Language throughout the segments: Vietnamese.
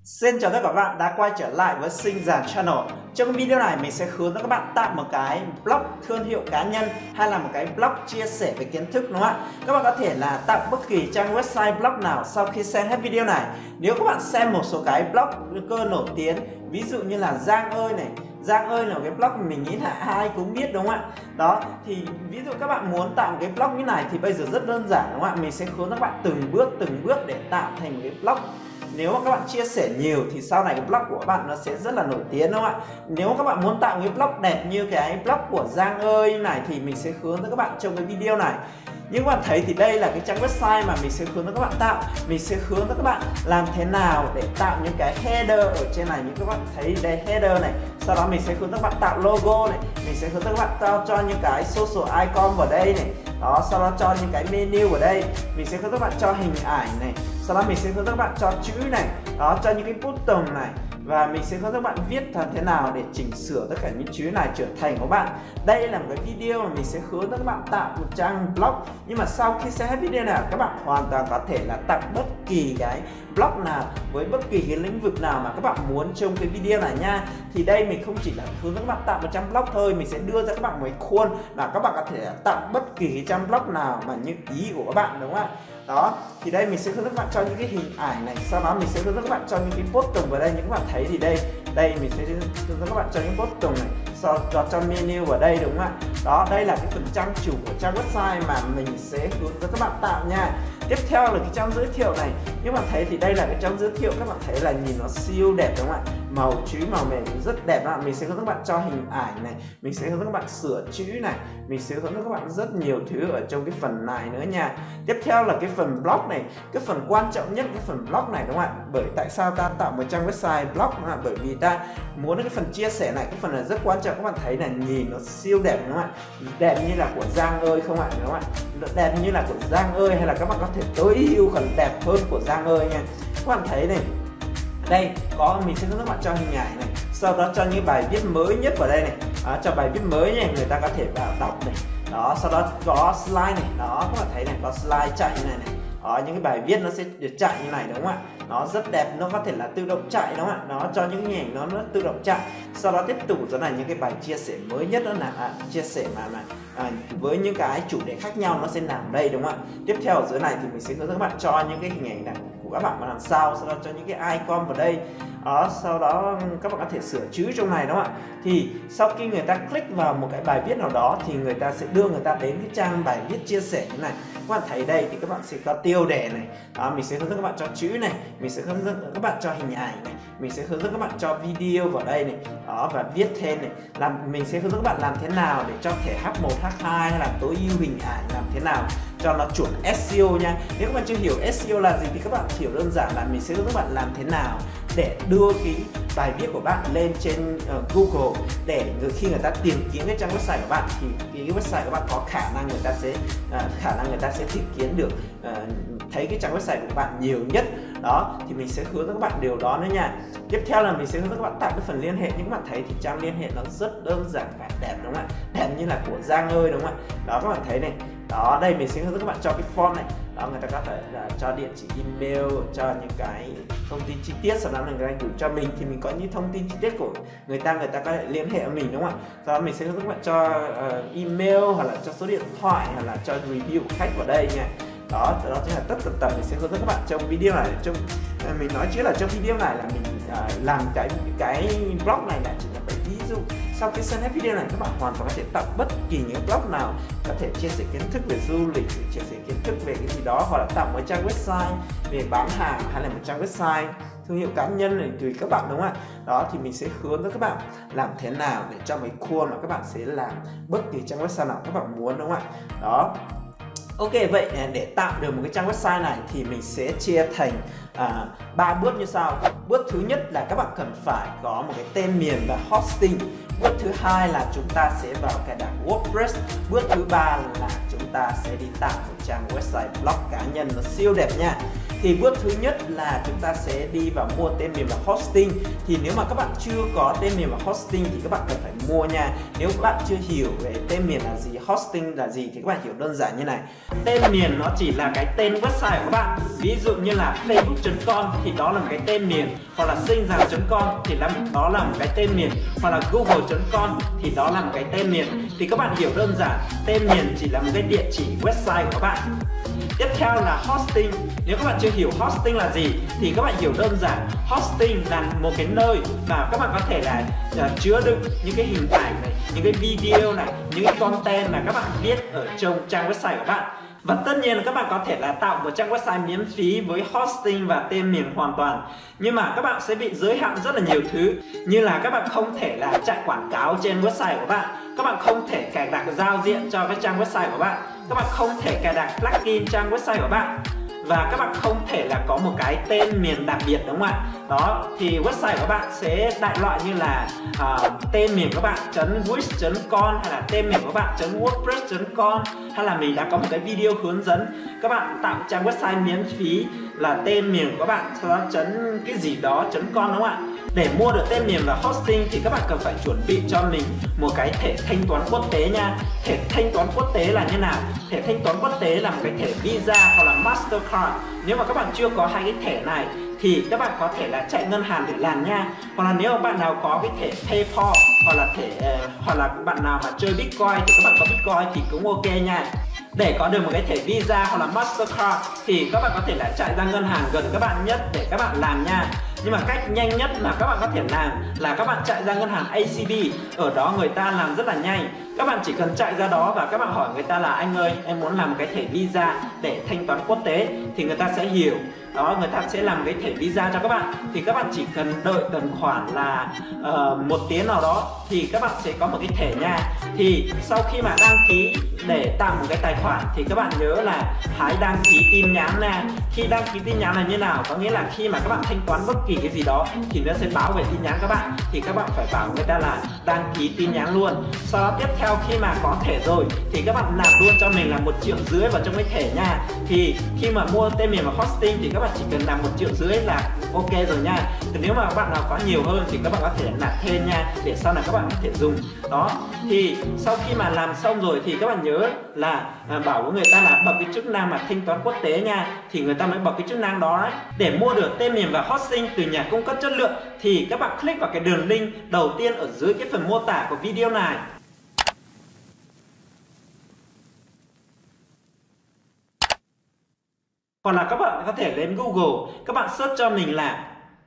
Xin chào tất cả các bạn đã quay trở lại với Sinh Giản Channel. Trong video này mình sẽ hướng dẫn các bạn tạo một cái blog thương hiệu cá nhân hay là một cái blog chia sẻ về kiến thức, đúng không ạ? Các bạn có thể là tạo bất kỳ trang website blog nào sau khi xem hết video này. Nếu các bạn xem một số cái blogger nổi tiếng, ví dụ như là Giang ơi này, Giang ơi là một cái blog mình nghĩ là ai cũng biết, đúng không ạ? Đó, thì ví dụ các bạn muốn tạo một cái blog như này thì bây giờ rất đơn giản, đúng không ạ? Mình sẽ hướng dẫn các bạn từng bước để tạo thành một cái blog. Nếu mà các bạn chia sẻ nhiều thì sau này cái blog của các bạn nó sẽ rất là nổi tiếng, đúng không ạ? Nếu mà các bạn muốn tạo cái blog đẹp như cái blog của Giang ơi này thì mình sẽ hướng dẫn các bạn trong cái video này. Nhưng các bạn thấy thì đây là cái trang website mà mình sẽ hướng dẫn các bạn tạo. Mình sẽ hướng dẫn các bạn làm thế nào để tạo những cái header ở trên này, như các bạn thấy đây, header này. Sau đó mình sẽ hướng dẫn các bạn tạo logo này, mình sẽ hướng dẫn các bạn tạo cho những cái social icon vào đây này. Đó, sau đó cho những cái menu vào đây. Mình sẽ hướng dẫn các bạn cho hình ảnh này. Sau đó mình sẽ hướng dẫn các bạn cho chữ này, đó, cho những cái button này. Và mình sẽ hướng dẫn các bạn viết làm thế nào để chỉnh sửa tất cả những chữ này trở thành của bạn. Đây là một cái video mà mình sẽ hướng dẫn các bạn tạo một trang blog. Nhưng mà sau khi xem hết video này, các bạn hoàn toàn có thể là tạo bất kỳ cái blog nào với bất kỳ cái lĩnh vực nào mà các bạn muốn trong cái video này nha. Thì đây mình không chỉ là hướng dẫn các bạn tạo một trang blog thôi, mình sẽ đưa ra các bạn một khuôn là các bạn có thể tạo bất kỳ cái trang blog nào mà như ý của các bạn, đúng không ạ? Đó, thì đây mình sẽ hướng dẫn các bạn cho những cái hình ảnh này, sau đó mình sẽ hướng dẫn các bạn cho những cái button vào đây. Như các bạn thấy thì đây mình sẽ hướng dẫn các bạn cho những button này, sau đó cho menu vào đây, đúng không ạ? Đó, đây là cái phần trang chủ của trang website mà mình sẽ hướng dẫn các bạn tạo nha. Tiếp theo là cái trang giới thiệu này. Như các bạn thấy thì đây là cái trang giới thiệu, các bạn thấy là nhìn nó siêu đẹp, đúng không ạ? Màu chữ màu mè rất đẹp đó. Mình sẽ hướng dẫn các bạn cho hình ảnh này, mình sẽ hướng dẫn các bạn sửa chữ này, mình sẽ hướng dẫn các bạn rất nhiều thứ ở trong cái phần này nữa nha. Tiếp theo là cái phần blog này, cái phần quan trọng nhất cái phần blog này, đúng không ạ? Bởi tại sao ta tạo một trang website blog, đúng không ạ? Bởi vì ta muốn cái phần chia sẻ này, cái phần này rất quan trọng. Các bạn thấy là nhìn nó siêu đẹp, đúng không ạ? Đẹp như là của Giang ơi không ạ, đúng không ạ? Đẹp như là của Giang ơi, hay là các bạn có thể tối ưu còn đẹp hơn của Giang ơi nha. Các bạn thấy này, đây có mình sẽ hướng dẫn các bạn cho hình ảnh này, sau đó cho những bài viết mới nhất vào đây này. Đó, cho bài viết mới này người ta có thể vào đọc này. Đó, sau đó có slide này, đó các bạn thấy này, có slide chạy như này này. Đó, những cái bài viết nó sẽ được chạy như này, đúng không ạ? Nó rất đẹp, nó có thể là tự động chạy, đúng không ạ? Nó cho những hình ảnh nó tự động chạy. Sau đó tiếp tục đó là những cái bài chia sẻ mới nhất, đó là chia sẻ với những cái chủ đề khác nhau, nó sẽ nằm đây, đúng không ạ? Tiếp theo ở dưới này thì mình sẽ hướng dẫn các bạn cho những cái hình ảnh này của các bạn vào đằng sau đó cho những cái icon vào đây. Đó, sau đó các bạn có thể sửa chữ trong này, đúng không ạ? Thì sau khi người ta click vào một cái bài viết nào đó thì người ta sẽ đưa người ta đến cái trang bài viết chia sẻ như này. Các bạn thấy đây thì các bạn sẽ có tiêu đề này. Đó, mình sẽ hướng dẫn các bạn cho chữ này, mình sẽ hướng dẫn các bạn cho hình ảnh này, mình sẽ hướng dẫn các bạn cho video vào đây này. Đó, và viết thêm này, mình sẽ hướng dẫn các bạn làm thế nào để cho thẻ H1, H2 hay là tối ưu hình ảnh làm thế nào cho nó chuẩn SEO nha. Nếu các bạn chưa hiểu SEO là gì thì các bạn hiểu đơn giản là mình sẽ hướng dẫn các bạn làm thế nào để đưa cái bài viết của bạn lên trên Google, để khi người ta tìm kiếm cái trang website của bạn thì cái website của bạn có khả năng người ta sẽ tìm kiếm được, thấy cái trang website của bạn nhiều nhất. Đó, thì mình sẽ hướng dẫn các bạn điều đó nữa nha. Tiếp theo là mình sẽ hướng dẫn các bạn tạo cái phần liên hệ. Như các bạn thấy thì trang liên hệ nó rất đơn giản và đẹp, đúng không ạ? Đẹp như là của Giang ơi, đúng không ạ? Đó, các bạn thấy này. Đó, đây mình sẽ hướng dẫn các bạn cho cái form này. Đó, người ta có thể là cho địa chỉ email, cho những cái thông tin chi tiết, sau đó người ta gửi cho mình thì mình có những thông tin chi tiết của người ta có thể liên hệ với mình, đúng không ạ? Sau đó mình sẽ hướng dẫn các bạn cho email hoặc là cho số điện thoại hoặc là cho review của khách vào đây nha. Đó chính là tất tần mình sẽ hướng dẫn các bạn trong video này. Mình nói chứ là trong video này là mình làm cái blog này là chỉ là cái ví dụ. Sau khi xem hết video này, các bạn hoàn toàn có thể tạo bất kỳ những blog nào, có thể chia sẻ kiến thức về du lịch, chia sẻ kiến thức về cái gì đó, hoặc là tạo một trang website về bán hàng, hay là một trang website thương hiệu cá nhân này, tùy các bạn, đúng không ạ? Đó, thì mình sẽ hướng dẫn các bạn làm thế nào để cho mấy khuôn mà các bạn sẽ làm bất kỳ trang website nào các bạn muốn, đúng không ạ? Đó. Ok, vậy để tạo được một cái trang website này thì mình sẽ chia thành 3 bước như sau. Bước thứ nhất là các bạn cần phải có một cái tên miền và hosting. Bước thứ hai là chúng ta sẽ vào cài đặt WordPress. Bước thứ ba là chúng ta sẽ đi tạo một trang website blog cá nhân nó siêu đẹp nha. Thì bước thứ nhất là chúng ta sẽ đi vào mua tên miền và hosting. Thì nếu mà các bạn chưa có tên miền và hosting thì các bạn cần phải mua nha. Nếu các bạn chưa hiểu về tên miền là gì, hosting là gì thì các bạn hiểu đơn giản như này. Tên miền nó chỉ là cái tên website của các bạn. Ví dụ như là facebook.com thì đó là một cái tên miền, hoặc là sinhgiang.com thì đó là một cái tên miền, hoặc là google.com thì đó là một cái tên miền. Thì các bạn hiểu đơn giản, tên miền chỉ là một cái địa chỉ website của các bạn. Tiếp theo là hosting. Nếu các bạn chưa hiểu hosting là gì thì các bạn hiểu đơn giản, hosting là một cái nơi mà các bạn có thể là chứa đựng những cái hình ảnh này, những cái video này, những cái content mà các bạn viết ở trong trang website của bạn. Và tất nhiên là các bạn có thể là tạo một trang website miễn phí với hosting và tên miền hoàn toàn. Nhưng mà các bạn sẽ bị giới hạn rất là nhiều thứ. Như là các bạn không thể là chạy quảng cáo trên website của bạn. Các bạn không thể cài đặt giao diện cho cái trang website của bạn. Các bạn không thể cài đặt plugin trang website của bạn. Và các bạn không thể là có một cái tên miền đặc biệt, đúng không ạ? Đó, thì website của bạn sẽ đại loại như là tên miền của bạn .wix.com hay là tên miền của bạn .wordpress.com, hay là mình đã có một cái video hướng dẫn các bạn tạo trang website miễn phí là tên miền của bạn cái gì đó .com, đúng không ạ? Để mua được tên miền và hosting thì các bạn cần phải chuẩn bị cho mình một cái thẻ thanh toán quốc tế nha. Thẻ thanh toán quốc tế là như nào? Thẻ thanh toán quốc tế là một cái thẻ Visa hoặc là Mastercard. Nếu mà các bạn chưa có hai cái thẻ này thì các bạn có thể là chạy ngân hàng để làm nha. Hoặc là nếu mà bạn nào có cái thẻ PayPal hoặc là bạn nào mà chơi Bitcoin thì các bạn có Bitcoin thì cũng ok nha. Để có được một cái thẻ Visa hoặc là Mastercard thì các bạn có thể là chạy ra ngân hàng gần các bạn nhất để các bạn làm nha. Nhưng mà cách nhanh nhất mà các bạn có thể làm là các bạn chạy ra ngân hàng ACB. Ở đó người ta làm rất là nhanh. Các bạn chỉ cần chạy ra đó và các bạn hỏi người ta là anh ơi, em muốn làm một cái thẻ Visa để thanh toán quốc tế, thì người ta sẽ hiểu. Đó, người ta sẽ làm cái thẻ Visa cho các bạn. Thì các bạn chỉ cần đợi tầm khoảng là 1 tiếng nào đó thì các bạn sẽ có một cái thẻ nha. Thì sau khi mà đăng ký để tạo một cái tài khoản thì các bạn nhớ là hãy đăng ký tin nhắn nè. Khi đăng ký tin nhắn là như nào? Có nghĩa là khi mà các bạn thanh toán bất kỳ cái gì đó thì nó sẽ báo về tin nhắn các bạn. Thì các bạn phải bảo người ta là đăng ký tin nhắn luôn. Sau đó tiếp theo khi mà có thẻ rồi thì các bạn nạp luôn cho mình là 1,5 triệu vào trong cái thẻ nha. Thì khi mà mua tên miền và hosting thì các bạn chỉ cần nạp 1,5 triệu là ok rồi nha. Thì nếu mà các bạn nào có nhiều hơn thì các bạn có thể nạp thêm nha, để sau này các bạn có thể dùng. Đó, thì sau khi mà làm xong rồi thì các bạn nhớ là bảo với người ta là bật cái chức năng mà thanh toán quốc tế nha, thì người ta mới bật cái chức năng đó đấy. Để mua được tên miền và hosting từ nhà cung cấp chất lượng thì các bạn click vào cái đường link đầu tiên ở dưới cái phần mô tả của video này. Hoặc là các bạn có thể lên Google, các bạn search cho mình là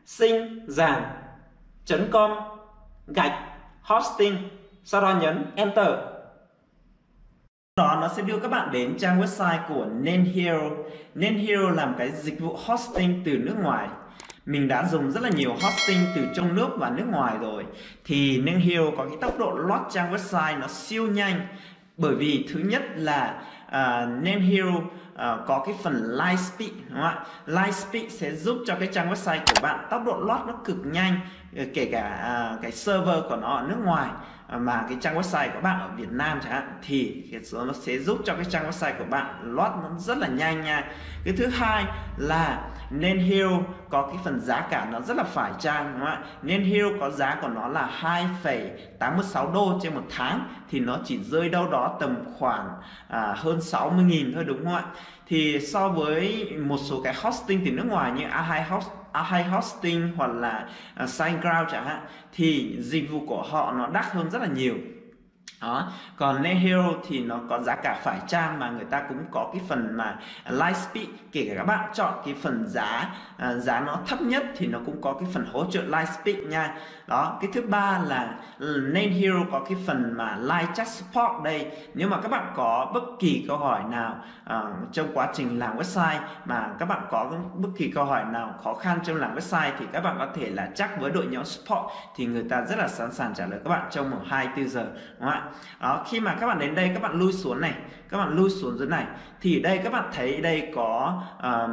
sinhgiang.com/hosting, sau đó nhấn Enter. Đó, nó sẽ đưa các bạn đến trang website của NameHero. NameHero là một cái dịch vụ hosting từ nước ngoài. Mình đã dùng rất là nhiều hosting từ trong nước và nước ngoài rồi. Thì NameHero có cái tốc độ load trang website nó siêu nhanh. Bởi vì thứ nhất là NameHero có cái phần Light Speed, đúng không ạ? Light Speed sẽ giúp cho cái trang website của bạn tốc độ load nó cực nhanh, kể cả cái server của nó ở nước ngoài mà cái trang website của bạn ở Việt Nam chẳng hạn, thì nó sẽ giúp cho cái trang website của bạn load nó rất là nhanh nha. Cái thứ hai là NameHero có cái phần giá cả nó rất là phải chăng, đúng không ạ? NameHero có giá của nó là 2,86 đô trên 1 tháng, thì nó chỉ rơi đâu đó tầm khoảng hơn 60.000 thôi, đúng không ạ? Thì so với một số cái hosting từ nước ngoài như A2 Hosting hoặc là SiteGround chẳng hạn, thì dịch vụ của họ nó đắt hơn rất là nhiều. Đó. Còn NameHero thì nó có giá cả phải chăng, mà người ta cũng có cái phần mà Light Speed, kể cả các bạn chọn cái phần giá nó thấp nhất thì nó cũng có cái phần hỗ trợ Light Speed nha. Đó, cái thứ ba là NameHero có cái phần mà Live Chat Support đây. Nếu mà các bạn có bất kỳ câu hỏi nào trong quá trình làm website, mà các bạn có bất kỳ câu hỏi nào khó khăn trong làm website thì các bạn có thể là chắc với đội nhóm support, thì người ta rất là sẵn sàng trả lời các bạn trong 24 giờ, đúng không ạ? Đó, khi mà các bạn đến đây, các bạn lui xuống này, các bạn lui xuống dưới này, thì đây các bạn thấy đây có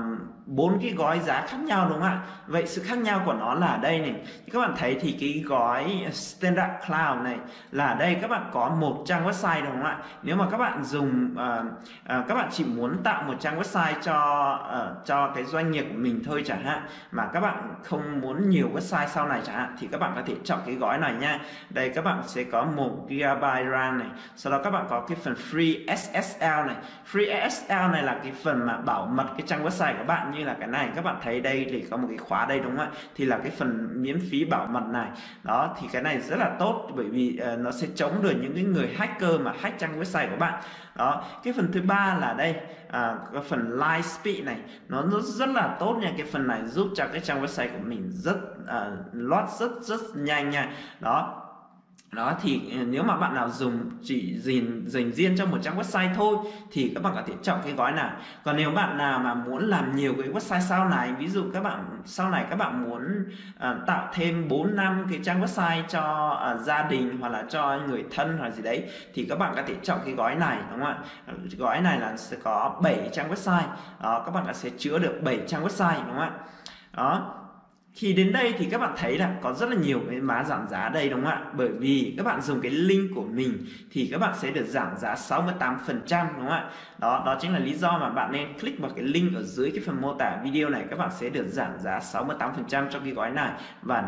4 cái gói giá khác nhau đúng không ạ? Vậy sự khác nhau của nó là ở đây này. Các bạn thấy thì cái gói Standard Cloud này là ở đây các bạn có một trang website đúng không ạ? Nếu mà các bạn dùng các bạn chỉ muốn tạo một trang website cho cái doanh nghiệp của mình thôi chẳng hạn, mà các bạn không muốn nhiều website sau này chẳng hạn, thì các bạn có thể chọn cái gói này nha. Đây các bạn sẽ có 1 GB RAM này, sau đó các bạn có cái phần Free SSL này. Free SSL này là cái phần mà bảo mật cái trang website của bạn, như là cái này các bạn thấy đây thì có một cái khóa đây đúng không ạ? Thì là cái phần miễn phí bảo mật này. Đó thì cái này rất là tốt, bởi vì nó sẽ chống được những cái người hacker mà hack trang website của bạn. Đó, cái phần thứ ba là đây cái phần Live Speed này, nó rất là tốt nha. Cái phần này giúp cho cái trang website của mình load rất nhanh nha. Đó thì nếu mà bạn nào dùng chỉ dành riêng cho một trang website thôi thì các bạn có thể chọn cái gói này. Còn nếu bạn nào mà muốn làm nhiều cái website sau này, ví dụ các bạn sau này các bạn muốn tạo thêm 4-5 cái trang website cho gia đình hoặc là cho người thân hoặc gì đấy, thì các bạn có thể chọn cái gói này đúng không ạ? Gói này là sẽ có 7 trang website. Đó, các bạn sẽ chứa được 7 trang website đúng không ạ? Đó. Khi đến đây thì các bạn thấy là có rất là nhiều cái mã giảm giá đây đúng không ạ? Bởi vì các bạn dùng cái link của mình thì các bạn sẽ được giảm giá 68% đúng không ạ? Đó chính là lý do mà bạn nên click vào cái link ở dưới cái phần mô tả video này, các bạn sẽ được giảm giá 68% cho cái gói này và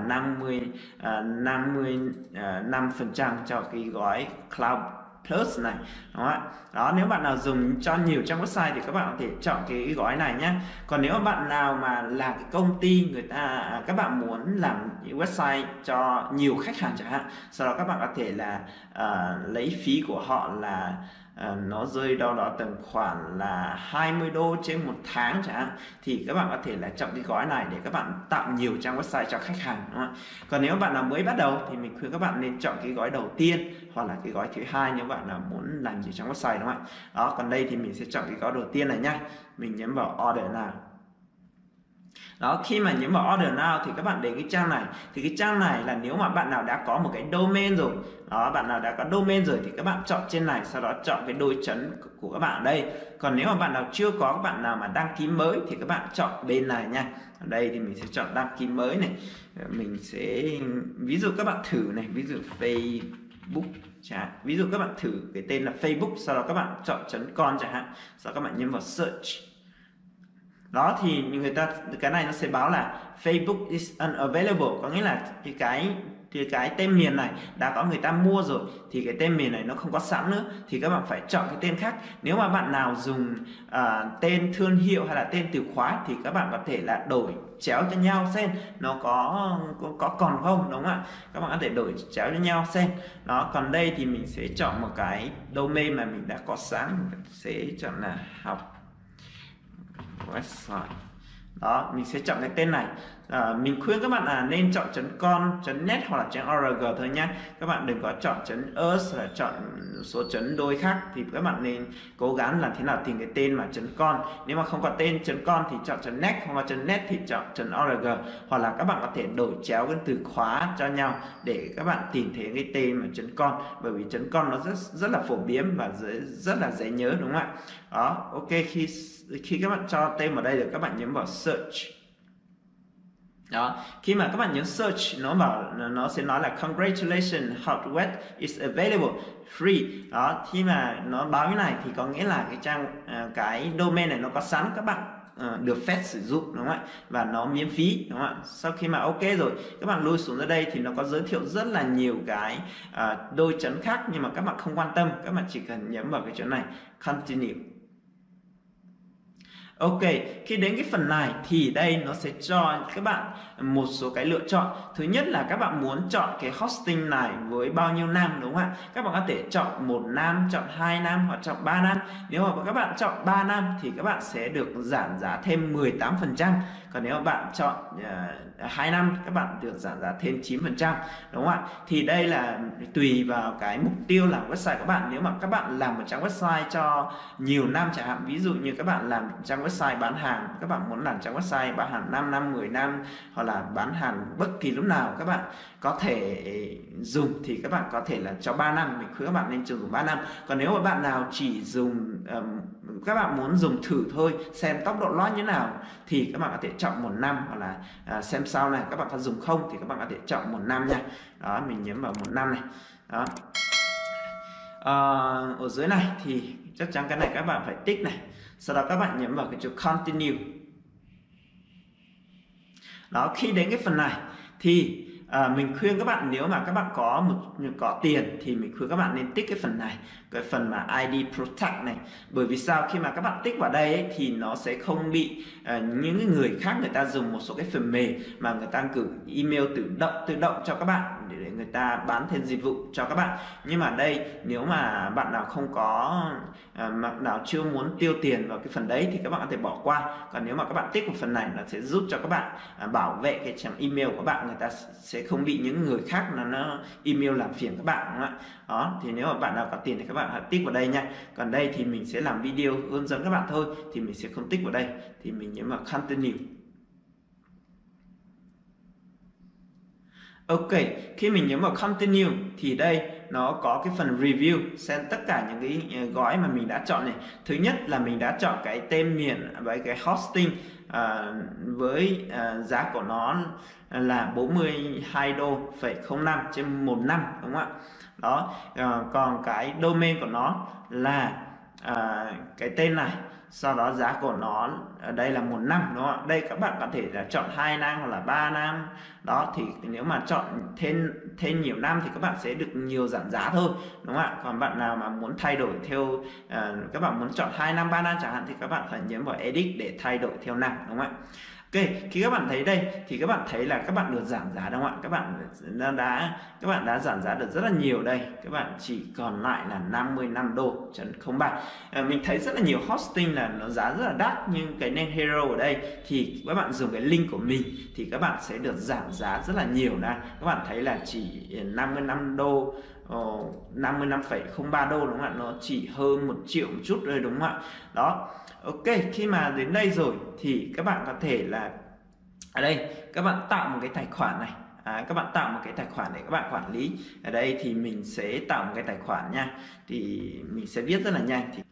55% cho cái gói Cloud Plus này đúng không ạ? Đó, nếu bạn nào dùng cho nhiều trang website thì các bạn có thể chọn cái gói này nhé. Còn nếu mà bạn nào mà là cái công ty các bạn muốn làm website cho nhiều khách hàng chẳng hạn, sau đó các bạn có thể là lấy phí của họ là nó rơi đâu đó tầm khoảng là 20 đô trên một tháng chẳng hạn, thì các bạn có thể là chọn cái gói này để các bạn tạo nhiều trang website cho khách hàng đúng không? Còn nếu bạn nào mới bắt đầu thì mình khuyên các bạn nên chọn cái gói đầu tiên hoặc là cái gói thứ hai nếu bạn nào muốn làm nhiều trang website đúng không ạ? Đó, còn đây thì mình sẽ chọn cái gói đầu tiên này nhá. Mình nhấn vào order nào. Đó, khi mà nhấn vào order now thì các bạn đến cái trang này. Thì cái trang này là nếu mà bạn nào đã có một cái domain rồi, đó, bạn nào đã có domain rồi thì các bạn chọn trên này, sau đó chọn cái đôi chấm của các bạn ở đây. Còn nếu mà bạn nào chưa có, các bạn nào mà đăng ký mới thì các bạn chọn bên này nha. Ở đây thì mình sẽ chọn đăng ký mới này. Mình sẽ ví dụ các bạn thử này, ví dụ Facebook chẳng hạn. Ví dụ các bạn thử cái tên là Facebook, sau đó các bạn chọn .com chẳng hạn. Sau đó các bạn nhấn vào search. Đó thì cái này nó sẽ báo là Facebook is unavailable, có nghĩa là cái tên miền này đã có người ta mua rồi thì cái tên miền này nó không có sẵn nữa, thì các bạn phải chọn cái tên khác. Nếu mà bạn nào dùng tên thương hiệu hay là tên từ khóa thì các bạn có thể là đổi chéo cho nhau xem nó có còn không đúng không ạ? Các bạn có thể đổi chéo cho nhau xem. Đó, còn đây thì mình sẽ chọn một cái domain mà mình đã có sẵn, sẽ chọn là học website. Đó, mình sẽ chọn cái tên này. Mình khuyên các bạn là nên chọn .com, .net hoặc là .org thôi nhé. Các bạn đừng có chọn .us là chọn số chấm đôi khác, thì các bạn nên cố gắng làm thế nào tìm cái tên mà .com. Nếu mà không có tên .com thì chọn .net, không có .net thì chọn .org, hoặc là các bạn có thể đổi chéo cái từ khóa cho nhau để các bạn tìm thấy cái tên mà .com, bởi vì .com nó rất là phổ biến và rất là dễ nhớ đúng không ạ? Đó, ok, khi các bạn cho tên vào đây rồi các bạn nhấn vào search. Đó, khi mà các bạn nhấn search nó sẽ nói là congratulations, hot web is available free. Đó, khi mà nó báo như này thì có nghĩa là cái domain này nó có sẵn, các bạn được phép sử dụng đúng không ạ, và nó miễn phí đúng không ạ. Sau khi mà ok rồi, các bạn lui xuống ra đây thì nó có giới thiệu rất là nhiều cái đôi chấm khác, nhưng mà các bạn không quan tâm, các bạn chỉ cần nhấn vào cái chỗ này continue. Ok, khi đến cái phần này thì đây nó sẽ cho các bạn một số cái lựa chọn. Thứ nhất là các bạn muốn chọn cái hosting này với bao nhiêu năm đúng không ạ? Các bạn có thể chọn 1 năm, chọn 2 năm hoặc chọn 3 năm. Nếu mà các bạn chọn 3 năm thì các bạn sẽ được giảm giá thêm 18%. Còn nếu mà bạn chọn 2 năm các bạn được giảm giá thêm 9%, đúng không ạ? Thì đây là tùy vào cái mục tiêu làm website của bạn. Nếu mà các bạn làm một trang website cho nhiều năm chẳng hạn, ví dụ như các bạn làm trang website bán hàng, các bạn muốn làm trang website bán hàng 5 năm, 10 năm hoặc là bán hàng bất kỳ lúc nào các bạn có thể dùng thì các bạn có thể là cho 3 năm. Mình khuyên các bạn nên dùng 3 năm. Còn nếu mà bạn nào chỉ dùng các bạn muốn dùng thử thôi, xem tốc độ load như nào thì các bạn có thể chọn 1 năm, hoặc là xem sau này các bạn có dùng không thì các bạn có thể chọn 1 năm nha. Đó, mình nhấn vào 1 năm này. Đó. Ở dưới này thì chắc chắn cái này các bạn phải tích này. Sau đó các bạn nhấn vào cái chữ continue. Đó, khi đến cái phần này thì mình khuyên các bạn, nếu mà các bạn có tiền thì mình khuyên các bạn nên tích cái phần này, cái phần mà ID Protect này. Bởi vì sao? Khi mà các bạn tích vào đây ấy, thì nó sẽ không bị những người khác người ta dùng một số cái phần mềm mà người ta gửi email tự động cho các bạn để người ta bán thêm dịch vụ cho các bạn. Nhưng mà đây, nếu mà bạn nào không có bạn nào chưa muốn tiêu tiền vào cái phần đấy thì các bạn có thể bỏ qua. Còn nếu mà các bạn tích một phần này, nó sẽ giúp cho các bạn bảo vệ cái trang email của bạn, người ta sẽ không bị những người khác nó email làm phiền các bạn, đúng không ạ? Đó, thì nếu mà bạn nào có tiền thì các bạn hãy tích vào đây nha. Còn đây thì mình sẽ làm video hướng dẫn các bạn thôi, thì mình sẽ không tích vào đây, thì mình nhấn vào continue. Ok, khi mình nhấn vào continue thì đây nó có cái phần review, xem tất cả những cái gói mà mình đã chọn này. Thứ nhất là mình đã chọn cái tên miền với cái hosting với giá của nó là 42 đô phẩy 05 trên 1 năm, đúng không ạ? Đó, còn cái domain của nó là cái tên này, sau đó giá của nó ở đây là 1 năm, đúng không ạ? Đây các bạn có thể là chọn 2 năm hoặc là 3 năm. Đó, thì nếu mà chọn thêm nhiều năm thì các bạn sẽ được nhiều giảm giá thôi, đúng không ạ? Còn bạn nào mà muốn thay đổi theo các bạn muốn chọn 2 năm 3 năm chẳng hạn thì các bạn phải nhấn vào edit để thay đổi theo năm, đúng không ạ? Ok, khi các bạn thấy đây thì các bạn thấy là các bạn được giảm giá, đúng không ạ? Các bạn đã giảm giá được rất là nhiều đây. Các bạn chỉ còn lại là 55 đô chấm 03. Mình thấy rất là nhiều hosting là nó giá rất là đắt, nhưng cái name hero ở đây thì các bạn dùng cái link của mình thì các bạn sẽ được giảm giá rất là nhiều đây. Các bạn thấy là chỉ 55 đô 55,03 đô, đúng không ạ? Nó chỉ hơn 1 triệu một chút rồi, đúng không ạ? Đó. Ok, khi mà đến đây rồi thì các bạn có thể là ở đây các bạn tạo một cái tài khoản này. Các bạn tạo một cái tài khoản để các bạn quản lý. Ở đây thì mình sẽ tạo một cái tài khoản nha. Thì mình sẽ viết rất là nhanh. Thì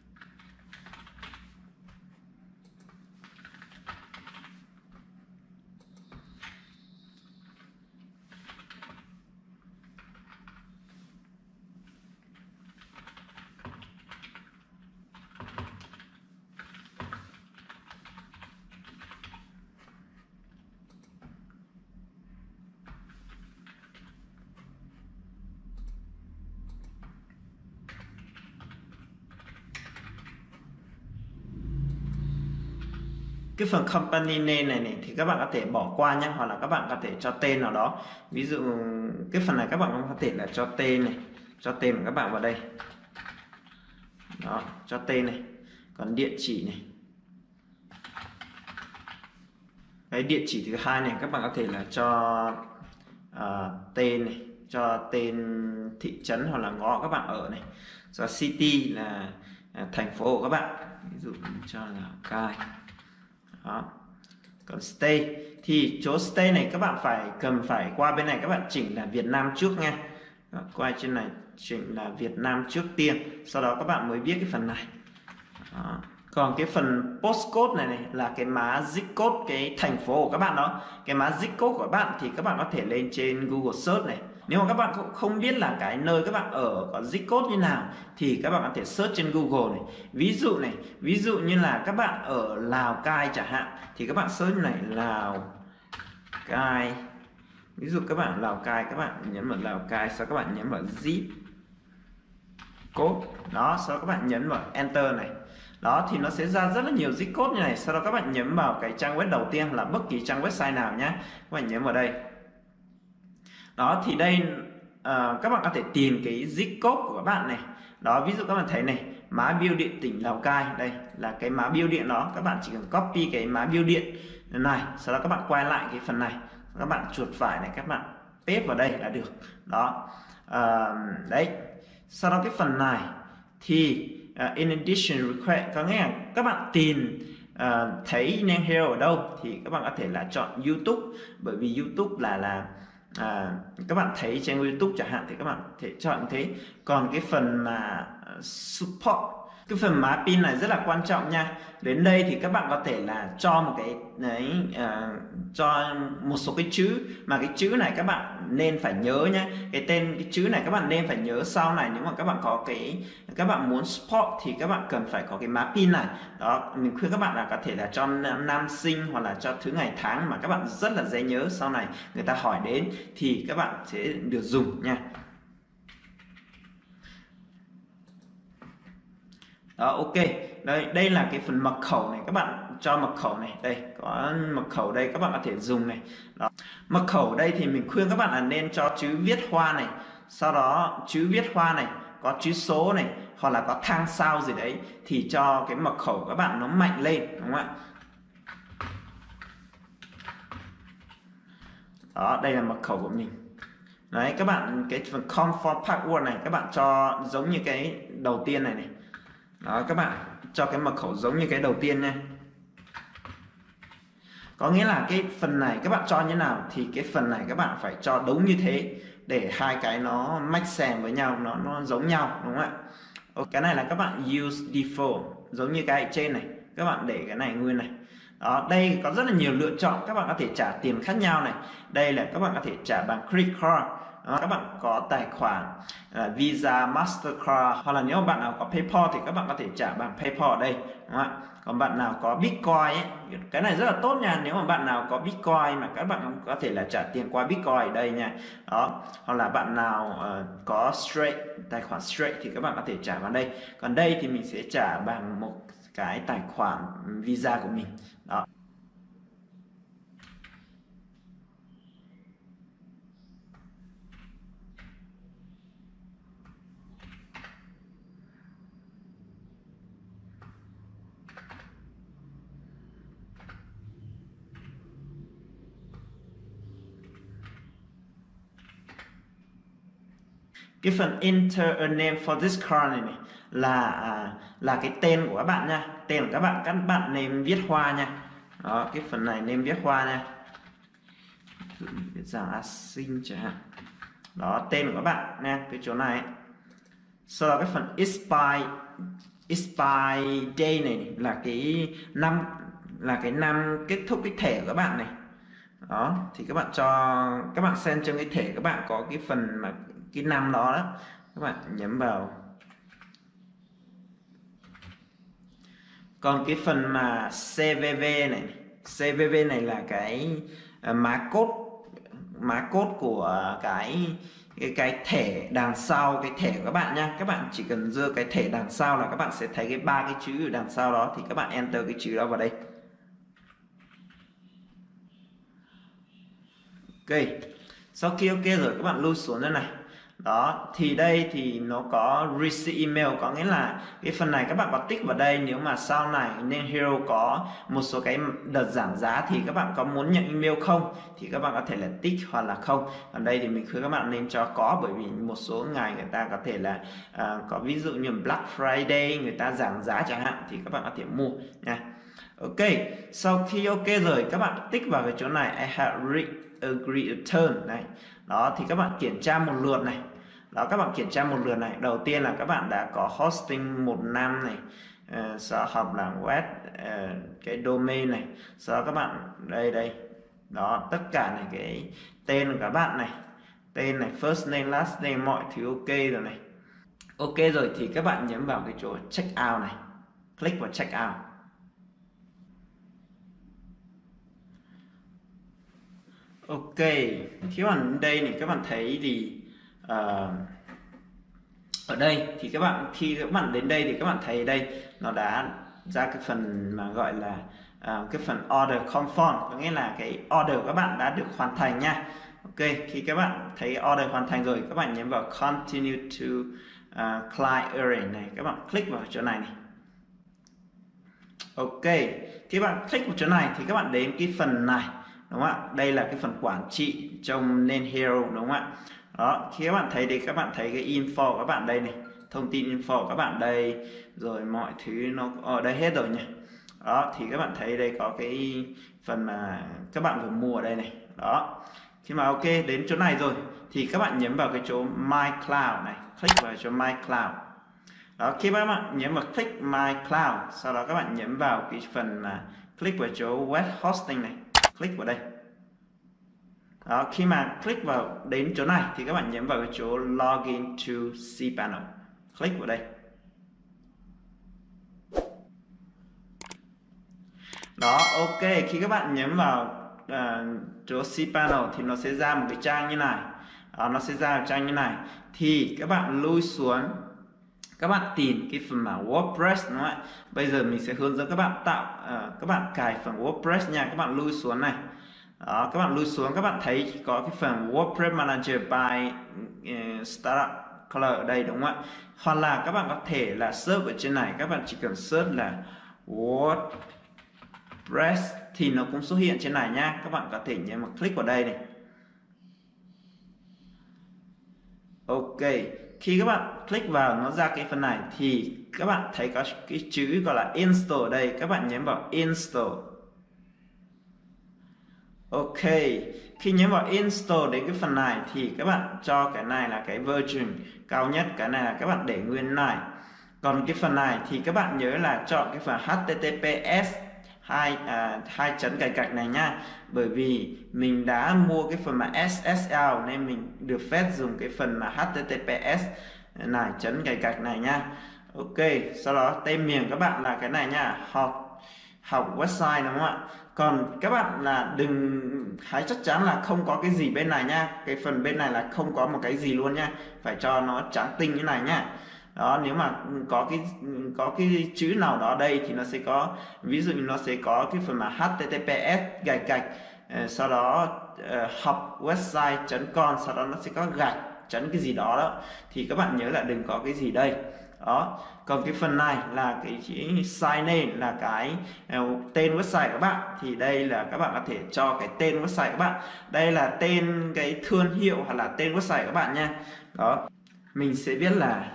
cái phần company name này thì các bạn có thể bỏ qua nhé, hoặc là các bạn có thể cho tên nào đó. Ví dụ cái phần này các bạn có thể là cho tên này, cho tên của các bạn vào đây. Đó, cho tên này. Còn địa chỉ này, cái địa chỉ thứ hai này các bạn có thể là cho tên này, cho tên thị trấn hoặc là ngõ các bạn ở này. Cho city là thành phố của các bạn, ví dụ cho Lào Cai. Đó. Còn stay thì chỗ stay này các bạn phải qua bên này các bạn chỉnh là Việt Nam trước nha. Đó, qua trên này chỉnh là Việt Nam trước tiên, sau đó các bạn mới viết cái phần này. Đó. Còn cái phần postcode này là cái mã zip code cái thành phố của các bạn đó. Cái mã zip code của bạn thì các bạn có thể lên trên Google Search này. Nếu mà các bạn không biết là cái nơi các bạn ở có zip code như nào thì các bạn có thể search trên Google này. Ví dụ như là các bạn ở Lào Cai chẳng hạn thì các bạn search này Lào Cai. Ví dụ các bạn Lào Cai, các bạn nhấn vào Lào Cai, sau các bạn nhấn vào zip code. Đó, sau đó các bạn nhấn vào enter này. Đó, thì nó sẽ ra rất là nhiều zip code như này. Sau đó các bạn nhấn vào cái trang web đầu tiên là bất kỳ trang website nào nhé. Các bạn nhấn vào đây. Đó, thì đây các bạn có thể tìm cái zip code của các bạn này. Đó, ví dụ các bạn thấy này, mã bưu điện tỉnh Lào Cai, đây là cái mã bưu điện đó. Các bạn chỉ cần copy cái mã bưu điện này, sau đó các bạn quay lại cái phần này, các bạn chuột phải này, các bạn paste vào đây là được. Đó, đấy. Sau đó cái phần này thì in addition request, có nghĩa là các bạn tìm thấy name hero ở đâu thì các bạn có thể là chọn YouTube, bởi vì YouTube là các bạn thấy trên YouTube chẳng hạn thì các bạn thể chọn thế. Còn cái phần mà support Cái phần má pin này rất là quan trọng nha. Đến đây thì các bạn có thể là cho một cái đấy, cho một số cái chữ, mà cái chữ này các bạn nên phải nhớ nhé. Cái chữ này các bạn nên phải nhớ sau này, nếu mà các bạn có các bạn muốn support thì các bạn cần phải có cái má pin này. Đó, mình khuyên các bạn là có thể là cho nam sinh hoặc là cho thứ ngày tháng mà các bạn rất là dễ nhớ, sau này người ta hỏi đến thì các bạn sẽ được dùng nha. Đó, ok. Đây là cái phần mật khẩu này, các bạn cho mật khẩu này, đây có mật khẩu đây, các bạn có thể dùng này. Đó. Mật khẩu đây thì mình khuyên các bạn là nên cho chữ viết hoa này, sau đó chữ viết hoa này có chữ số này, hoặc là có thang sao gì đấy, thì cho cái mật khẩu các bạn nó mạnh lên, đúng không ạ? Đó, đây là mật khẩu của mình. Đấy, các bạn cái phần comfort password này các bạn cho giống như cái đầu tiên này này. Đó, các bạn cho cái mật khẩu giống như cái đầu tiên nha. Có nghĩa là cái phần này các bạn cho như nào thì cái phần này các bạn phải cho đúng như thế, để hai cái nó match same với nhau, nó giống nhau, đúng không ạ? Cái này là các bạn use default giống như cái trên này, các bạn để cái này nguyên này. Đó, đây có rất là nhiều lựa chọn, các bạn có thể trả tiền khác nhau này. Đây là các bạn có thể trả bằng credit card. Đó, các bạn có tài khoản Visa, Mastercard, hoặc là nếu mà bạn nào có PayPal thì các bạn có thể trả bằng PayPal ở đây, đúng không ạ? Còn bạn nào có Bitcoin ấy, cái này rất là tốt nha. Nếu mà bạn nào có Bitcoin mà các bạn có thể là trả tiền qua Bitcoin ở đây nha. Đó, hoặc là bạn nào có straight, tài khoản straight thì các bạn có thể trả vào đây. Còn đây thì mình sẽ trả bằng một cái tài khoản Visa của mình. Đó. Cái phần enter a name for this card này là cái tên của các bạn nha, tên của các bạn nên viết Hoa nha. Đó, cái phần này nên viết Hoa nha, viết rằng A Sinh chẳng hạn. Đó, tên của các bạn nha, cái chỗ này. Sau đó cái phần expire day này là cái năm kết thúc cái thẻ của các bạn này. Đó, thì các bạn xem trong cái thẻ các bạn có cái phần mà cái năm đó, các bạn nhấn vào. Còn cái phần mà CVV này là cái mã code của cái thẻ đằng sau cái thẻ của các bạn nha. Các bạn chỉ cần đưa cái thẻ đằng sau là các bạn sẽ thấy cái ba cái chữ ở đằng sau đó, thì các bạn enter cái chữ đó vào đây. Ok, sau khi ok rồi các bạn lưu xuống đây này. Đó, thì đây thì nó có receive email, có nghĩa là cái phần này các bạn có tích vào đây. Nếu mà sau này nên Hero có một số cái đợt giảm giá thì các bạn có muốn nhận email không, thì các bạn có thể là tích hoặc là không. Ở đây thì mình khuyên các bạn nên cho có, bởi vì một số ngày người ta có thể là có ví dụ như Black Friday người ta giảm giá chẳng hạn, thì các bạn có thể mua nha. Ok, sau khi ok rồi các bạn tích vào cái chỗ này I have agree return này. Đó, thì các bạn kiểm tra một lượt này. Đó, các bạn kiểm tra một lượt này. Đầu tiên là các bạn đã có hosting 1 năm này, sau học làm web, cái domain này. Sau đó các bạn đây. Đó, tất cả này cái tên của các bạn này, tên này, first name, last name, mọi thứ ok rồi này. Ok rồi thì các bạn nhấn vào cái chỗ check out này, click vào check out. Ok, khi các bạn đây này các bạn thấy thì ở đây thì khi các bạn đến đây thì các bạn thấy đây nó đã ra cái phần mà gọi là cái phần order confirm, có nghĩa là cái order của các bạn đã được hoàn thành nha. Ok, khi các bạn thấy order hoàn thành rồi các bạn nhấn vào continue to client area này, các bạn click vào chỗ này này. Ok, khi bạn click vào chỗ này thì các bạn đến cái phần này, đúng không ạ? Đây là cái phần quản trị trong nên Hero, đúng không ạ? Đó, khi các bạn thấy thì các bạn thấy cái info của các bạn đây này, thông tin info của các bạn đây, rồi mọi thứ nó ở đây hết rồi nhỉ. Đó, thì các bạn thấy đây có cái phần mà các bạn vừa mua ở đây này. Đó, khi mà ok đến chỗ này rồi thì các bạn nhấn vào cái chỗ My Cloud này, click vào chỗ My Cloud. Đó, khi các bạn nhấn vào click My Cloud, sau đó các bạn nhấn vào cái phần mà click vào chỗ web hosting này, click vào đây. Đó, khi mà click vào đến chỗ này thì các bạn nhấn vào cái chỗ Login to cPanel, click vào đây. Đó, ok, khi các bạn nhấn vào chỗ cPanel thì nó sẽ ra một cái trang như này. Đó, nó sẽ ra một trang như này. Thì các bạn lui xuống, các bạn tìm cái phần mảng WordPress, đúng không ạ? Bây giờ mình sẽ hướng dẫn các bạn các bạn cài phần WordPress nha. Các bạn lui xuống này. Đó, các bạn lui xuống, các bạn thấy có cái phần WordPress Manager by Startup Color ở đây, đúng không ạ? Hoặc là các bạn có thể là search ở trên này, các bạn chỉ cần search là WordPress thì nó cũng xuất hiện trên này nha. Các bạn có thể nhấn một click vào đây này. Ok, khi các bạn click vào nó ra cái phần này thì các bạn thấy có cái chữ gọi là install ở đây, các bạn nhấn vào install. Ok, khi nhấn vào install đến cái phần này thì các bạn cho cái này là cái version cao nhất, cái này là các bạn để nguyên này. Còn cái phần này thì các bạn nhớ là chọn cái phần HTTPS hai chấm cài cạch này nha. Bởi vì mình đã mua cái phần mà SSL nên mình được phép dùng cái phần mà HTTPS này chấm cài cạch này nha. Ok, sau đó tên miền các bạn là cái này nha, học website, đúng không ạ? Còn các bạn là đừng hãy chắc chắn là không có cái gì bên này nha, cái phần bên này là không có một cái gì luôn nha, phải cho nó trắng tinh như này nha. Đó, nếu mà có cái chữ nào đó đây thì nó sẽ có, ví dụ như nó sẽ có cái phần mà HTTPS gạch gạch, sau đó học website.com, sau đó nó sẽ có gạch chấm cái gì đó thì các bạn nhớ là đừng có cái gì đây. Đó, còn cái phần này là cái chữ sign name là cái tên website của bạn, thì đây là các bạn có thể cho cái tên website của bạn, đây là tên cái thương hiệu hoặc là tên website của bạn nha. Đó, mình sẽ viết là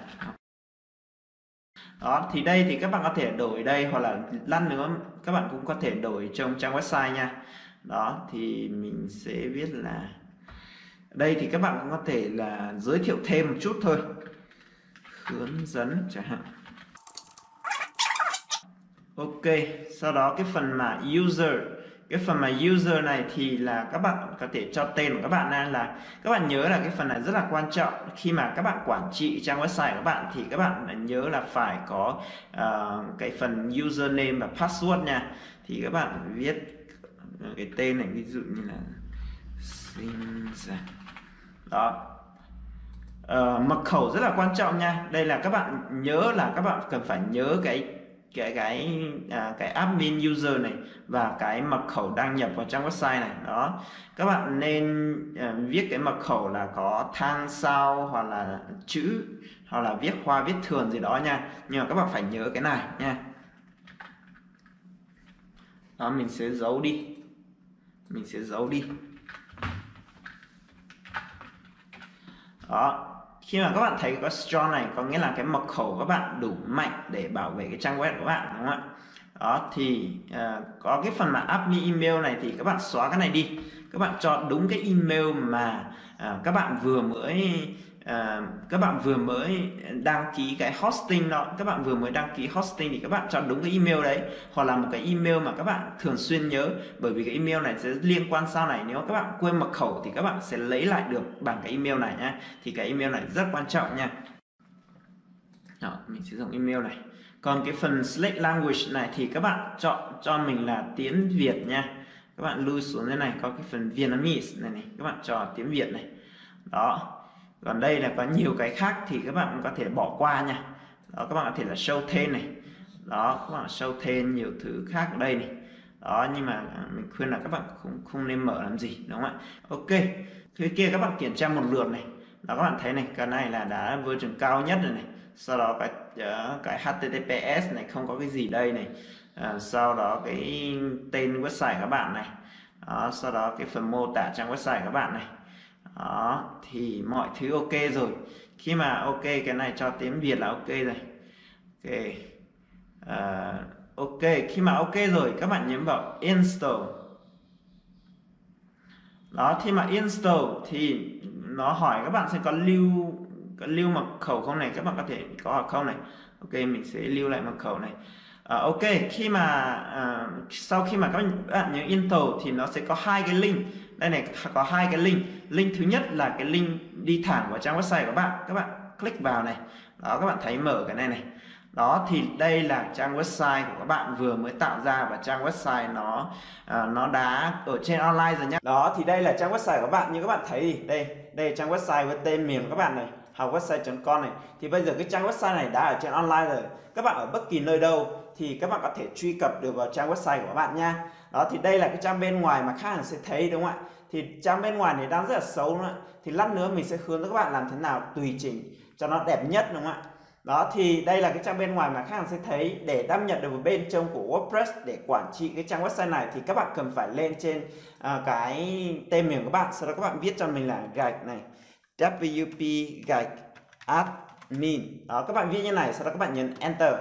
đó, thì đây thì các bạn có thể đổi đây, hoặc là lát nữa các bạn cũng có thể đổi trong trang website nha. Đó, thì mình sẽ viết là đây thì các bạn cũng có thể là giới thiệu thêm một chút thôi, hướng dẫn chẳng hạn. Ok, sau đó cái phần mà user, cái phần mà user này thì là các bạn có thể cho tên của các bạn ra, là các bạn nhớ là cái phần này rất là quan trọng khi mà các bạn quản trị trang website của các bạn, thì các bạn nhớ là phải có cái phần username và password nha. Thì các bạn viết cái tên này, ví dụ như là đó. Mật khẩu rất là quan trọng nha. Đây là các bạn nhớ là các bạn cần phải nhớ cái admin user này và cái mật khẩu đăng nhập vào trang website này. Đó, các bạn nên viết cái mật khẩu là có thang sao hoặc là chữ hoặc là viết hoa viết thường gì đó nha, nhưng mà các bạn phải nhớ cái này nha. Đó, mình sẽ giấu đi. Đó, khi mà các bạn thấy có strong này có nghĩa là cái mật khẩu các bạn đủ mạnh để bảo vệ cái trang web của bạn, đúng không ạ? Đó, thì có cái phần mà admin email này thì các bạn xóa cái này đi, các bạn chọn đúng cái email mà các bạn vừa mới đăng ký cái hosting đó, các bạn vừa mới đăng ký hosting thì các bạn chọn đúng cái email đấy, hoặc là một cái email mà các bạn thường xuyên nhớ, bởi vì cái email này sẽ liên quan sau này, nếu các bạn quên mật khẩu thì các bạn sẽ lấy lại được bằng cái email này nhé. Thì cái email này rất quan trọng nha. Đó, mình sử dụng email này. Còn cái phần select language này thì các bạn chọn cho mình là tiếng Việt nha. Các bạn lui xuống đây này, có cái phần Vietnamese này, các bạn chọn tiếng Việt này. Đó, còn đây là có nhiều cái khác thì các bạn có thể bỏ qua nha. Đó, các bạn có thể là show tên này. Đó, các bạn show tên nhiều thứ khác ở đây này. Đó, nhưng mà mình khuyên là các bạn không nên mở làm gì, đúng không ạ? Ok, thứ kia các bạn kiểm tra một lượt này. Đó, các bạn thấy này, cái này là đã version cao nhất rồi này. Sau đó cái HTTPS này không có cái gì đây này. Sau đó cái tên website các bạn này. Đó, sau đó cái phần mô tả trang website các bạn này. Đó, thì mọi thứ ok rồi. Khi mà ok cái này cho tiếng Việt là ok rồi. Ok, khi mà ok rồi các bạn nhấn vào install. Đó, khi mà install thì nó hỏi các bạn sẽ có lưu mật khẩu không này, các bạn có thể có hoặc không này. Ok, mình sẽ lưu lại mật khẩu này. Ok, khi mà sau khi mà các bạn nhấn Enter thì nó sẽ có hai cái link. Đây này, có hai cái link. Link thứ nhất là cái link đi thẳng vào trang website của bạn. Các bạn click vào này. Đó, các bạn thấy mở cái này này. Đó, thì đây là trang website của các bạn vừa mới tạo ra, và trang website nó đã ở trên online rồi nhé. Đó, thì đây là trang website của các bạn. Như các bạn thấy thì đây là trang website với tên miền của các bạn này, howwebsite.com này. Thì bây giờ cái trang website này đã ở trên online rồi. Các bạn ở bất kỳ nơi đâu thì các bạn có thể truy cập được vào trang website của các bạn nha. Đó, thì đây là cái trang bên ngoài mà khách hàng sẽ thấy, đúng không ạ? Thì trang bên ngoài này đang rất là xấu, đúng không ạ? Thì lát nữa mình sẽ hướng dẫn các bạn làm thế nào tùy chỉnh cho nó đẹp nhất, đúng không ạ? Đó, thì đây là cái trang bên ngoài mà khách hàng sẽ thấy. Để đăng nhập được vào bên trong của WordPress để quản trị cái trang website này thì các bạn cần phải lên trên cái tên miền của các bạn. Sau đó các bạn viết cho mình là gạch này, wp gạch admin. Đó, các bạn viết như này, sau đó các bạn nhấn Enter.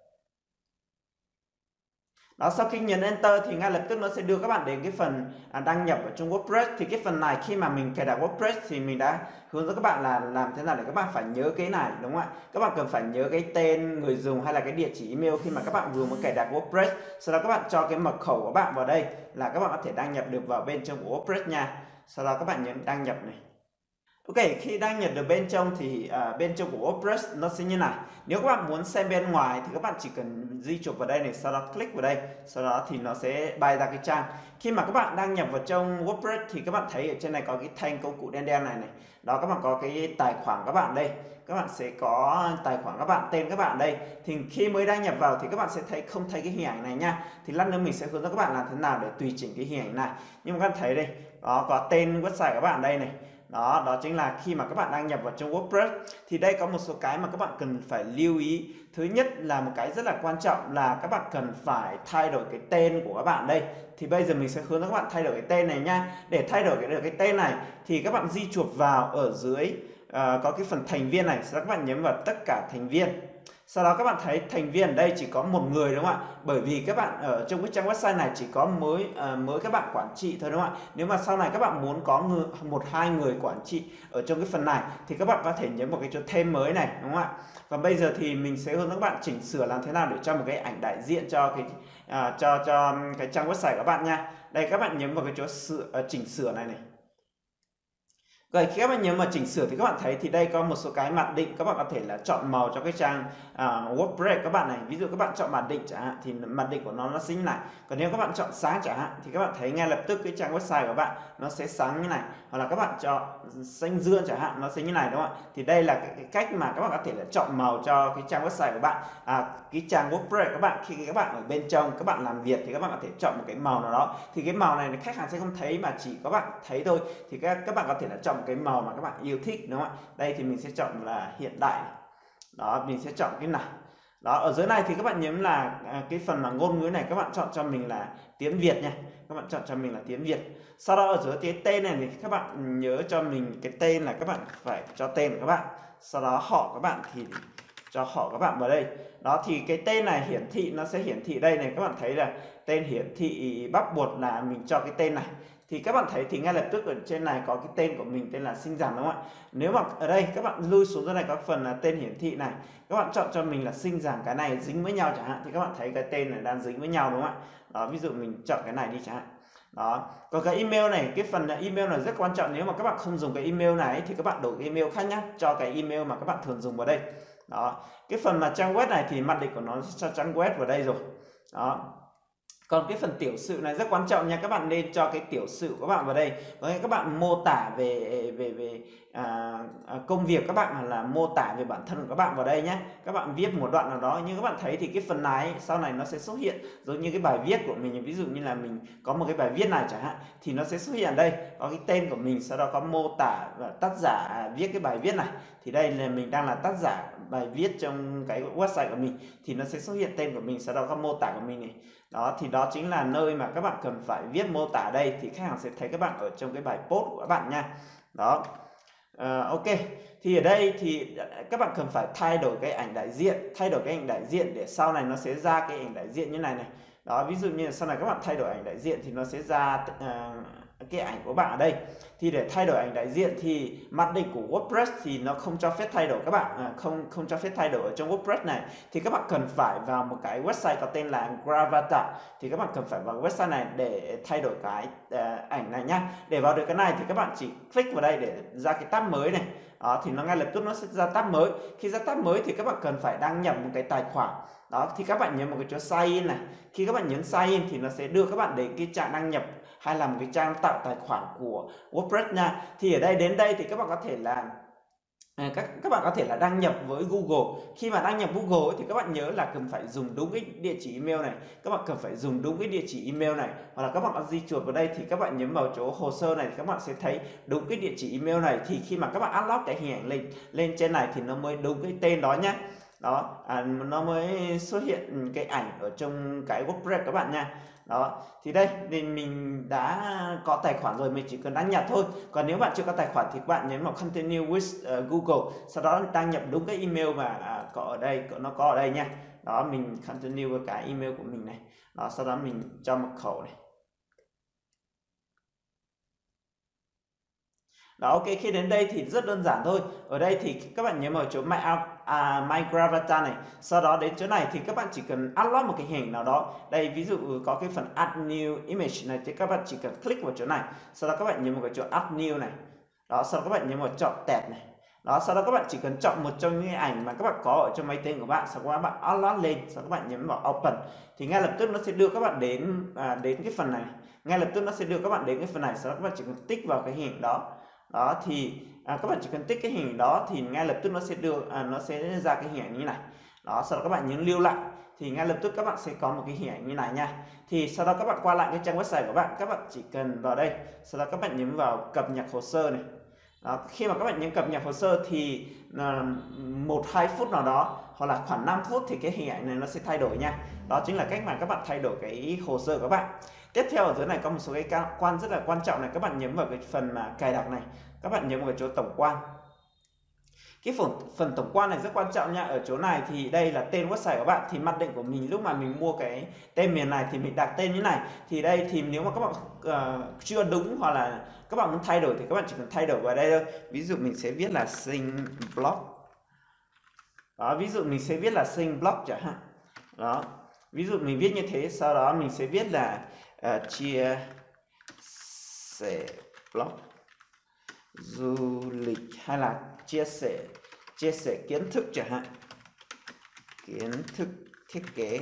Đó, sau khi nhấn Enter thì ngay lập tức nó sẽ đưa các bạn đến cái phần đăng nhập ở trong WordPress. Thì cái phần này khi mà mình cài đặt WordPress thì mình đã hướng dẫn các bạn là làm thế nào để các bạn phải nhớ cái này, đúng không ạ? Các bạn cần phải nhớ cái tên người dùng hay là cái địa chỉ email khi mà các bạn vừa mới cài đặt WordPress. Sau đó các bạn cho cái mật khẩu của bạn vào đây là các bạn có thể đăng nhập được vào bên trong của WordPress nha. Sau đó các bạn nhấn đăng nhập này. Ok, khi đăng nhập được bên trong thì bên trong của WordPress nó sẽ như này. Nếu các bạn muốn xem bên ngoài thì các bạn chỉ cần di chuột vào đây này, sau đó click vào đây, sau đó thì nó sẽ bay ra cái trang. Khi mà các bạn đăng nhập vào trong WordPress thì các bạn thấy ở trên này có cái thanh công cụ đen đen này này. Đó, các bạn có cái tài khoản các bạn đây. Các bạn sẽ có tài khoản các bạn, tên các bạn đây. Thì khi mới đăng nhập vào thì các bạn sẽ không thấy cái hình ảnh này nha. Thì lát nữa mình sẽ hướng dẫn các bạn làm thế nào để tùy chỉnh cái hình ảnh này. Nhưng mà các bạn thấy đây, đó có tên website các bạn đây này. Đó chính là khi mà các bạn đăng nhập vào trong WordPress thì đây có một số cái mà các bạn cần phải lưu ý. Thứ nhất là một cái rất là quan trọng là các bạn cần phải thay đổi cái tên của các bạn đây. Thì bây giờ mình sẽ hướng dẫn các bạn thay đổi cái tên này nha. Để thay đổi được cái tên này thì các bạn di chuột vào ở dưới có cái phần thành viên này, sau đó các bạn nhấn vào tất cả thành viên. Sau đó các bạn thấy thành viên ở đây chỉ có một người, đúng không ạ? Bởi vì các bạn ở trong cái trang website này chỉ có mới các bạn quản trị thôi, đúng không ạ? Nếu mà sau này các bạn muốn có một hai người quản trị ở trong cái phần này thì các bạn có thể nhấn vào cái chỗ thêm mới này, đúng không ạ? Và bây giờ thì mình sẽ hướng dẫn các bạn chỉnh sửa làm thế nào để cho một cái ảnh đại diện cho cái cho cái trang website của các bạn nha. Đây, các bạn nhấn vào cái chỗ chỉnh sửa này này. Rồi khi các bạn nhấn vào chỉnh sửa thì các bạn thấy thì đây có một số cái mặc định. Các bạn có thể là chọn màu cho cái trang WordPress các bạn này. Ví dụ các bạn chọn mặc định chẳng hạn thì mặc định của nó sẽ như này. Còn nếu các bạn chọn sáng chẳng hạn thì các bạn thấy ngay lập tức cái trang website của bạn nó sẽ sáng như này. Hoặc là các bạn chọn xanh dương chẳng hạn, nó sẽ như này, đúng không ạ? Thì đây là cái cách mà các bạn có thể là chọn màu cho cái trang website của bạn. Cái trang WordPress các bạn, khi các bạn ở bên trong các bạn làm việc thì các bạn có thể chọn một cái màu nào đó. Thì cái màu này khách hàng sẽ không thấy mà chỉ có bạn thấy thôi. Thì các bạn có thể là chọn cái màu mà các bạn yêu thích, đúng không ạ? Đây thì mình sẽ chọn là hiện đại. Đó, mình sẽ chọn cái này. Đó, ở dưới này thì các bạn nhấn là cái phần mà ngôn ngữ này các bạn chọn cho mình là tiếng Việt nha. Các bạn chọn cho mình là tiếng Việt. Sau đó ở dưới cái tên này thì các bạn nhớ cho mình cái tên là các bạn phải cho tên của các bạn. Sau đó họ các bạn thì cho họ các bạn vào đây. Đó, thì cái tên này hiển thị nó sẽ hiển thị đây này, các bạn thấy là tên hiển thị bắt buộc là mình cho cái tên này. Thì các bạn thấy thì ngay lập tức ở trên này có cái tên của mình, tên là Sinh Giản, đúng không ạ? Nếu mà ở đây các bạn lui xuống dưới này có phần là tên hiển thị này, các bạn chọn cho mình là Sinh Giản cái này dính với nhau chẳng hạn, thì các bạn thấy cái tên này đang dính với nhau, đúng không ạ? Đó, ví dụ mình chọn cái này đi chẳng hạn. Đó, còn cái email này, cái phần email này rất quan trọng. Nếu mà các bạn không dùng cái email này thì các bạn đổi cái email khác nhá, cho cái email mà các bạn thường dùng vào đây. Đó, cái phần mà trang web này thì mặc định của nó sẽ cho trang web vào đây rồi. Đó, còn cái phần tiểu sử này rất quan trọng nha, các bạn nên cho cái tiểu sử của các bạn vào đây. Với các bạn mô tả về công việc các bạn, hoặc là mô tả về bản thân của các bạn vào đây nhé. Các bạn viết một đoạn nào đó, như các bạn thấy thì cái phần này sau này nó sẽ xuất hiện giống như cái bài viết của mình. Ví dụ như là mình có một cái bài viết này chẳng hạn thì nó sẽ xuất hiện đây có cái tên của mình, sau đó có mô tả và tác giả viết cái bài viết này. Thì đây là mình đang là tác giả bài viết trong cái website của mình thì nó sẽ xuất hiện tên của mình, sau đó có mô tả của mình này. Đó, thì đó chính là nơi mà các bạn cần phải viết mô tả đây thì khách hàng sẽ thấy các bạn ở trong cái bài post của các bạn nha. Đó, ok, thì ở đây thì các bạn cần phải thay đổi cái ảnh đại diện, để sau này nó sẽ ra cái ảnh đại diện như này này. Đó, ví dụ như là sau này các bạn thay đổi ảnh đại diện thì nó sẽ ra cái ảnh của bạn ở đây. Thì để thay đổi ảnh đại diện thì mặc định của WordPress thì nó không cho phép thay đổi các bạn, không cho phép thay đổi ở trong WordPress này. Thì các bạn cần phải vào một cái website có tên là Gravatar. Thì các bạn cần phải vào website này để thay đổi cái ảnh này nhá. Để vào được cái này thì các bạn chỉ click vào đây để ra cái tab mới này. Đó, thì nó ngay lập tức nó sẽ ra tab mới. Khi ra tab mới thì các bạn cần phải đăng nhập một cái tài khoản. Đó, thì các bạn nhấn một cái chỗ sign in này. Khi các bạn nhấn sign in thì nó sẽ đưa các bạn đến cái trang đăng nhập hay là một cái trang tạo tài khoản của WordPress nha. Thì ở đây đến đây thì các bạn có thể là các bạn có thể là đăng nhập với Google. Khi mà đăng nhập Google thì các bạn nhớ là cần phải dùng đúng cái địa chỉ email này. Các bạn cần phải dùng đúng cái địa chỉ email này. Hoặc là các bạn di chuột vào đây thì các bạn nhấn vào chỗ hồ sơ này thì các bạn sẽ thấy đúng cái địa chỉ email này. Thì khi mà các bạn upload cái hình ảnh lên trên này thì nó mới đúng cái tên đó nhé. Đó, nó mới xuất hiện cái ảnh ở trong cái WordPress các bạn nha. Đó, thì đây thì mình đã có tài khoản rồi, mình chỉ cần đăng nhập thôi. Còn nếu bạn chưa có tài khoản thì các bạn nhấn vào Continue with Google, sau đó đăng nhập đúng cái email mà có ở đây, nó có ở đây nha. Đó, mình continue với cái email của mình này. Đó, sau đó mình cho mật khẩu này. Đó, ok, khi đến đây thì rất đơn giản thôi. Ở đây thì các bạn nhớ vào chỗ My Gravatar này. Sau đó đến chỗ này thì các bạn chỉ cần upload một cái hình nào đó. Đây, ví dụ có cái phần Add New Image này thì các bạn chỉ cần click vào chỗ này. Sau đó các bạn nhấn vào cái chỗ Add New này. Đó, sau đó các bạn nhấn vào chọn tag này. Đó, sau đó các bạn chỉ cần chọn một trong những ảnh mà các bạn có ở trong máy tính của bạn, sau đó các bạn upload lên, sau đó các bạn nhấn vào Open thì ngay lập tức nó sẽ đưa các bạn đến cái phần này. Ngay lập tức nó sẽ đưa các bạn đến cái phần này, sau đó các bạn chỉ cần tích vào cái hình đó. Đó thì các bạn chỉ cần tích cái hình đó thì ngay lập tức nó sẽ đưa nó sẽ ra cái hình ảnh như này. Đó, sau đó các bạn nhấn lưu lại thì ngay lập tức các bạn sẽ có một cái hình ảnh như này nha. Thì sau đó các bạn qua lại cái trang website của bạn, các bạn chỉ cần vào đây, sau đó các bạn nhấn vào cập nhật hồ sơ này. Đó, khi mà các bạn nhấn cập nhật hồ sơ thì 1-2 phút nào đó hoặc là khoảng 5 phút thì cái hình ảnh này nó sẽ thay đổi nha. Đó chính là cách mà các bạn thay đổi cái hồ sơ của các bạn. Tiếp theo ở dưới này có một số cái rất là quan trọng này, các bạn nhấn vào cái phần mà cài đặt này, các bạn nhấn vào cái chỗ tổng quan. Cái phần tổng quan này rất quan trọng nha. Ở chỗ này thì đây là tên website của bạn, thì mặc định của mình lúc mà mình mua cái tên miền này thì mình đặt tên như này. Thì đây thì nếu mà các bạn chưa đúng hoặc là các bạn muốn thay đổi thì các bạn chỉ cần thay đổi vào đây thôi. Ví dụ mình sẽ viết là Sinh Blog. Đó, ví dụ mình sẽ viết là Sinh Blog chẳng hạn. Đó, ví dụ mình viết như thế, sau đó mình sẽ viết là chia sẻ blog du lịch hay là chia sẻ kiến thức chẳng hạn, kiến thức thiết kế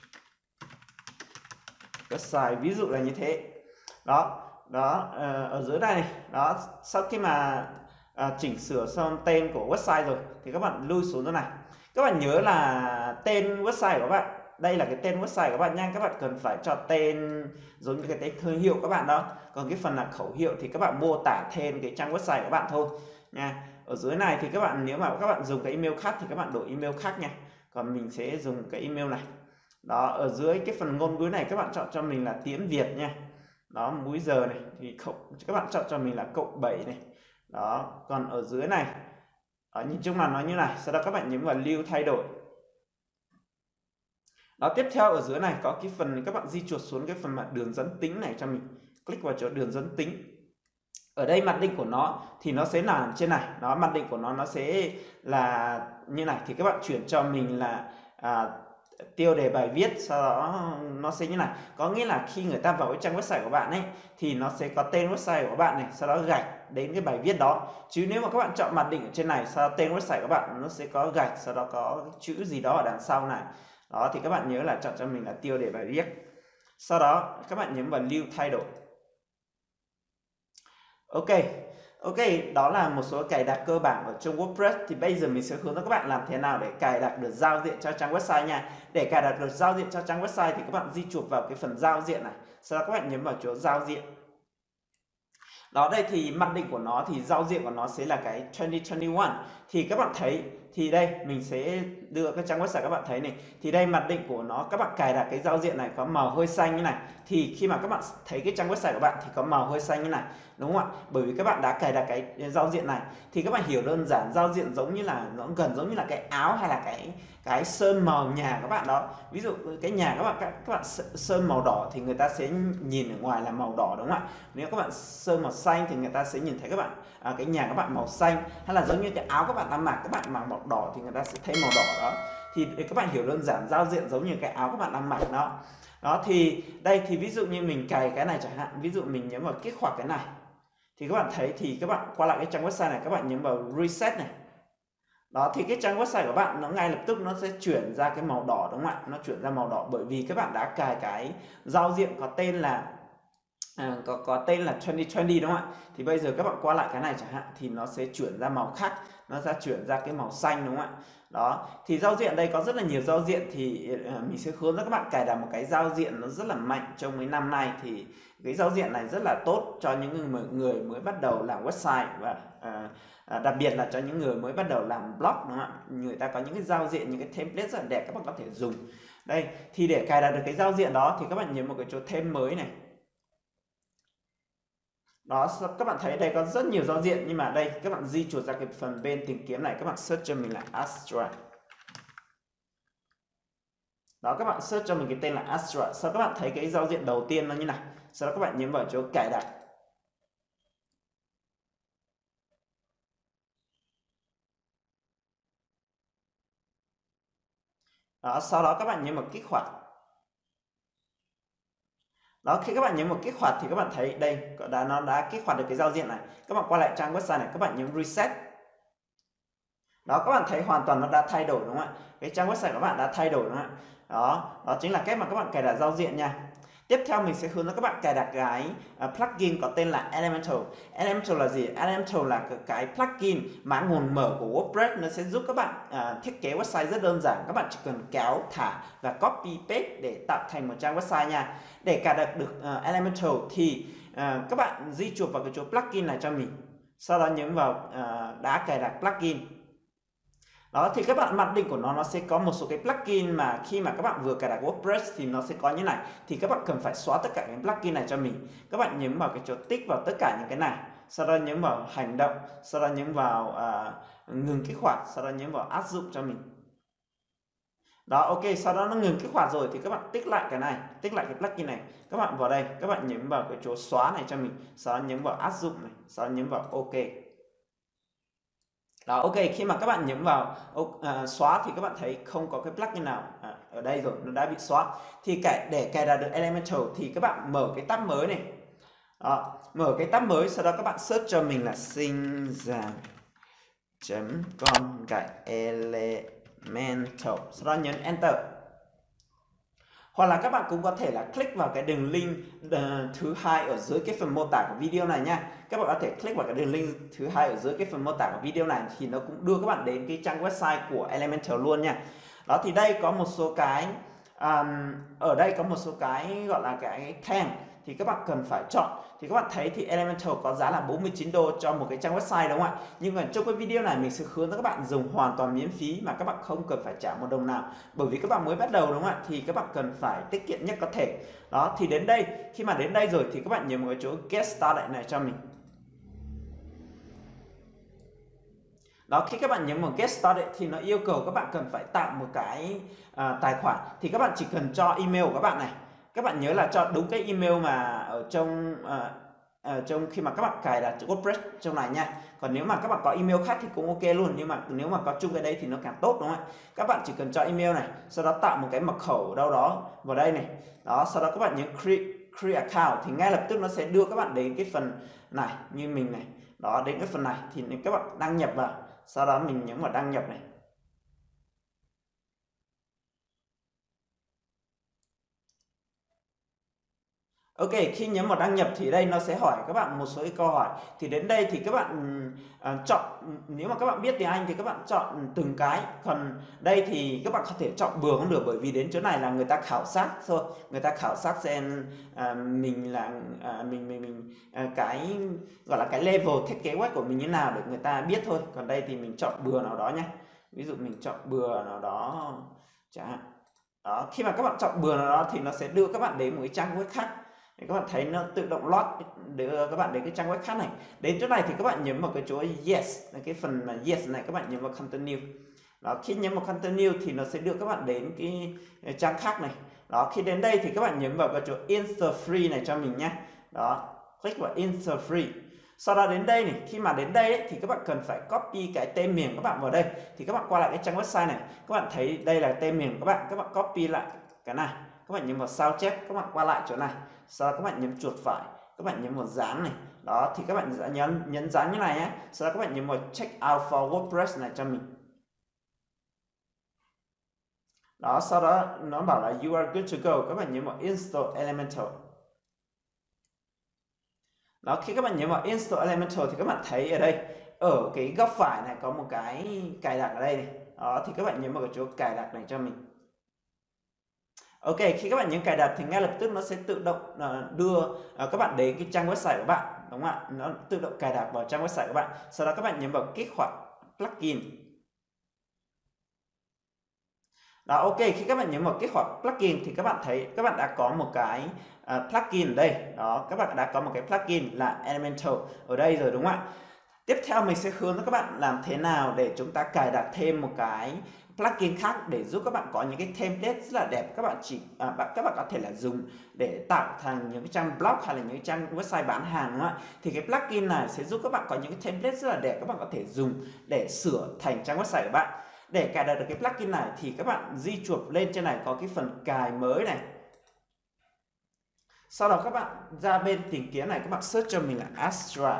website, ví dụ là như thế. Đó, ở dưới đây đó, sau khi mà chỉnh sửa xong tên của website rồi thì các bạn lui xuống chỗ này. Các bạn nhớ là tên website của bạn, đây là cái tên website của bạn nha. Các bạn cần phải cho tên giống như cái tên thương hiệu các bạn đó. Còn cái phần là khẩu hiệu thì các bạn mô tả thêm cái trang website của bạn thôi nha. Ở dưới này thì các bạn, nếu mà các bạn dùng cái email khác thì các bạn đổi email khác nha. Còn mình sẽ dùng cái email này. Đó, ở dưới cái phần ngôn ngữ này các bạn chọn cho mình là tiếng Việt nha. Đó, múi giờ này thì các bạn chọn cho mình là +7 này. Đó, còn ở dưới này nhìn chung là nó như này. Sau đó các bạn nhấn vào lưu thay đổi. Đó, tiếp theo ở dưới này có cái phần các bạn di chuột xuống cái phần mà đường dẫn tính này cho mình, click vào chỗ đường dẫn tính. Ở đây mặc định của nó thì nó sẽ nằm trên này. Đó, mặc định của nó sẽ là như này, thì các bạn chuyển cho mình là tiêu đề bài viết, sau đó nó sẽ như này. Có nghĩa là khi người ta vào cái trang website của bạn ấy thì nó sẽ có tên website của bạn này, sau đó gạch đến cái bài viết đó. Chứ nếu mà các bạn chọn mặc định ở trên này, sau đó tên website của bạn nó sẽ có gạch, sau đó có chữ gì đó ở đằng sau này. Đó, thì các bạn nhớ là chọn cho mình là tiêu đề bài viết. Sau đó các bạn nhấn vào lưu thay đổi. Ok, đó là một số cài đặt cơ bản ở trong WordPress. Thì bây giờ mình sẽ hướng dẫn các bạn làm thế nào để cài đặt được giao diện cho trang website nha. Để cài đặt được giao diện cho trang website thì các bạn di chuột vào cái phần giao diện này, sau đó các bạn nhấn vào chỗ giao diện. Đó, đây thì mặc định của nó thì giao diện của nó sẽ là cái 2021. Thì các bạn thấy thì đây mình sẽ đưa cái trang website các bạn thấy này. Thì đây mặc định của nó, các bạn cài đặt cái giao diện này có màu hơi xanh như này. Thì khi mà các bạn thấy cái trang website của bạn thì có màu hơi xanh như này, đúng không ạ? Bởi vì các bạn đã cài đặt cái giao diện này. Thì các bạn hiểu đơn giản giao diện giống như là nó gần giống như là cái áo hay là cái sơn màu nhà các bạn đó. Ví dụ cái nhà các bạn sơn màu đỏ thì người ta sẽ nhìn ở ngoài là màu đỏ, đúng không ạ? Nếu các bạn sơn màu xanh thì người ta sẽ nhìn thấy các bạn cái nhà các bạn màu xanh, hay là giống như cái áo các bạn đang mặc, các bạn mặc màu đỏ thì người ta sẽ thấy màu đỏ đó. Thì để các bạn hiểu đơn giản giao diện giống như cái áo các bạn đang mặc đó. Đó thì đây thì ví dụ như mình cài cái này chẳng hạn, ví dụ mình nhấn vào kích hoạt cái này thì các bạn thấy thì các bạn qua lại cái trang website này, các bạn nhấn vào reset này. Đó thì cái trang website của bạn nó ngay lập tức nó sẽ chuyển ra cái màu đỏ, đúng không ạ? Nó chuyển ra màu đỏ bởi vì các bạn đã cài cái giao diện có tên là có tên là 2020, đúng không ạ? Thì bây giờ các bạn qua lại cái này chẳng hạn thì nó sẽ chuyển ra màu khác, nó sẽ chuyển ra cái màu xanh, đúng không ạ? Đó thì giao diện đây có rất là nhiều giao diện, thì mình sẽ hướng dẫn các bạn cài đặt một cái giao diện nó rất là mạnh trong mấy năm nay. Thì cái giao diện này rất là tốt cho những người mới bắt đầu làm website, và đặc biệt là cho những người mới bắt đầu làm blog, đúng không ạ? Người ta có những cái giao diện, những cái template rất là đẹp các bạn có thể dùng. Đây thì để cài đặt được cái giao diện đó thì các bạn nhấn một cái chỗ thêm mới này. Đó, các bạn thấy đây có rất nhiều giao diện, nhưng mà đây các bạn di chuột ra cái phần bên tìm kiếm này, các bạn search cho mình là Astra. Đó, các bạn search cho mình cái tên là Astra. Sau các bạn thấy cái giao diện đầu tiên nó như này, sau đó các bạn nhấn vào chỗ cài đặt. Đó, sau đó các bạn nhấn vào kích hoạt. Đó, khi các bạn nhấn vào kích hoạt thì các bạn thấy đây nó đã kích hoạt được cái giao diện này. Các bạn quay lại trang website này, các bạn nhấn reset. Đó, các bạn thấy hoàn toàn nó đã thay đổi, đúng không ạ? Cái trang website của các bạn đã thay đổi, đúng không ạ? Đó chính là cách mà các bạn cài đặt giao diện nha. Tiếp theo mình sẽ hướng dẫn các bạn cài đặt cái plugin có tên là Elementor. Elementor là gì? Elementor là cái plugin mã nguồn mở của WordPress, nó sẽ giúp các bạn thiết kế website rất đơn giản. Các bạn chỉ cần kéo, thả và copy paste để tạo thành một trang website nha. Để cài đặt được Elementor thì các bạn di chuột vào cái chỗ plugin này cho mình. Sau đó nhấn vào đã cài đặt plugin. Đó thì các bạn mặc định của nó sẽ có một số cái plugin mà khi mà các bạn vừa cài đặt WordPress thì nó sẽ có như này. Thì các bạn cần phải xóa tất cả những plugin này cho mình. Các bạn nhấn vào cái chỗ tích vào tất cả những cái này, sau đó nhấn vào hành động, sau đó nhấn vào ngừng kích hoạt, sau đó nhấn vào áp dụng cho mình. Đó, ok, sau đó nó ngừng kích hoạt rồi thì các bạn tích lại cái này, tích lại cái plugin này. Các bạn vào đây, các bạn nhấn vào cái chỗ xóa này cho mình, sau đó nhấn vào áp dụng này, sau đó nhấn vào ok. Đó, ok, khi mà các bạn nhấn vào xóa thì các bạn thấy không có cái plugin nào ở đây rồi, nó đã bị xóa. Thì để cài đặt được Elementor thì các bạn mở cái tab mới này. Đó, mở cái tab mới, sau đó các bạn search cho mình là sinhgiang.com Elementor, sau đó nhấn Enter. Hoặc là các bạn cũng có thể là click vào cái đường link thứ hai ở dưới cái phần mô tả của video này nha. Các bạn có thể click vào cái đường link thứ hai ở dưới cái phần mô tả của video này thì nó cũng đưa các bạn đến cái trang website của Elementor luôn nha. Đó thì đây có một số cái ở đây có một số cái gọi là cái theme thì các bạn cần phải chọn. Thì các bạn thấy thì Elementor có giá là 49 đô cho một cái trang website, đúng không ạ? Nhưng mà trong cái video này mình sẽ hướng dẫn các bạn dùng hoàn toàn miễn phí mà các bạn không cần phải trả một đồng nào. Bởi vì các bạn mới bắt đầu, đúng không ạ? Thì các bạn cần phải tiết kiệm nhất có thể. Đó thì đến đây, khi mà đến đây rồi thì các bạn nhấn vào cái chỗ Get Started này cho mình. Đó, khi các bạn nhấn vào Get Started thì nó yêu cầu các bạn cần phải tạo một cái tài khoản. Thì các bạn chỉ cần cho email của các bạn này. Các bạn nhớ là cho đúng cái email mà ở trong khi mà các bạn cài đặt WordPress trong này nha. Còn nếu mà các bạn có email khác thì cũng ok luôn, nhưng mà nếu mà có chung cái đấy thì nó càng tốt, đúng không ạ? Các bạn chỉ cần cho email này, sau đó tạo một cái mật khẩu đâu đó vào đây này. Đó, sau đó các bạn nhấn create account thì ngay lập tức nó sẽ đưa các bạn đến cái phần này như mình này. Đó, đến cái phần này thì các bạn đăng nhập vào, sau đó mình nhấn vào đăng nhập này. Ok, khi nhấn vào đăng nhập thì đây nó sẽ hỏi các bạn một số câu hỏi. Thì đến đây thì các bạn chọn, nếu mà các bạn biết tiếng Anh thì các bạn chọn từng cái. Còn đây thì các bạn có thể chọn bừa cũng được, bởi vì đến chỗ này là người ta khảo sát thôi. Người ta khảo sát xem mình là cái gọi là cái level thiết kế web của mình như nào để người ta biết thôi. Còn đây thì mình chọn bừa nào đó nhé. Ví dụ mình chọn bừa nào đó chẳng hạn. Đó, khi mà các bạn chọn bừa nào đó thì nó sẽ đưa các bạn đến một cái trang web khác. Để các bạn thấy nó tự động load đưa các bạn đến cái trang web khác này. Đến chỗ này thì các bạn nhấn vào cái chỗ yes, cái phần mà yes này, các bạn nhấn vào continue. Đó, khi nhấn vào continue thì nó sẽ đưa các bạn đến cái trang khác này. Đó, khi đến đây thì các bạn nhấn vào cái chỗ insert free này cho mình nhé. Đó, click vào insert free. Sau đó đến đây này, khi mà đến đây ấy, thì các bạn cần phải copy cái tên miền các bạn vào đây. Thì các bạn qua lại cái trang website này, các bạn thấy đây là tên miền của các bạn copy lại cái này, các bạn nhấn vào sao chép, các bạn qua lại chỗ này, sau đó các bạn nhấn chuột phải, các bạn nhấn vào dán này. Đó, thì các bạn sẽ nhấn dán như này nhé. Sau đó các bạn nhấn vào check out for WordPress này cho mình. Đó, sau đó nó bảo là you are good to go, các bạn nhấn vào install Elementor. Đó, khi các bạn nhấn vào install Elementor thì các bạn thấy ở đây, ở cái góc phải này có một cái cài đặt ở đây này. Đó, thì các bạn nhấn vào cái chỗ cài đặt này cho mình. Ok, khi các bạn nhấn cài đặt thì ngay lập tức nó sẽ tự động đưa các bạn đến cái trang website của bạn, đúng không ạ? Nó tự động cài đặt vào trang website của bạn. Sau đó các bạn nhấn vào kích hoạt plugin. Đó, ok, khi các bạn nhấn vào kích hoạt plugin thì các bạn thấy các bạn đã có một cái plugin ở đây. Đó, các bạn đã có một cái plugin là Elementor ở đây rồi, đúng không ạ? Tiếp theo mình sẽ hướng dẫn các bạn làm thế nào để chúng ta cài đặt thêm một cái plugin khác để giúp các bạn có những cái template rất là đẹp. Các bạn các bạn có thể là dùng để tạo thành những cái trang blog hay là những cái trang website bán hàng, đúng không ạ? Thì cái plugin này sẽ giúp các bạn có những cái template rất là đẹp, các bạn có thể dùng để sửa thành trang website của bạn. Để cài đặt được cái plugin này thì các bạn di chuột lên trên này có cái phần cài mới này. Sau đó các bạn ra bên tìm kiếm này, các bạn search cho mình là Astra.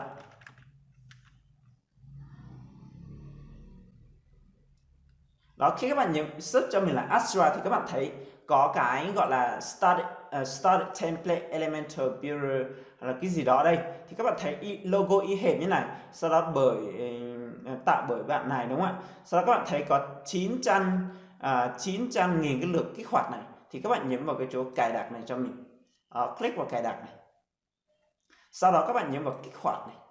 Đó, khi các bạn nhấn search cho mình là Astra thì các bạn thấy có cái gọi là Start Template Elementor Builder hay là cái gì đó đây. Thì các bạn thấy logo y hệt như này. Sau đó tạo bởi bạn này, đúng không ạ? Sau đó các bạn thấy có 900.000 cái lượt kích hoạt này. Thì các bạn nhấn vào cái chỗ cài đặt này cho mình. Click vào cài đặt này. Sau đó các bạn nhấn vào kích hoạt này.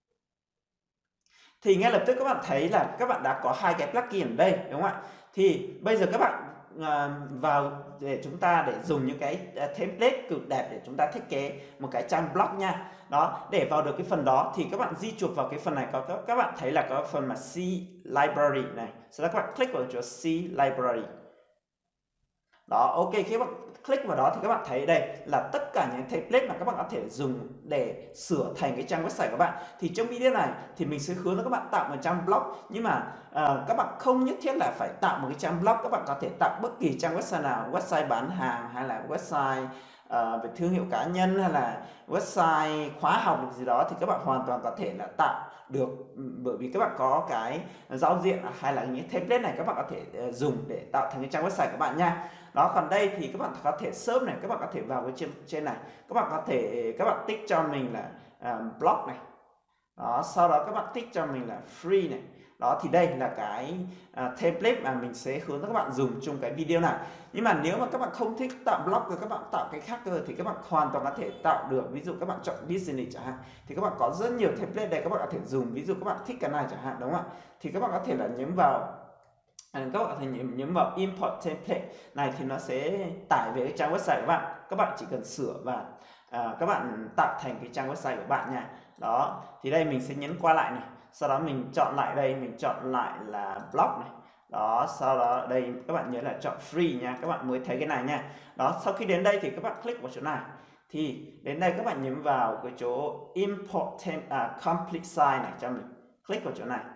Thì ngay lập tức các bạn thấy là các bạn đã có hai cái plugin ở đây, đúng không ạ? Thì bây giờ các bạn vào để chúng ta để dùng những cái template cực đẹp để chúng ta thiết kế một cái trang blog nha. Đó, để vào được cái phần đó thì các bạn di chuột vào cái phần này, các bạn thấy là có phần mà C library này. Sau đó các bạn click vào chỗ C library. Đó, ok, khi các bạn click vào đó thì các bạn thấy đây là tất cả những template mà các bạn có thể dùng để sửa thành cái trang website của bạn. Thì trong video này thì mình sẽ hướng dẫn các bạn tạo một trang blog, nhưng mà các bạn không nhất thiết là phải tạo một cái trang blog, các bạn có thể tạo bất kỳ trang website nào, website bán hàng hay là website về thương hiệu cá nhân hay là website khóa học được gì đó thì các bạn hoàn toàn có thể là tạo được, bởi vì các bạn có cái giao diện hay là những template này các bạn có thể dùng để tạo thành cái trang website của bạn nha. Đó, còn đây thì các bạn có thể search này, các bạn có thể vào cái trên này, các bạn tích cho mình là blog này. Đó, sau đó các bạn tích cho mình là free này. Đó, thì đây là cái template mà mình sẽ hướng dẫn các bạn dùng trong cái video này. Nhưng mà nếu mà các bạn không thích tạo blog rồi các bạn tạo cái khác cơ thì các bạn hoàn toàn có thể tạo được. Ví dụ các bạn chọn business chẳng hạn thì các bạn có rất nhiều template đây các bạn có thể dùng. Ví dụ các bạn thích cái này chẳng hạn, đúng không ạ? Thì các bạn có thể là nhấn vào nhấn vào import template này thì nó sẽ tải về cái trang website của bạn. Các bạn chỉ cần sửa và các bạn tạo thành cái trang website của bạn nha. Đó, thì đây mình sẽ nhấn qua lại này, sau đó mình chọn lại đây, mình chọn lại là blog này. Đó, sau đó đây các bạn nhớ là chọn free nha, các bạn mới thấy cái này nha. Đó, sau khi đến đây thì các bạn click vào chỗ này, thì đến đây các bạn nhấn vào cái chỗ import complete site này cho mình, click vào chỗ này.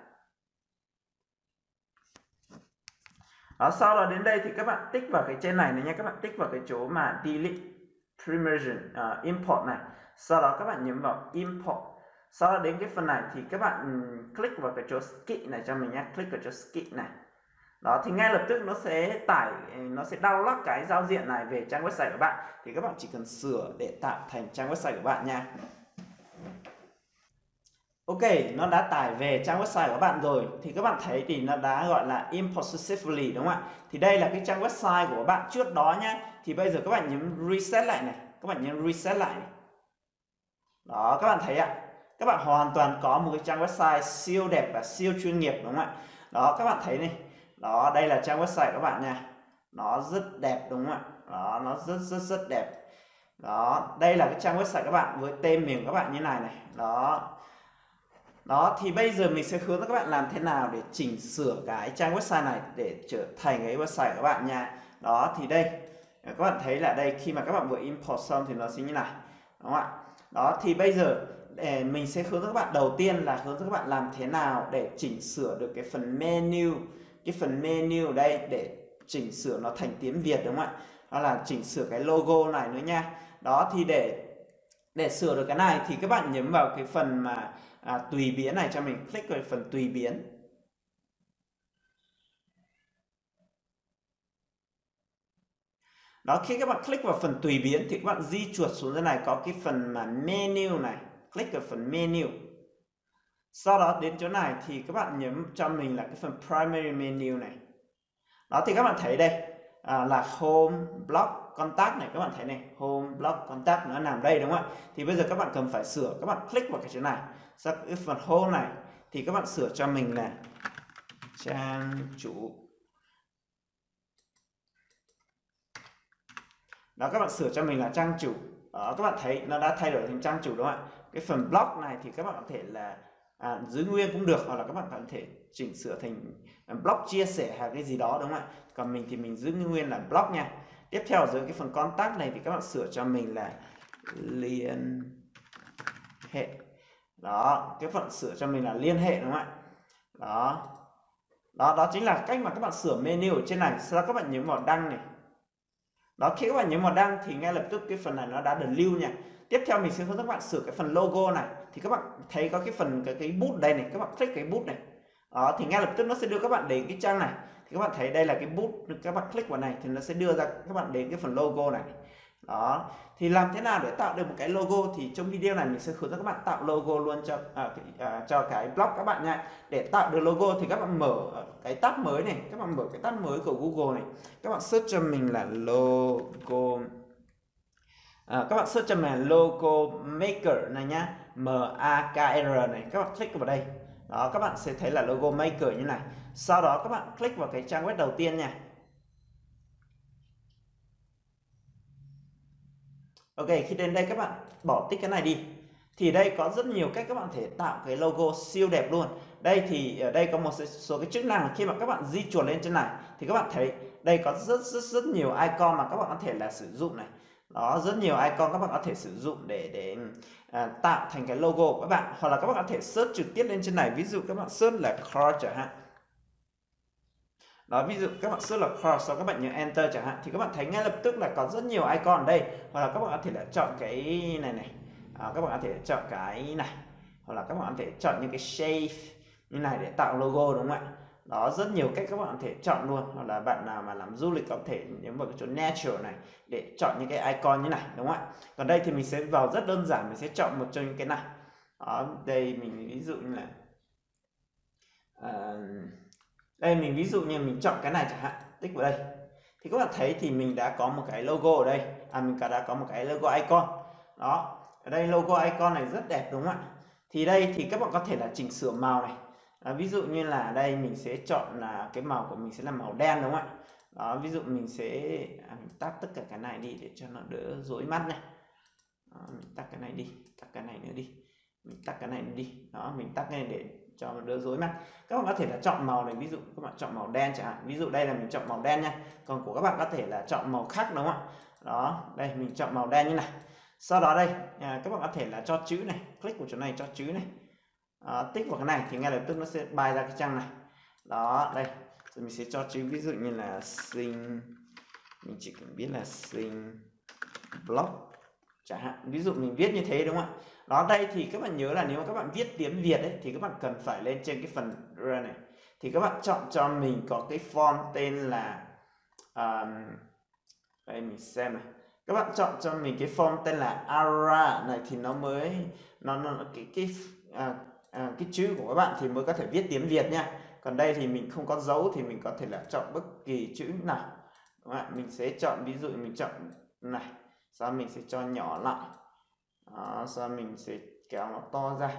Đó, sau đó đến đây thì các bạn tích vào cái trên này nha, các bạn tích vào cái chỗ mà delete permission import này. Sau đó các bạn nhấn vào import. Sau đó đến cái phần này thì các bạn click vào cái chỗ skip này cho mình nhé, click vào chỗ skip này. Đó thì ngay lập tức nó sẽ download cái giao diện này về trang website của bạn. Thì các bạn chỉ cần sửa để tạo thành trang website của bạn nha. Ok, nó đã tải về trang website của bạn rồi. Thì các bạn thấy thì nó đã gọi là import successfully đúng không ạ? Thì đây là cái trang website của bạn trước đó nhá. Thì bây giờ các bạn nhấn reset lại này. Các bạn nhấn reset lại này. Đó, các bạn thấy ạ. Các bạn hoàn toàn có một cái trang website siêu đẹp và siêu chuyên nghiệp đúng không ạ? Đó, các bạn thấy này. Đó, đây là trang website của các bạn nha. Nó rất đẹp đúng không ạ? Đó, nó rất đẹp. Đó, đây là cái trang website các bạn với tên miền các bạn như này này. Đó, thì bây giờ mình sẽ hướng dẫn các bạn làm thế nào để chỉnh sửa cái trang website này để trở thành cái website của các bạn nha. Đó, thì đây các bạn thấy là đây khi mà các bạn vừa import xong thì nó sẽ như này, đúng không ạ? Đó, thì bây giờ mình sẽ hướng dẫn các bạn, đầu tiên là hướng dẫn các bạn làm thế nào để chỉnh sửa được cái phần menu ở đây, để chỉnh sửa nó thành tiếng Việt đúng không ạ? Đó là chỉnh sửa cái logo này nữa nha. Đó, thì để sửa được cái này thì các bạn nhấn vào cái phần mà tùy biến này cho mình, click vào phần tùy biến. Đó, khi các bạn click vào phần tùy biến thì các bạn di chuột xuống dưới này có cái phần mà menu này, click vào phần menu. Sau đó đến chỗ này thì các bạn nhấn cho mình là cái phần primary menu này. Đó, thì các bạn thấy đây là home, blog, contact này, các bạn thấy này, home, blog, contact nó nằm đây đúng không ạ? Thì bây giờ các bạn cần phải sửa, các bạn click vào cái chỗ này, sau cái phần home này thì các bạn sửa cho mình là trang chủ. Đó, các bạn sửa cho mình là trang chủ. Đó, các bạn thấy nó đã thay đổi thành trang chủ đúng không ạ? Cái phần blog này thì các bạn có thể là giữ nguyên cũng được, hoặc là các bạn có thể chỉnh sửa thành blog chia sẻ hay cái gì đó đúng không ạ? Còn mình thì mình giữ nguyên là blog nha. Tiếp theo dưới cái phần contact này thì các bạn sửa cho mình là liên hệ. Đó, cái phần sửa cho mình là liên hệ đúng không ạ? Đó chính là cách mà các bạn sửa menu ở trên này. Sau đó các bạn nhấn vào đăng này. Đó, khi các bạn nhấn vào đăng thì ngay lập tức cái phần này nó đã được lưu nha. Tiếp theo mình sẽ hướng dẫn các bạn sửa cái phần logo này. Thì các bạn thấy có cái phần cái bút đây này, các bạn click cái bút này. Đó, thì ngay lập tức nó sẽ đưa các bạn đến cái trang này. Thì các bạn thấy đây là cái bút, các bạn click vào này thì nó sẽ đưa ra các bạn đến cái phần logo này. Đó, thì làm thế nào để tạo được một cái logo thì trong video này mình sẽ hướng dẫn các bạn tạo logo luôn cho cái blog các bạn nha. Để tạo được logo thì các bạn mở cái tab mới này, các bạn mở cái tab mới của Google này, các bạn search cho mình là logo, các bạn search cho mình là logo maker này nhá, MAKR này, các bạn click vào đây. Đó, các bạn sẽ thấy là logo maker như này. Sau đó các bạn click vào cái trang web đầu tiên nha. Ok, khi đến đây các bạn bỏ tích cái này đi. Thì đây có rất nhiều cách các bạn thể tạo cái logo siêu đẹp luôn. Đây thì ở đây có một số cái chức năng, khi mà các bạn di chuột lên trên này thì các bạn thấy đây có rất nhiều icon mà các bạn có thể là sử dụng này. Đó, rất nhiều icon các bạn có thể sử dụng để tạo thành cái logo của các bạn, hoặc là các bạn có thể search trực tiếp lên trên này. Ví dụ các bạn search là car chẳng hạn. Đó, ví dụ các bạn search là car, sau các bạn nhấn enter chẳng hạn thì các bạn thấy ngay lập tức là có rất nhiều icon ở đây, hoặc là các bạn có thể là chọn cái này các bạn có thể chọn cái này, hoặc là các bạn có thể chọn những cái shape như này để tạo logo đúng không ạ? Đó, rất nhiều cách các bạn có thể chọn luôn, hoặc là bạn nào mà làm du lịch có thể nhấn vào cái chỗ natural này để chọn những cái icon như này đúng không ạ? Còn đây thì mình sẽ vào rất đơn giản, mình sẽ chọn một trong những cái này. Đó, đây mình ví dụ như là đây mình ví dụ như mình chọn cái này chẳng hạn, tích vào đây thì các bạn thấy thì mình đã có một cái logo ở đây, mình đã có một cái logo icon. Đó, ở đây logo icon này rất đẹp đúng không ạ? Thì đây thì các bạn có thể là chỉnh sửa màu này. Ví dụ như là ở đây mình sẽ chọn là cái màu của mình sẽ là màu đen đúng không ạ? Đó, ví dụ mình sẽ mình tắt tất cả cái này đi để cho nó đỡ rối mắt này. Đó, mình tắt cái này đi, tắt cái này nữa đi, mình tắt cái này đi. Đó, mình tắt cái này để cho nó đỡ rối mắt. Các bạn có thể là chọn màu này, ví dụ các bạn chọn màu đen chẳng hạn, ví dụ đây là mình chọn màu đen nha, còn của các bạn có thể là chọn màu khác đúng không ạ? Đó, đây mình chọn màu đen như này. Sau đó đây các bạn có thể là cho chữ này, click vào chỗ này cho chữ này. Tích vào cái này thì ngay lập tức nó sẽ bay ra cái trang này. Đó, đây rồi mình sẽ cho chữ, ví dụ như là sinh, mình chỉ cần biết là sinh blog chẳng hạn, ví dụ mình viết như thế đúng không ạ? Đó, đây thì các bạn nhớ là nếu mà các bạn viết tiếng Việt ấy thì các bạn cần phải lên trên cái phần R này thì các bạn chọn cho mình có cái font tên là đây mình xem này, các bạn chọn cho mình cái font tên là Ara này thì nó mới cái chữ của các bạn thì mới có thể viết tiếng Việt nha. Còn đây thì mình không có dấu thì mình có thể là chọn bất kỳ chữ nào. Đúng không? Mình sẽ chọn, ví dụ mình chọn này, sau mình sẽ cho nhỏ lại. Đó, sau mình sẽ kéo nó to ra.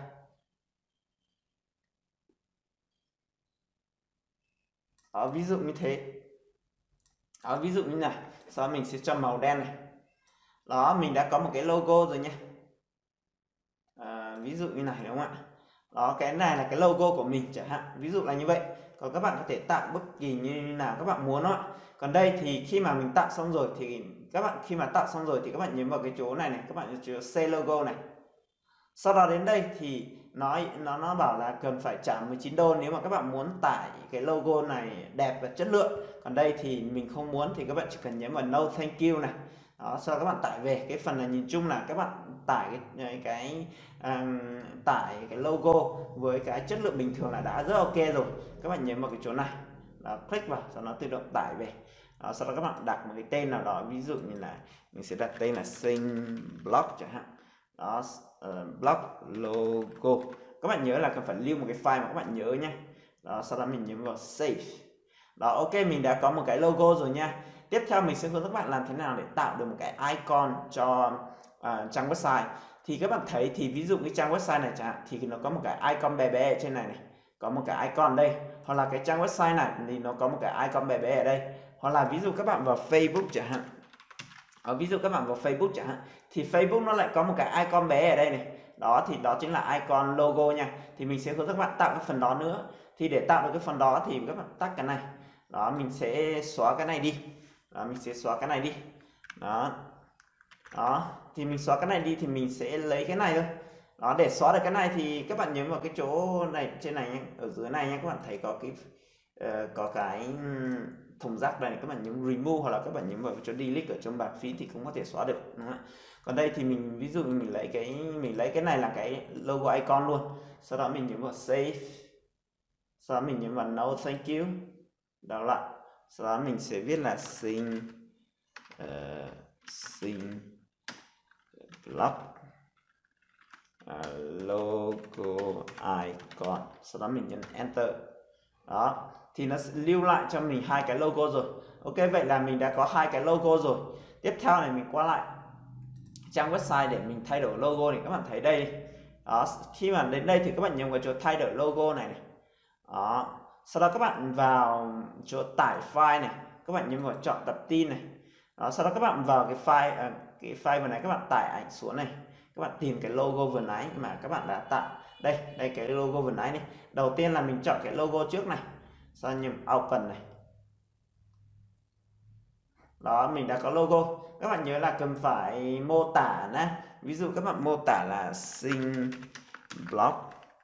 Đó, ví dụ như thế. Đó, ví dụ như này, sau mình sẽ cho màu đen này. Đó, mình đã có một cái logo rồi nha. Ví dụ như này đúng không ạ? Đó, cái này là cái logo của mình chẳng hạn, ví dụ là như vậy. Còn các bạn có thể tạo bất kỳ như nào các bạn muốn đó. Còn đây thì khi mà mình tạo xong rồi thì các bạn nhấn vào cái chỗ này này, các bạn chứa save logo này. Sau đó đến đây thì nó bảo là cần phải trả 19 đô nếu mà các bạn muốn tải cái logo này đẹp và chất lượng. Còn đây thì mình không muốn thì các bạn chỉ cần nhấn vào no thank you này. Đó, sau đó các bạn tải về. Cái phần này nhìn chung là các bạn tải cái logo với cái chất lượng bình thường là đã rất ok rồi. Các bạn nhấn vào cái chỗ này, đó, click vào, sau đó tự động tải về. Đó, sau đó các bạn đặt một cái tên nào đó, ví dụ như là mình sẽ đặt tên là Sinh Blog chẳng hạn. Đó, blog logo. Các bạn nhớ là cần phải lưu một cái file mà các bạn nhớ nhé. Đó, sau đó mình nhấn vào save. Đó, ok, mình đã có một cái logo rồi nha. Tiếp theo mình sẽ hướng các bạn làm thế nào để tạo được một cái icon cho trang website. Thì các bạn thấy thì ví dụ cái trang website này chẳng hạn thì nó có một cái icon bé bé ở trên này này, có một cái icon đây. Hoặc là cái trang website này thì nó có một cái icon bé bé ở đây. Hoặc là ví dụ các bạn vào Facebook chẳng hạn. Thì Facebook nó lại có một cái icon bé ở đây này. Đó thì đó chính là icon logo nha. Thì mình sẽ hướng các bạn tạo cái phần đó nữa. Thì để tạo được cái phần đó thì các bạn tắt cái này. Đó, mình sẽ xóa cái này đi. Đó, thì mình xóa cái này đi thì mình sẽ lấy cái này thôi. Đó, để xóa được cái này thì các bạn nhấn vào cái chỗ này trên này nhé, ở dưới này nhé, các bạn thấy có cái thùng rác này, các bạn nhấn remove hoặc là các bạn nhấn vào chỗ delete ở trong bảng phí thì cũng có thể xóa được, đúng không? Còn đây thì mình ví dụ mình lấy cái này là cái logo icon luôn. Sau đó mình nhấn vào save. Sau đó mình nhấn vào no thank you. Đó lại. Sau đó mình sẽ viết là Sinh blog logo icon. Sau đó mình nhấn enter. Đó, thì nó sẽ lưu lại cho mình hai cái logo rồi. Ok, vậy là mình đã có hai cái logo rồi. Tiếp theo này mình qua lại trang website để mình thay đổi logo này, các bạn thấy đây. Đó, khi mà đến đây thì các bạn nhấn vào chỗ thay đổi logo này. Đó, sau đó các bạn vào chỗ tải file này, các bạn nhấn vào chọn tập tin này. Đó, sau đó các bạn vào cái file vừa nãy, các bạn tải ảnh xuống này, các bạn tìm cái logo vừa nãy mà các bạn đã tạo. Đây cái logo vừa nãy này. Đầu tiên là mình chọn cái logo trước này, sau nhấn open này. Đó, mình đã có logo. Các bạn nhớ là cần phải mô tả nhé. Ví dụ các bạn mô tả là Sinh blog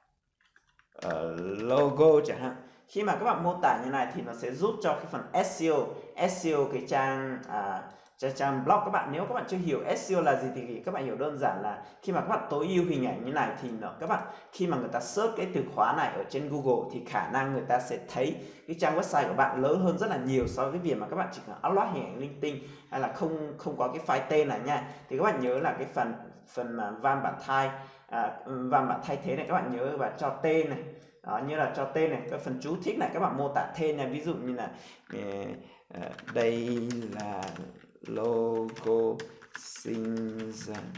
logo chẳng hạn. Khi mà các bạn mô tả như này thì nó sẽ giúp cho cái phần SEO cái trang blog các bạn. Nếu các bạn chưa hiểu SEO là gì thì các bạn hiểu đơn giản là khi mà các bạn tối ưu hình ảnh như này thì các bạn khi mà người ta search cái từ khóa này ở trên Google thì khả năng người ta sẽ thấy cái trang website của bạn lớn hơn rất là nhiều so với việc mà các bạn chỉ cần upload hình ảnh linh tinh hay là không có cái file tên này nha. Thì các bạn nhớ là cái phần mà van bản thay thế này, các bạn nhớ và cho tên này. Đó, như là cho tên này, cái phần chú thích này các bạn mô tả tên này, ví dụ như là đây là logo Sinh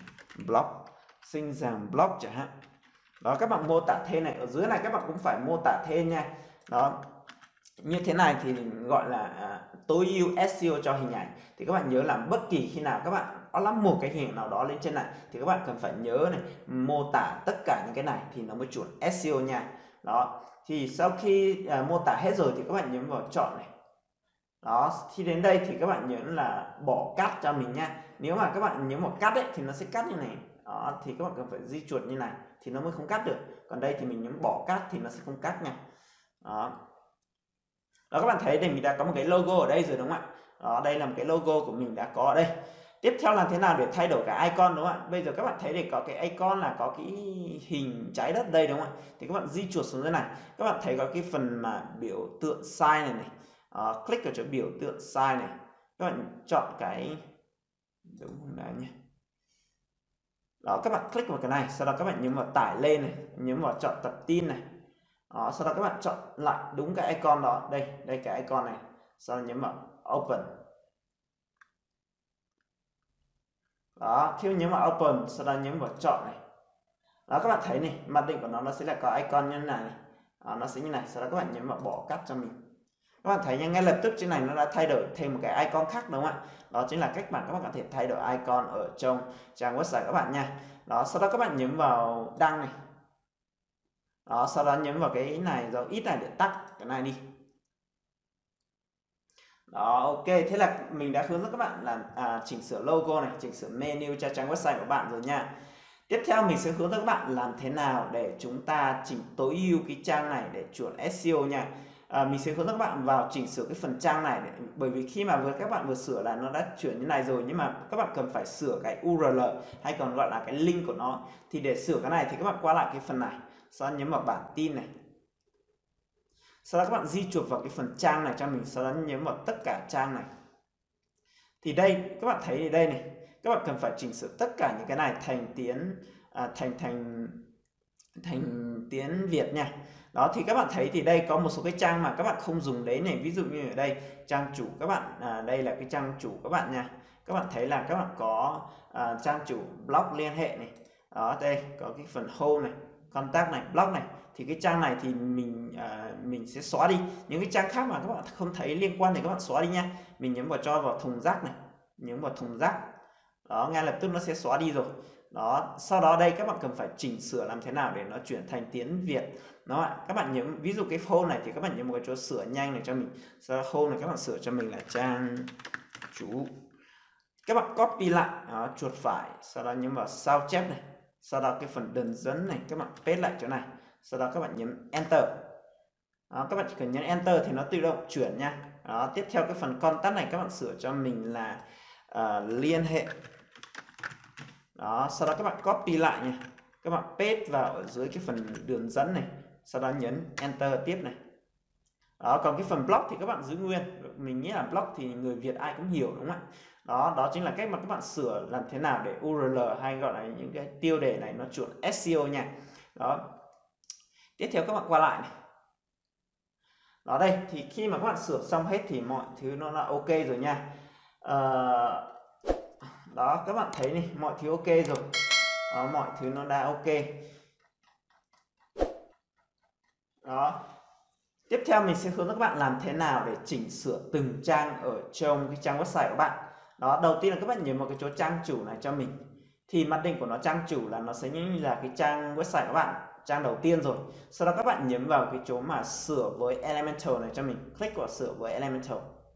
Giảng blog chẳng hạn. Đó, các bạn mô tả tên này, ở dưới này các bạn cũng phải mô tả tên nha. Đó, như thế này thì gọi là tối ưu SEO cho hình ảnh. Thì các bạn nhớ là bất kỳ khi nào các bạn upload một cái hình nào đó lên trên này thì các bạn cần phải nhớ này, mô tả tất cả những cái này thì nó mới chuẩn SEO nha. Đó, thì sau khi mô tả hết rồi thì các bạn nhấn vào chọn này. Đó, khi đến đây thì các bạn nhấn là bỏ cắt cho mình nha. Nếu mà các bạn nhấn vào cắt ấy thì nó sẽ cắt như này. Đó, thì các bạn cần phải di chuột như này thì nó mới không cắt được. Còn đây thì mình nhấn bỏ cắt thì nó sẽ không cắt nha. Đó, các bạn thấy thì mình đã có một cái logo ở đây rồi đúng không ạ? Đó, đây là một cái logo của mình đã có ở đây. Tiếp theo làm thế nào để thay đổi cái icon đúng không ạ? Bây giờ các bạn thấy để có cái icon là có cái hình trái đất đây đúng không ạ? Thì các bạn di chuột xuống dưới này, các bạn thấy có cái phần mà biểu tượng sign này này. Click vào chỗ biểu tượng sign này. Các bạn chọn cái đúng không đấy nhé. Đó, các bạn click vào cái này, sau đó các bạn nhấn vào tải lên này, nhấn vào chọn tập tin này. Đó, sau đó các bạn chọn lại đúng cái icon đó, đây cái icon này, sau đó nhấn vào open. Đó, khi nhấn vào open, sau đó nhấn vào chọn này. Đó, các bạn thấy này, màn hình của nó sẽ là có icon như thế này. Đó, nó sẽ như này, sau đó các bạn nhấn vào bỏ cắt cho mình. Các bạn thấy nha, ngay lập tức trên này nó đã thay đổi thêm một cái icon khác đúng không ạ? Đó chính là cách mà các bạn có thể thay đổi icon ở trong trang website các bạn nha. Đó, sau đó các bạn nhấn vào đăng này. Đó, sau đó nhấn vào cái này dấu ít này để tắt cái này đi. Đó, ok, thế là mình đã hướng dẫn các bạn làm chỉnh sửa logo này, chỉnh sửa menu cho trang website của bạn rồi nha. Tiếp theo mình sẽ hướng dẫn các bạn làm thế nào để chúng ta chỉnh tối ưu cái trang này để chuẩn SEO nha. Mình sẽ hướng dẫn các bạn vào chỉnh sửa cái phần trang này bởi vì khi mà các bạn vừa sửa là nó đã chuyển như này rồi, nhưng mà các bạn cần phải sửa cái URL hay còn gọi là cái link của nó. Thì để sửa cái này thì các bạn qua lại cái phần này, sau đó nhấn vào bản tin này. Sau đó các bạn di chuột vào cái phần trang này cho mình, sau đó nhấn vào tất cả trang này. Thì đây các bạn thấy ở đây này, các bạn cần phải chỉnh sửa tất cả những cái này thành tiếng Việt nha. Đó thì các bạn thấy thì đây có một số cái trang mà các bạn không dùng đến này, ví dụ như ở đây trang chủ các bạn, đây là cái trang chủ các bạn nha. Các bạn thấy là các bạn có trang chủ blog liên hệ này. Đó, đây có cái phần home này, contact này, blog này. Thì cái trang này thì mình sẽ xóa đi. Những cái trang khác mà các bạn không thấy liên quan thì các bạn xóa đi nha. Mình nhấn vào cho vào thùng rác này, nhấn vào thùng rác. Đó, ngay lập tức nó sẽ xóa đi rồi. Đó, sau đó đây các bạn cần phải chỉnh sửa làm thế nào để nó chuyển thành tiếng Việt. Đó, các bạn nhấn ví dụ cái home này thì các bạn nhấn một cái chỗ sửa nhanh này cho mình. Sau đó home này các bạn sửa cho mình là trang chủ. Các bạn copy lại, đó, chuột phải, sau đó nhấn vào sao chép này. Sau đó cái phần đường dẫn này các bạn paste lại chỗ này. Sau đó các bạn nhấn enter. Đó, các bạn chỉ cần nhấn enter thì nó tự động chuyển nha. Đó, tiếp theo cái phần contact này các bạn sửa cho mình là liên hệ. Đó, sau đó các bạn copy lại nha, các bạn paste vào ở dưới cái phần đường dẫn này, sau đó nhấn enter tiếp này. Đó, còn cái phần blog thì các bạn giữ nguyên, mình nghĩ là blog thì người Việt ai cũng hiểu đúng không ạ? Đó chính là cách mà các bạn sửa làm thế nào để URL hay gọi là những cái tiêu đề này nó chuẩn SEO nha. Đó, tiếp theo các bạn qua lại này. Đó, đây thì khi mà các bạn sửa xong hết thì mọi thứ nó là ok rồi nha. Đó, các bạn thấy này, mọi thứ ok rồi. Đó, mọi thứ nó đã ok. Đó, tiếp theo mình sẽ hướng dẫn các bạn làm thế nào để chỉnh sửa từng trang ở trong cái trang website của bạn. Đó, đầu tiên là các bạn nhấn vào cái chỗ trang chủ này cho mình. Thì mặc định của nó trang chủ là nó sẽ như là cái trang website của bạn, trang đầu tiên rồi. Sau đó các bạn nhấn vào cái chỗ mà sửa với Elementor này cho mình, click vào sửa với Elementor.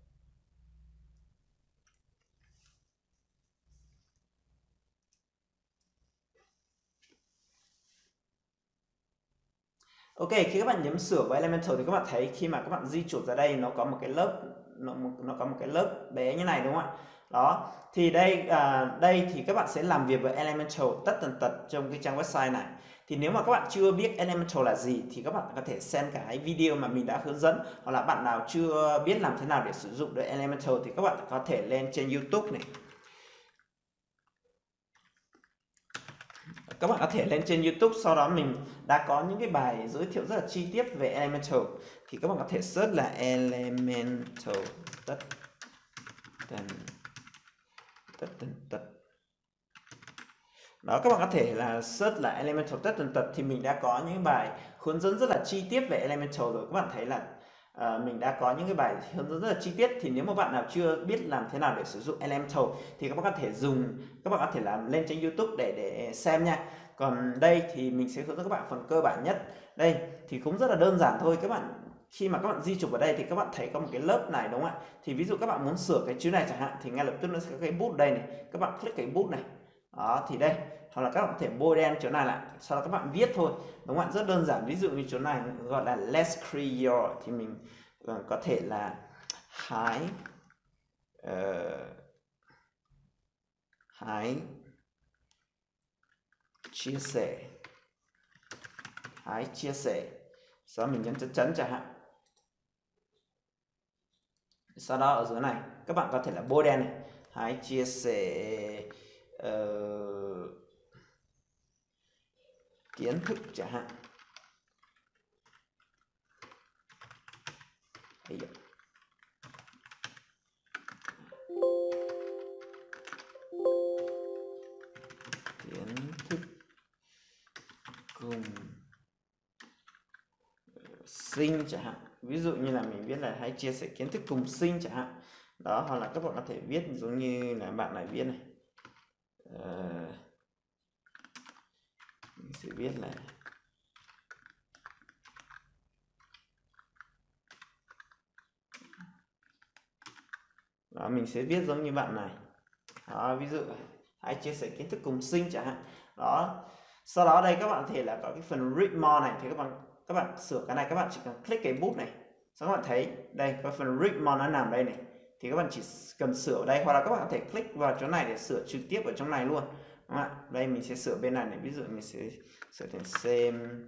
Ok, khi các bạn nhấn sửa với Elementor thì các bạn thấy khi mà các bạn di chuột ra đây nó có một cái lớp nó có một cái lớp bé như này đúng không ạ? Đó, thì đây thì các bạn sẽ làm việc với Elementor tất tần tật trong cái trang website này. Thì nếu mà các bạn chưa biết Elementor là gì thì các bạn có thể xem cái video mà mình đã hướng dẫn, hoặc là bạn nào chưa biết làm thế nào để sử dụng được Elementor thì các bạn có thể lên trên YouTube này. Các bạn có thể lên trên YouTube, sau đó mình đã có những cái bài giới thiệu rất là chi tiết về Elementor, thì các bạn có thể search là Elementor tất tần tật. Đó, các bạn có thể là search là Elementor tất tần tật thì mình đã có những bài hướng dẫn rất là chi tiết về Elementor rồi. Các bạn thấy là mình đã có những cái bài hướng dẫn rất là chi tiết. Thì nếu mà bạn nào chưa biết làm thế nào để sử dụng Elementor thì các bạn có thể làm lên trên YouTube để xem nha. Còn đây thì mình sẽ hướng dẫn các bạn phần cơ bản nhất. Đây thì cũng rất là đơn giản thôi. Khi mà các bạn di chụp vào đây thì các bạn thấy có một cái lớp này đúng không ạ? Thì ví dụ các bạn muốn sửa cái chữ này chẳng hạn thì ngay lập tức nó sẽ có cái bút đây này, các bạn click cái bút này. Đó thì đây, hoặc là các bạn có thể bôi đen chỗ này lại, sau đó các bạn viết thôi, đúng không ạ? Rất đơn giản. Ví dụ như chỗ này gọi là let's create your thì mình có thể là high hãy chia sẻ, hãy chia sẻ. Sau đó mình nhấn chấm chẳng hạn. Sau đó ở dưới này các bạn có thể là bôi đen này, hãy chia sẻ kiến thức chẳng hạn. Kiến thức cùng sinh chẳng hạn. Ví dụ như là mình viết là hãy chia sẻ kiến thức cùng sinh chẳng hạn. Đó, hoặc là các bạn có thể viết giống như là bạn này viết này. Mình sẽ viết là đó, mình sẽ viết giống như bạn này. Đó, ví dụ hãy chia sẻ kiến thức cùng sinh chẳng hạn. Đó. Sau đó đây các bạn có thể là có cái phần read more này, thì các bạn sửa cái này, các bạn chỉ cần click cái bút này. Sau các bạn thấy đây có phần read more nó nằm đây này, thì các bạn chỉ cần sửa ở đây, hoặc là các bạn có thể click vào chỗ này để sửa trực tiếp ở trong này luôn, đúng không ạ? Đây mình sẽ sửa bên này này, ví dụ mình sẽ sửa thành xem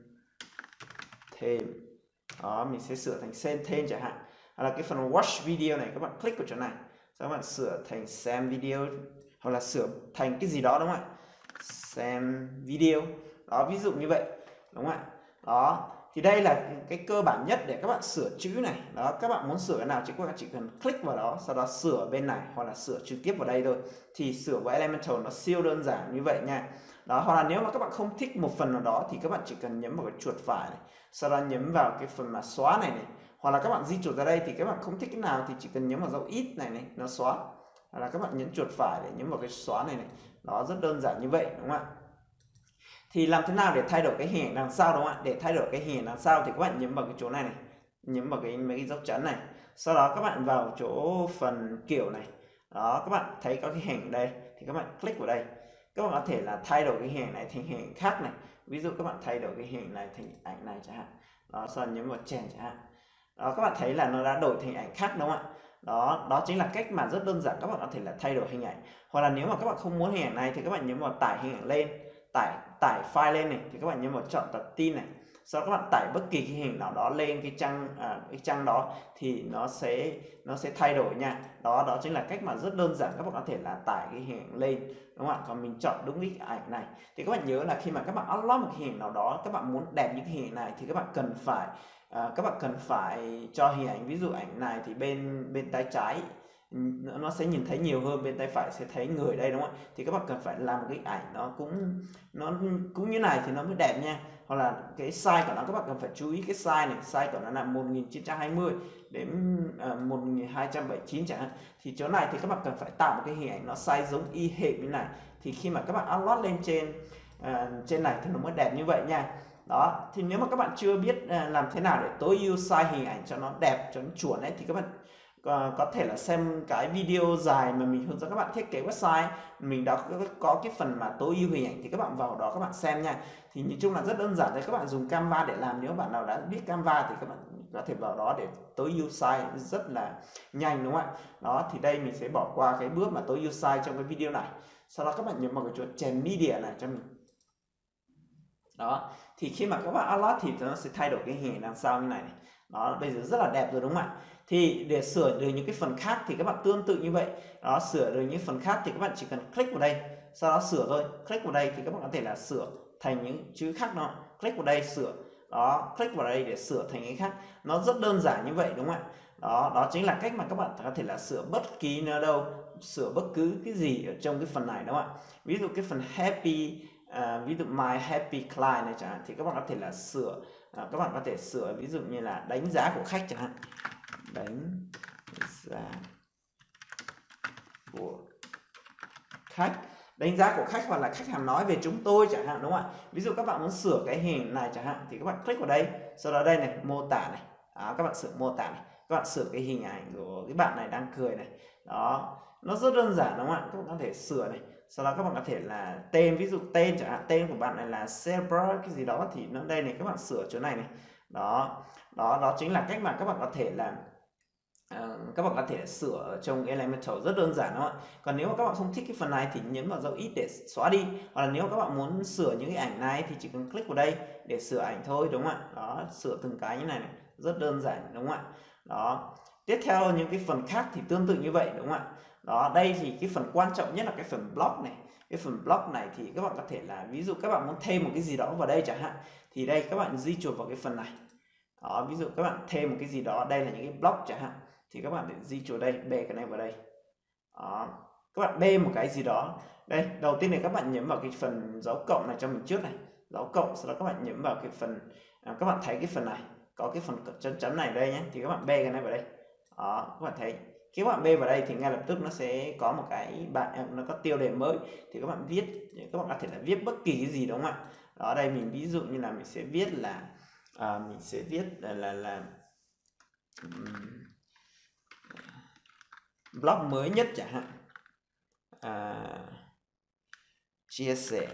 thêm. Đó, mình sẽ sửa thành xem thêm chẳng hạn. Hoặc là cái phần watch video này, các bạn click vào chỗ này, sau các bạn sửa thành xem video, hoặc là sửa thành cái gì đó, đúng không ạ? Xem video. Đó, ví dụ như vậy, đúng không ạ? Đó, thì đây là cái cơ bản nhất để các bạn sửa chữ này. Đó, các bạn muốn sửa cái nào thì các bạn chỉ cần click vào đó, sau đó sửa bên này, hoặc là sửa trực tiếp vào đây thôi. Thì sửa với Elementor nó siêu đơn giản như vậy nha. Đó, hoặc là nếu mà các bạn không thích một phần nào đó thì các bạn chỉ cần nhấn vào cái chuột phải này, sau đó nhấn vào cái phần mà xóa này này. Hoặc là các bạn di chuột ra đây, thì các bạn không thích cái nào thì chỉ cần nhấn vào dấu ít này này, nó xóa. Hoặc là các bạn nhấn chuột phải để nhấn vào cái xóa này này. Đó, rất đơn giản như vậy, đúng không ạ? Thì làm thế nào để thay đổi cái hình ảnh đằng sau, đúng không ạ? Để thay đổi cái hình ảnh đằng sau thì các bạn nhấn vào cái chỗ này này, nhấn vào mấy cái dấu chấm này. Sau đó các bạn vào chỗ phần kiểu này. Đó, các bạn thấy có cái hình ở đây thì các bạn click vào đây. Các bạn có thể là thay đổi cái hình này thành hình khác này. Ví dụ các bạn thay đổi cái hình này thành ảnh này chẳng hạn. Đó, sau đó nhấn vào change chẳng hạn. Đó, các bạn thấy là nó đã đổi thành ảnh khác, đúng không ạ? Đó chính là cách mà rất đơn giản các bạn có thể là thay đổi hình ảnh. Hoặc là nếu mà các bạn không muốn hình ảnh này thì các bạn nhấn vào tải hình ảnh lên, tải file lên này, thì các bạn nhấn vào chọn tập tin này. Sau đó các bạn tải bất kỳ cái hình nào đó lên cái trang đó thì nó sẽ thay đổi nha. Đó chính là cách mà rất đơn giản các bạn có thể là tải cái hình ảnh lên, đúng không ạ? Còn mình chọn đúng cái ảnh này thì các bạn nhớ là khi mà các bạn upload một cái hình nào đó, các bạn muốn đẹp những cái hình này thì các bạn cần phải cho hình ảnh, ví dụ ảnh này thì bên tay trái nó sẽ nhìn thấy nhiều hơn, bên tay phải sẽ thấy người đây, đúng không ạ? Thì các bạn cần phải làm một cái ảnh nó cũng như này thì nó mới đẹp nha. Hoặc là cái size của nó, các bạn cần phải chú ý cái size này, size của nó là 1920 đến 1279 chẳng hạn. Thì chỗ này thì các bạn cần phải tạo một cái hình ảnh nó size giống y hệt như này, thì khi mà các bạn upload lên trên này thì nó mới đẹp như vậy nha. Đó, thì nếu mà các bạn chưa biết làm thế nào để tối ưu size hình ảnh cho nó đẹp, cho nó chuẩn ấy, thì các bạn có thể là xem cái video dài mà mình hướng dẫn các bạn thiết kế website. Mình đã có cái phần mà tối ưu hình ảnh, thì các bạn vào đó các bạn xem nha. Thì nói chung là rất đơn giản, đấy các bạn dùng Canva để làm. Nếu bạn nào đã biết Canva thì các bạn có thể vào đó để tối ưu size rất là nhanh, đúng không ạ? Đó, thì đây mình sẽ bỏ qua cái bước mà tối ưu size trong cái video này. Sau đó các bạn nhấn vào cái chuột change media này cho mình. Đó, thì khi mà các bạn upload thì nó sẽ thay đổi cái hình đằng sau như này. Đó, bây giờ rất là đẹp rồi, đúng không ạ? Thì để sửa được những cái phần khác thì các bạn tương tự như vậy. Đó, sửa được những phần khác thì các bạn chỉ cần click vào đây, sau đó sửa thôi. Click vào đây thì các bạn có thể là sửa thành những chữ khác nó. Click vào đây sửa. Đó, click vào đây để sửa thành cái khác. Nó rất đơn giản như vậy, đúng không ạ? Đó chính là cách mà các bạn có thể là sửa bất kỳ nơi đâu, sửa bất cứ cái gì ở trong cái phần này, đúng không ạ? Ví dụ cái phần happy, ví dụ my happy client này chẳng hạn, thì các bạn có thể là sửa, các bạn có thể sửa ví dụ như là đánh giá của khách chẳng hạn, đánh giá của khách, đánh giá của khách, hoặc là khách hàng nói về chúng tôi chẳng hạn, đúng không ạ? Ví dụ các bạn muốn sửa cái hình này chẳng hạn thì các bạn click vào đây, sau đó đây này, mô tả này. Đó, các bạn sửa mô tả này, các bạn sửa cái hình ảnh của cái bạn này đang cười này. Đó, nó rất đơn giản, đúng không ạ? Các bạn có thể sửa này. Sau đó các bạn có thể là tên, ví dụ tên chẳng hạn, tên của bạn này là Zebra cái gì đó, thì nó đây này, các bạn sửa chỗ này này. Đó chính là cách mà các bạn có thể là các bạn có thể sửa ở trong Elementor rất đơn giản đúng không ạ? Còn nếu mà các bạn không thích cái phần này thì nhấn vào dấu X để xóa đi, hoặc là nếu mà các bạn muốn sửa những cái ảnh này thì chỉ cần click vào đây để sửa ảnh thôi, đúng không ạ? Đó, sửa từng cái như này, rất đơn giản đúng không ạ? Đó, tiếp theo những cái phần khác thì tương tự như vậy đúng không ạ? Đó, đây thì cái phần quan trọng nhất là cái phần block này. Cái phần block này thì các bạn có thể là, ví dụ các bạn muốn thêm một cái gì đó vào đây chẳng hạn, thì đây các bạn di chuột vào cái phần này. Đó, ví dụ các bạn thêm một cái gì đó, đây là những cái block chẳng hạn, thì các bạn để di chuột đây, bê cái này vào đây. Đó, các bạn bê một cái gì đó. Đây, đầu tiên này các bạn nhấn vào cái phần dấu cộng này cho mình trước này, dấu cộng, sau đó các bạn nhấn vào cái phần các bạn thấy cái phần này có cái phần chấm chấm này đây nhé, thì các bạn bê cái này vào đây. Đó, các bạn thấy khi các bạn bê vào đây thì ngay lập tức nó sẽ có một cái nó có tiêu đề mới, thì các bạn viết, các bạn có thể là viết bất kỳ cái gì đúng không ạ? Đó, đây mình ví dụ như là mình sẽ viết là mình sẽ viết là blog mới nhất chẳng hạn, chia sẻ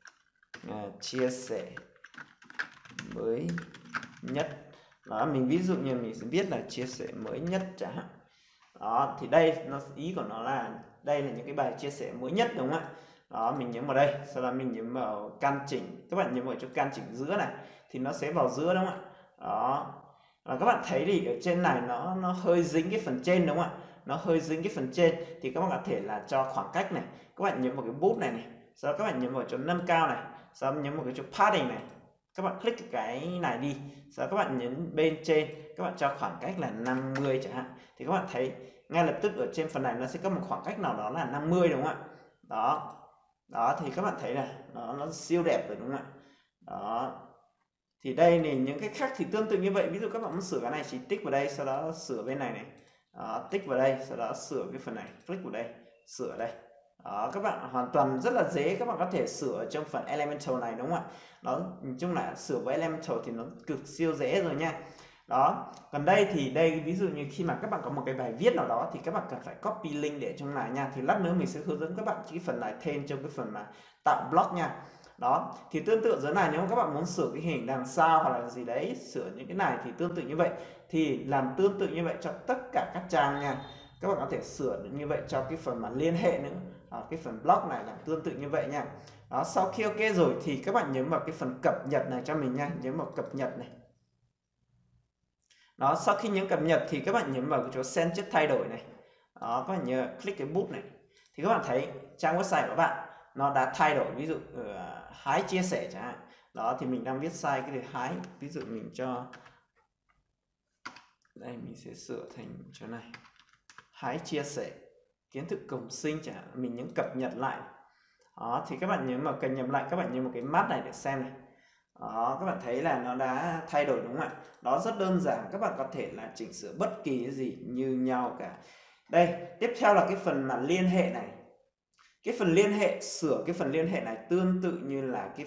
mới nhất. Đó, mình ví dụ như mình sẽ viết là chia sẻ mới nhất chẳng hạn. Đó, thì đây nó ý của nó là đây là những cái bài chia sẻ mới nhất đúng không ạ? Đó, mình nhấn vào đây, sau đó mình nhấn vào căn chỉnh, các bạn nhấn vào chỗ căn chỉnh giữa này thì nó sẽ vào giữa đúng không ạ? Đó, các bạn thấy thì ở trên này nó hơi dính cái phần trên đúng không ạ? Nó hơi dính cái phần trên thì các bạn có thể là cho khoảng cách này, các bạn nhấn vào cái bút này này, sau đó các bạn nhấn vào chỗ nâng cao này, sau đó nhấn vào cái chỗ padding này, các bạn click cái này đi, sau đó các bạn nhấn bên trên, các bạn cho khoảng cách là 50 chẳng hạn, thì các bạn thấy ngay lập tức ở trên phần này nó sẽ có một khoảng cách nào đó là 50 đúng không ạ? Đó, đó thì các bạn thấy là nó siêu đẹp rồi đúng không ạ? Đó, thì đây thì những cái khác thì tương tự như vậy, ví dụ các bạn muốn sửa cái này chỉ tích vào đây, sau đó sửa bên này này. Đó, tích vào đây, sau đó sửa cái phần này, click vào đây, sửa đây. Đó, các bạn hoàn toàn rất là dễ, các bạn có thể sửa trong phần Elementor này đúng không ạ? Đó, nói chung là sửa với Elementor thì nó cực siêu dễ rồi nha. Đó, còn đây thì đây ví dụ như khi mà các bạn có một cái bài viết nào đó thì các bạn cần phải copy link để trong này nha, thì lát nữa mình sẽ hướng dẫn các bạn cái phần này thêm trong cái phần mà tạo blog nha. Đó, thì tương tự dưới này nếu các bạn muốn sửa cái hình đằng sau hoặc là gì đấy, sửa những cái này thì tương tự như vậy, thì làm tương tự như vậy cho tất cả các trang nha. Các bạn có thể sửa được như vậy cho cái phần mà liên hệ nữa. Đó, cái phần blog này làm tương tự như vậy nha. Đó, sau khi ok rồi thì các bạn nhấn vào cái phần cập nhật này cho mình nha, nhấn vào cập nhật này. Đó, sau khi nhấn cập nhật thì các bạn nhấn vào cái chỗ send chất thay đổi này. Đó, các bạn nhớ click cái bút này thì các bạn thấy trang website của các bạn nó đã thay đổi, ví dụ hái chia sẻ chẳng hạn. Đó, thì mình đang viết sai cái từ hái, ví dụ mình cho đây, mình sẽ sửa thành chỗ này, hãy chia sẻ kiến thức cộng sinh chẳng hạn, mình nhấn cập nhật lại. Đó, thì các bạn nhấn vào cập nhật lại, các bạn nhấn vào cái mắt này để xem này. Đó, các bạn thấy là nó đã thay đổi đúng không ạ? Đó, rất đơn giản, các bạn có thể là chỉnh sửa bất kỳ cái gì như nhau cả. Đây, tiếp theo là cái phần mà liên hệ này. Cái phần liên hệ, sửa cái phần liên hệ này tương tự như là cái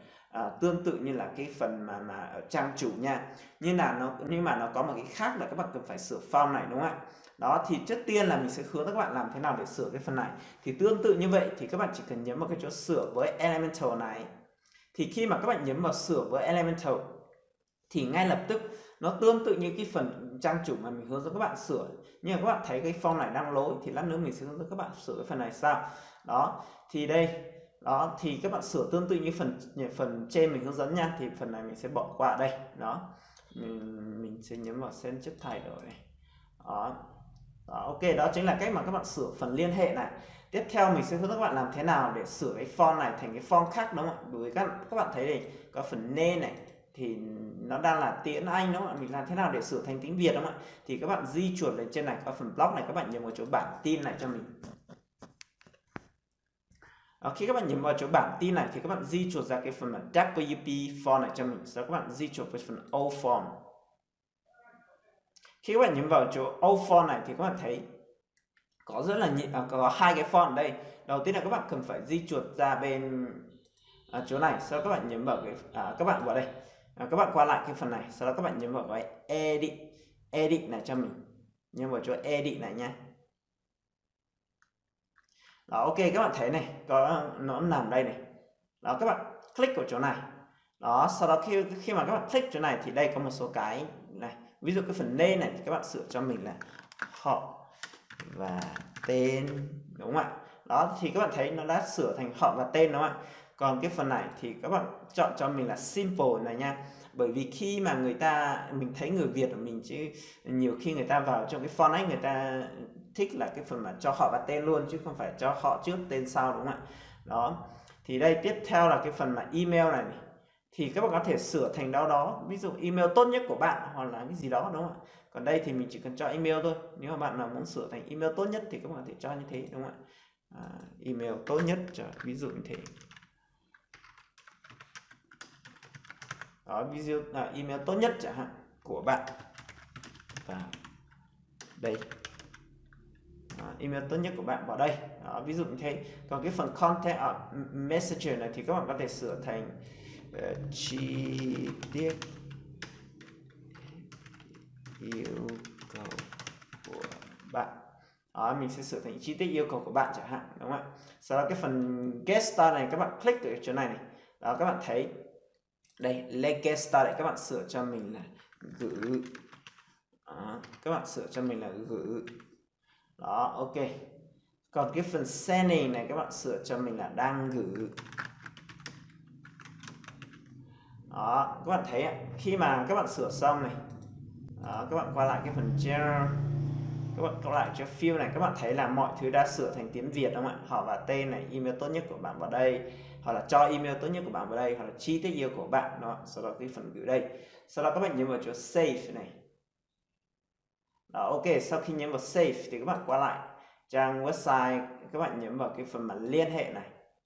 phần mà ở trang chủ nha, nhưng mà nó có một cái khác là các bạn cần phải sửa form này đúng không ạ? Đó, thì trước tiên là mình sẽ hướng các bạn làm thế nào để sửa cái phần này. Thì tương tự như vậy thì các bạn chỉ cần nhấn vào cái chỗ sửa với Elementor này. Thì khi mà các bạn nhấn vào sửa với Elementor thì ngay lập tức nó tương tự như cái phần trang chủ mà mình hướng dẫn các bạn sửa, nhưng mà các bạn thấy cái form này đang lỗi thì lát nữa mình sẽ hướng dẫn các bạn sửa cái phần này sao. Đó, thì đây, đó thì các bạn sửa tương tự như phần trên mình hướng dẫn nha, thì phần này mình sẽ bỏ qua đây. Đó, mình sẽ nhấn vào send chất thay đổi này. Đó, ok, đó chính là cách mà các bạn sửa phần liên hệ này. Tiếp theo mình sẽ hướng dẫn các bạn làm thế nào để sửa cái font này thành cái font khác đúng không ạ? Bởi vì các bạn thấy đây có phần name này thì nó đang là tiếng Anh đúng không ạ? Mình làm thế nào để sửa thành tiếng Việt đúng không ạ? Thì các bạn di chuột lên trên này, có phần blog này, các bạn nhấn vào chỗ bản tin này cho mình. Khi các bạn nhấn vào chỗ bản tin này thì các bạn di chuột ra cái phần là WP font này cho mình. Sau đó các bạn di chuột vào phần Old Font. Khi các bạn nhấn vào chỗ Old Font này thì các bạn thấy có rất là có hai cái font ở đây. Đầu tiên là các bạn cần phải di chuột ra bên chỗ này, sau đó các bạn nhấn vào cái các bạn vào đây, các bạn qua lại cái phần này, sau đó các bạn nhấn vào cái edit này cho mình, nhấn vào chỗ edit này nha. Đó, ok, các bạn thấy này, có nó nằm đây này. Đó, các bạn click vào chỗ này. Đó, sau đó khi mà các bạn click chỗ này thì đây có một số cái này, ví dụ cái phần name này thì các bạn sửa cho mình là họ và tên, đúng không ạ? Đó thì các bạn thấy nó đã sửa thành họ và tên, đúng không ạ? Còn cái phần này thì các bạn chọn cho mình là simple này nha. Bởi vì khi mà mình thấy người Việt của mình, chứ nhiều khi người ta vào trong cái font ấy, người ta thích là cái phần mà cho họ và tên luôn, chứ không phải cho họ trước tên sau, đúng không ạ? Đó thì đây tiếp theo là cái phần mà email này, thì các bạn có thể sửa thành đó, ví dụ email tốt nhất của bạn hoặc là cái gì đó, đúng không ạ? Còn đây thì mình chỉ cần cho email thôi. Nếu mà bạn nào muốn sửa thành email tốt nhất thì các bạn có thể cho như thế, đúng không ạ? Email tốt nhất, ví dụ như thế. Đó, ví dụ là email tốt nhất chẳng hạn của bạn vào đây. Email tốt nhất của bạn vào đây. Đó, ví dụ như thế. Còn cái phần content message này thì các bạn có thể sửa thành chi tiết yêu cầu của bạn. Đó, mình sẽ sửa thành chi tiết yêu cầu của bạn chẳng hạn, đúng không ạ? Sau đó cái phần get start này các bạn click ở chỗ này. Đó, các bạn thấy đây, lên get start này các bạn sửa cho mình là gửi. Đó, các bạn sửa cho mình là gửi. Đó, ok. Còn cái phần sending này các bạn sửa cho mình là đang gửi. Đó, các bạn thấy khi mà các bạn sửa xong này, đó, các bạn qua lại cái phần general, các bạn qua lại cho field này, các bạn thấy là mọi thứ đã sửa thành tiếng Việt, đúng không ạ? Họ và tên này, email tốt nhất của bạn vào đây, hoặc là cho email tốt nhất của bạn vào đây, hoặc là chi tiết yêu của bạn đó. Sau đó cái phần gửi đây, sau đó các bạn nhấn vào chỗ save này. Đó, ok. Sau khi nhấn vào save thì các bạn qua lại trang website, các bạn nhấn vào cái phần mà liên hệ này.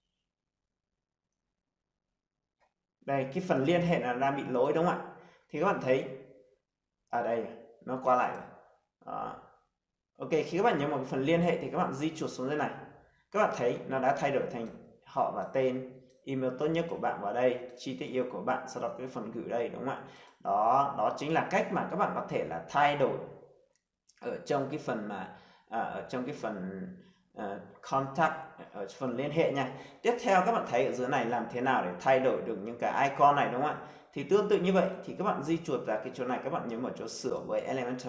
Đây, cái phần liên hệ là đang bị lỗi, đúng không ạ? Thì các bạn thấy ở đây nó qua lại rồi. Đó. Ok, khi các bạn nhấn vào cái phần liên hệ thì các bạn di chuột xuống dưới này. Các bạn thấy nó đã thay đổi thành họ và tên, email tốt nhất của bạn vào đây, chi tiết yêu của bạn, sau đó cái phần gửi đây, đúng không ạ? Đó chính là cách mà các bạn có thể là thay đổi ở trong cái phần mà ở trong cái phần contact, ở phần liên hệ nha. Tiếp theo các bạn thấy ở dưới này làm thế nào để thay đổi được những cái icon này, đúng không ạ? Thì tương tự như vậy thì các bạn di chuột ra cái chỗ này, các bạn nhấn vào chỗ sửa với Elementor.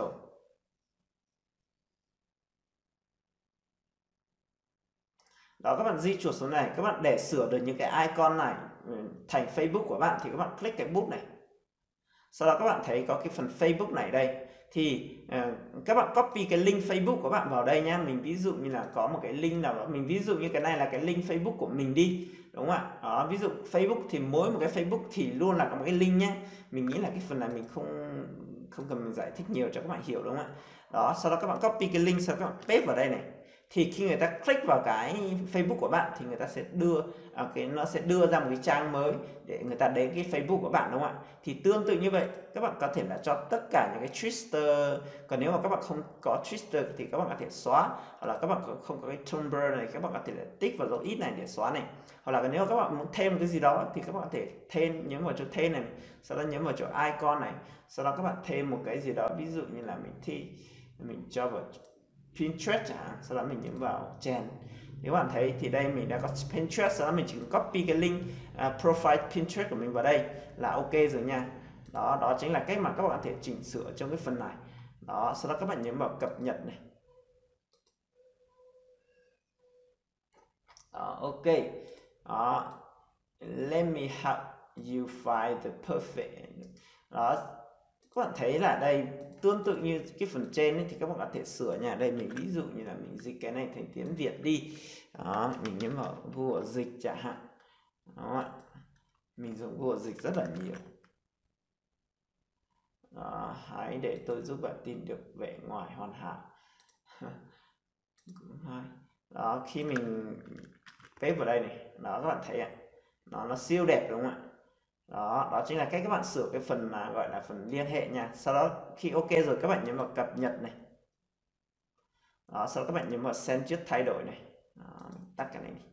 Đó, các bạn di chuột xuống này, các bạn để sửa được những cái icon này thành Facebook của bạn thì các bạn click cái bút này. Sau đó các bạn thấy có cái phần Facebook này đây, thì các bạn copy cái link Facebook của bạn vào đây nhé. Mình ví dụ như là có một cái link nào đó, mình ví dụ như cái này là cái link Facebook của mình đi, đúng không ạ? Đó, ví dụ Facebook thì mỗi một cái Facebook thì luôn là có một cái link nhé. Mình nghĩ là cái phần này mình không cần mình giải thích nhiều cho các bạn hiểu, đúng không ạ? Đó, sau đó các bạn copy cái link, sau đó các bạn paste vào đây này. Thì khi người ta click vào cái Facebook của bạn thì người ta sẽ nó sẽ đưa ra một cái trang mới để người ta đến cái Facebook của bạn, đúng không ạ? Thì tương tự như vậy, các bạn có thể là cho tất cả những cái Twitter. Còn nếu mà các bạn không có Twitter thì các bạn có thể xóa, hoặc là các bạn không có cái Tumblr này, các bạn có thể là tích vào dấu ít này để xóa này. Hoặc là nếu mà các bạn muốn thêm cái gì đó thì các bạn có thể thêm, nhấn vào chỗ thêm này, sau đó nhấn vào chỗ icon này, sau đó các bạn thêm một cái gì đó, ví dụ như là mình cho vào Pinterest chẳng hạn, sau đó mình nhấn vào trend. Nếu bạn thấy thì đây mình đã có Pinterest, sau đó mình chỉ copy cái link profile Pinterest của mình vào đây là ok rồi nha. Đó chính là cách mà các bạn có thể chỉnh sửa trong cái phần này. Đó, sau đó các bạn nhấn vào cập nhật này. Đó, ok. Đó, let me help you find the perfect. Đó, các bạn thấy là đây tương tự như cái phần trên ấy, thì các bạn có thể sửa nha. Đây mình ví dụ như là mình dịch cái này thành tiếng Việt đi. Đó, mình nhấn vào Google dịch chẳng hạn. Đó, mình dùng Google dịch rất là nhiều. Đó, hãy để tôi giúp bạn tìm được vẻ ngoài hoàn hảo. Đó, khi mình paste vào đây này, đó các bạn thấy ạ, nó siêu đẹp, đúng không ạ? Đó chính là cách các bạn sửa cái phần mà gọi là phần liên hệ nha. Sau đó khi ok rồi các bạn nhấn vào cập nhật này. Đó, sau đó các bạn nhấn vào send trước thay đổi này. Đó, tắt cái này đi.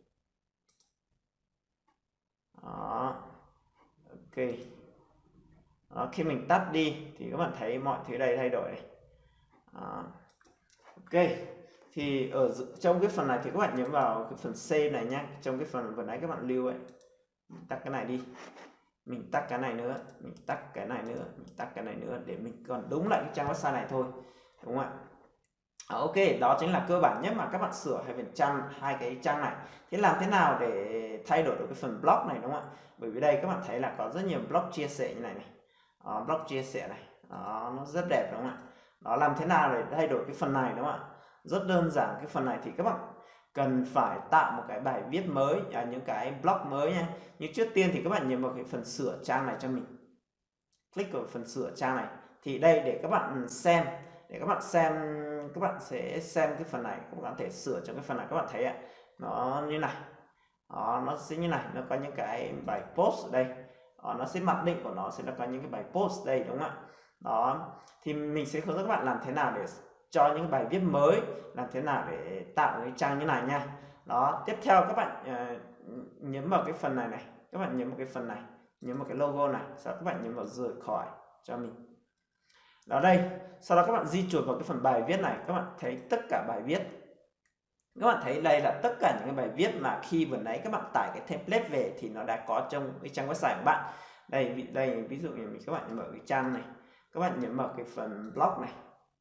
Đó, ok. Đó, khi mình tắt đi thì các bạn thấy mọi thứ đây thay đổi này. Đó, ok. Thì trong cái phần này thì các bạn nhấn vào cái phần save này nhé. Trong cái phần vừa nãy các bạn lưu ấy, mình tắt cái này đi, mình tắt cái này nữa, mình tắt cái này nữa, mình tắt cái này nữa, để mình còn đúng lại cái trang website này thôi, đúng không ạ? Ok, đó chính là cơ bản nhất mà các bạn sửa hai cái trang này. Thế làm thế nào để thay đổi được cái phần blog này đúng không ạ? Bởi vì đây các bạn thấy là có rất nhiều blog chia sẻ như này này. Đó, blog chia sẻ này. Đó, nó rất đẹp đúng không ạ? Đó, làm thế nào để thay đổi cái phần này đúng không ạ? Rất đơn giản, cái phần này thì các bạn cần phải tạo một cái bài viết mới, những cái blog mới nha. Nhưng trước tiên thì các bạn nhấn vào cái phần sửa trang này cho mình. Click vào phần sửa trang này. Thì đây để các bạn xem, các bạn sẽ xem cái phần này, các bạn có thể sửa trong cái phần này. Các bạn thấy ạ, nó như này. Đó, nó sẽ như này, nó có những cái bài post ở đây. Đó, nó sẽ mặc định của nó sẽ là có những cái bài post đây đúng không ạ? Đó, thì mình sẽ hướng dẫn các bạn làm thế nào để cho những bài viết mới, làm thế nào để tạo cái trang như này nha. Đó, tiếp theo các bạn nhấn vào cái phần này này, các bạn nhấn vào cái phần này, nhấn vào cái logo này, sau đó các bạn nhấn vào rời khỏi cho mình. Đó đây, sau đó các bạn di chuyển vào cái phần bài viết này, các bạn thấy tất cả bài viết. Các bạn thấy đây là tất cả những cái bài viết mà khi vừa nãy các bạn tải cái template về thì nó đã có trong cái trang website của bạn. Đây ví dụ như các bạn mở cái trang này, các bạn nhấn vào cái phần blog này.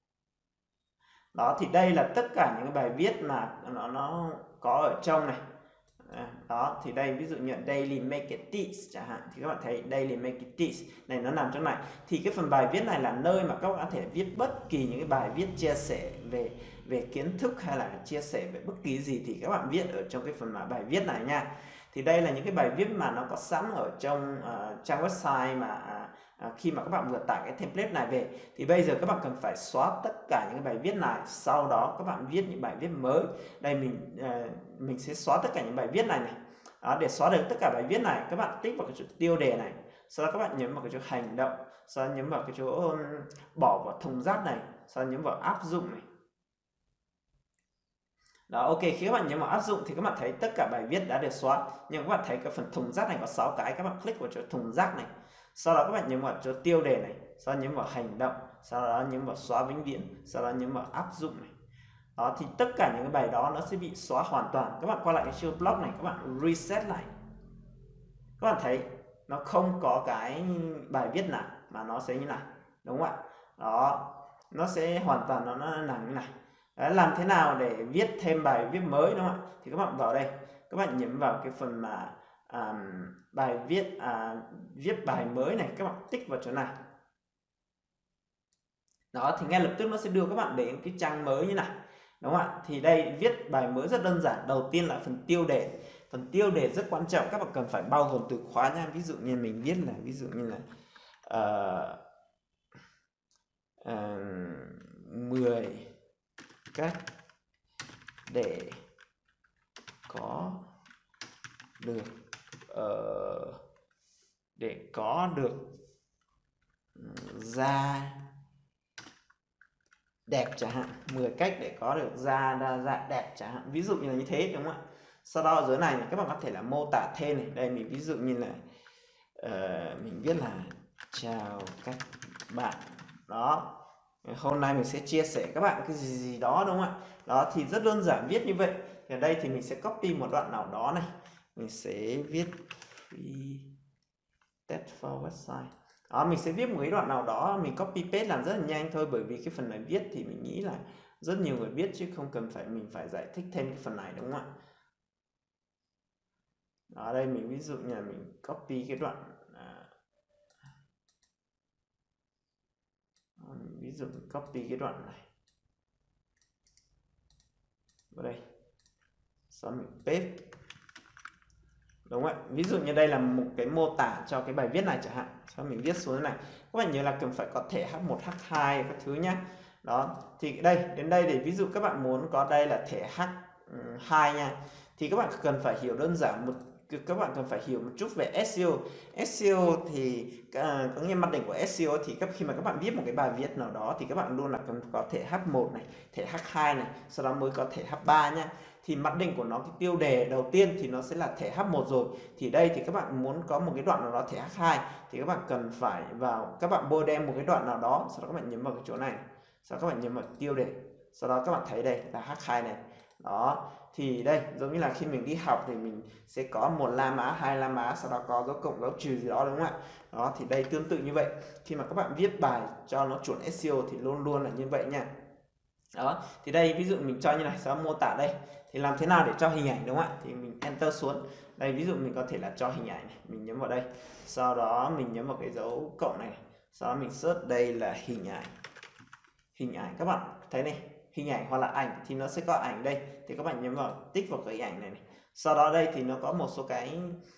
Đó thì đây là tất cả những cái bài viết mà nó có ở trong này. Đó thì đây ví dụ như daily make it tips chẳng hạn, thì các bạn thấy daily make it tips này nó nằm trong này. Thì cái phần bài viết này là nơi mà các bạn có thể viết bất kỳ những cái bài viết chia sẻ về kiến thức hay là chia sẻ về bất kỳ gì thì các bạn viết ở trong cái phần bài viết này nha. Thì đây là những cái bài viết mà nó có sẵn ở trong trang website mà khi mà các bạn vừa tải cái template này về. Thì bây giờ các bạn cần phải xóa tất cả những cái bài viết này, sau đó các bạn viết những bài viết mới. Đây mình sẽ xóa tất cả những bài viết này này. Đó, để xóa được tất cả bài viết này, các bạn tích vào cái chỗ tiêu đề này, sau đó các bạn nhấn vào cái chỗ hành động, sau đó nhấn vào cái chỗ bỏ vào thùng rác này, sau đó nhấn vào áp dụng này. Đó, ok, khi các bạn nhấn vào áp dụng thì các bạn thấy tất cả bài viết đã được xóa. Nhưng các bạn thấy cái phần thùng rác này có 6 cái, các bạn click vào chỗ thùng rác này, sau đó các bạn nhấn vào chỗ tiêu đề này, sau đó nhấn vào hành động, sau đó nhấn vào xóa vĩnh viễn, sau đó nhấn vào áp dụng này. Đó thì tất cả những cái bài đó nó sẽ bị xóa hoàn toàn. Các bạn quay lại cái chiêu blog này, các bạn reset lại, các bạn thấy nó không có cái bài viết nào mà nó sẽ như này đúng không ạ? Đó, nó sẽ hoàn toàn nó nằm như này. Đấy, làm thế nào để viết thêm bài viết mới đúng không ạ? Thì các bạn vào đây, các bạn nhấn vào cái phần mà bài viết viết bài mới này, các bạn tích vào chỗ này. Đó thì ngay lập tức nó sẽ đưa các bạn đến cái trang mới như này đúng không ạ? Thì đây viết bài mới rất đơn giản. Đầu tiên là phần tiêu đề. Phần tiêu đề rất quan trọng, các bạn cần phải bao gồm từ khóa nha. Ví dụ như mình viết là 10 cách để có được da đẹp chẳng hạn, 10 cách để có được da đẹp chẳng hạn, ví dụ như là như thế đúng không ạ? Sau đó ở dưới này các bạn có thể là mô tả thêm này, đây mình ví dụ như là mình viết là chào các bạn, đó hôm nay mình sẽ chia sẻ các bạn cái gì đó đúng không ạ? Đó thì rất đơn giản viết như vậy. Thì ở đây thì mình sẽ copy một đoạn nào đó này, mình sẽ viết free test for website. Đó, mình sẽ viết một cái đoạn nào đó, mình copy paste làm rất là nhanh thôi, bởi vì cái phần này viết thì mình nghĩ là rất nhiều người biết chứ không cần phải mình phải giải thích thêm cái phần này đúng không ạ? Ở đây mình ví dụ như là mình copy cái đoạn ví dụ copy cái đoạn này vào đây, sau mình paste đúng không ạ? Ví dụ như đây là một cái mô tả cho cái bài viết này chẳng hạn, sau mình viết xuống thế này. Các bạn nhớ là cần phải có thẻ H1, H2 các thứ nhá. Đó thì đây đến đây để ví dụ các bạn muốn có đây là thẻ H2 nha, thì các bạn cần phải hiểu đơn giản các bạn cần phải hiểu một chút về SEO. SEO thì có nghĩa mặt định của SEO thì khi mà các bạn viết một cái bài viết nào đó thì các bạn luôn là cần có thẻ H1 này, thẻ H2 này, sau đó mới có thẻ H3 nhá. Thì mặc định của nó, cái tiêu đề đầu tiên thì nó sẽ là thẻ H1 rồi. Thì đây thì các bạn muốn có một cái đoạn nào đó thẻ H2 thì các bạn cần phải vào, các bạn bôi đen một cái đoạn nào đó, sau đó các bạn nhấn vào cái chỗ này, sau đó các bạn nhấn vào tiêu đề, sau đó các bạn thấy đây là H2 này. Đó thì đây giống như là khi mình đi học thì mình sẽ có một la mã, hai la mã, sau đó có dấu cộng dấu trừ gì đó đúng không ạ? Đó thì đây tương tự như vậy, khi mà các bạn viết bài cho nó chuẩn SEO thì luôn luôn là như vậy nha. Đó, thì đây ví dụ mình cho như này, sau mô tả đây thì làm thế nào để cho hình ảnh đúng không ạ? Thì mình enter xuống. Đây ví dụ mình có thể là cho hình ảnh này, mình nhấn vào đây. Sau đó mình nhấn vào cái dấu cộng này. Sau đó mình search đây là hình ảnh. Hình ảnh các bạn thấy này, hình ảnh hoặc là ảnh thì nó sẽ có ảnh đây. Thì các bạn nhấn vào tích vào cái ảnh này, này. Sau đó đây thì nó có một số cái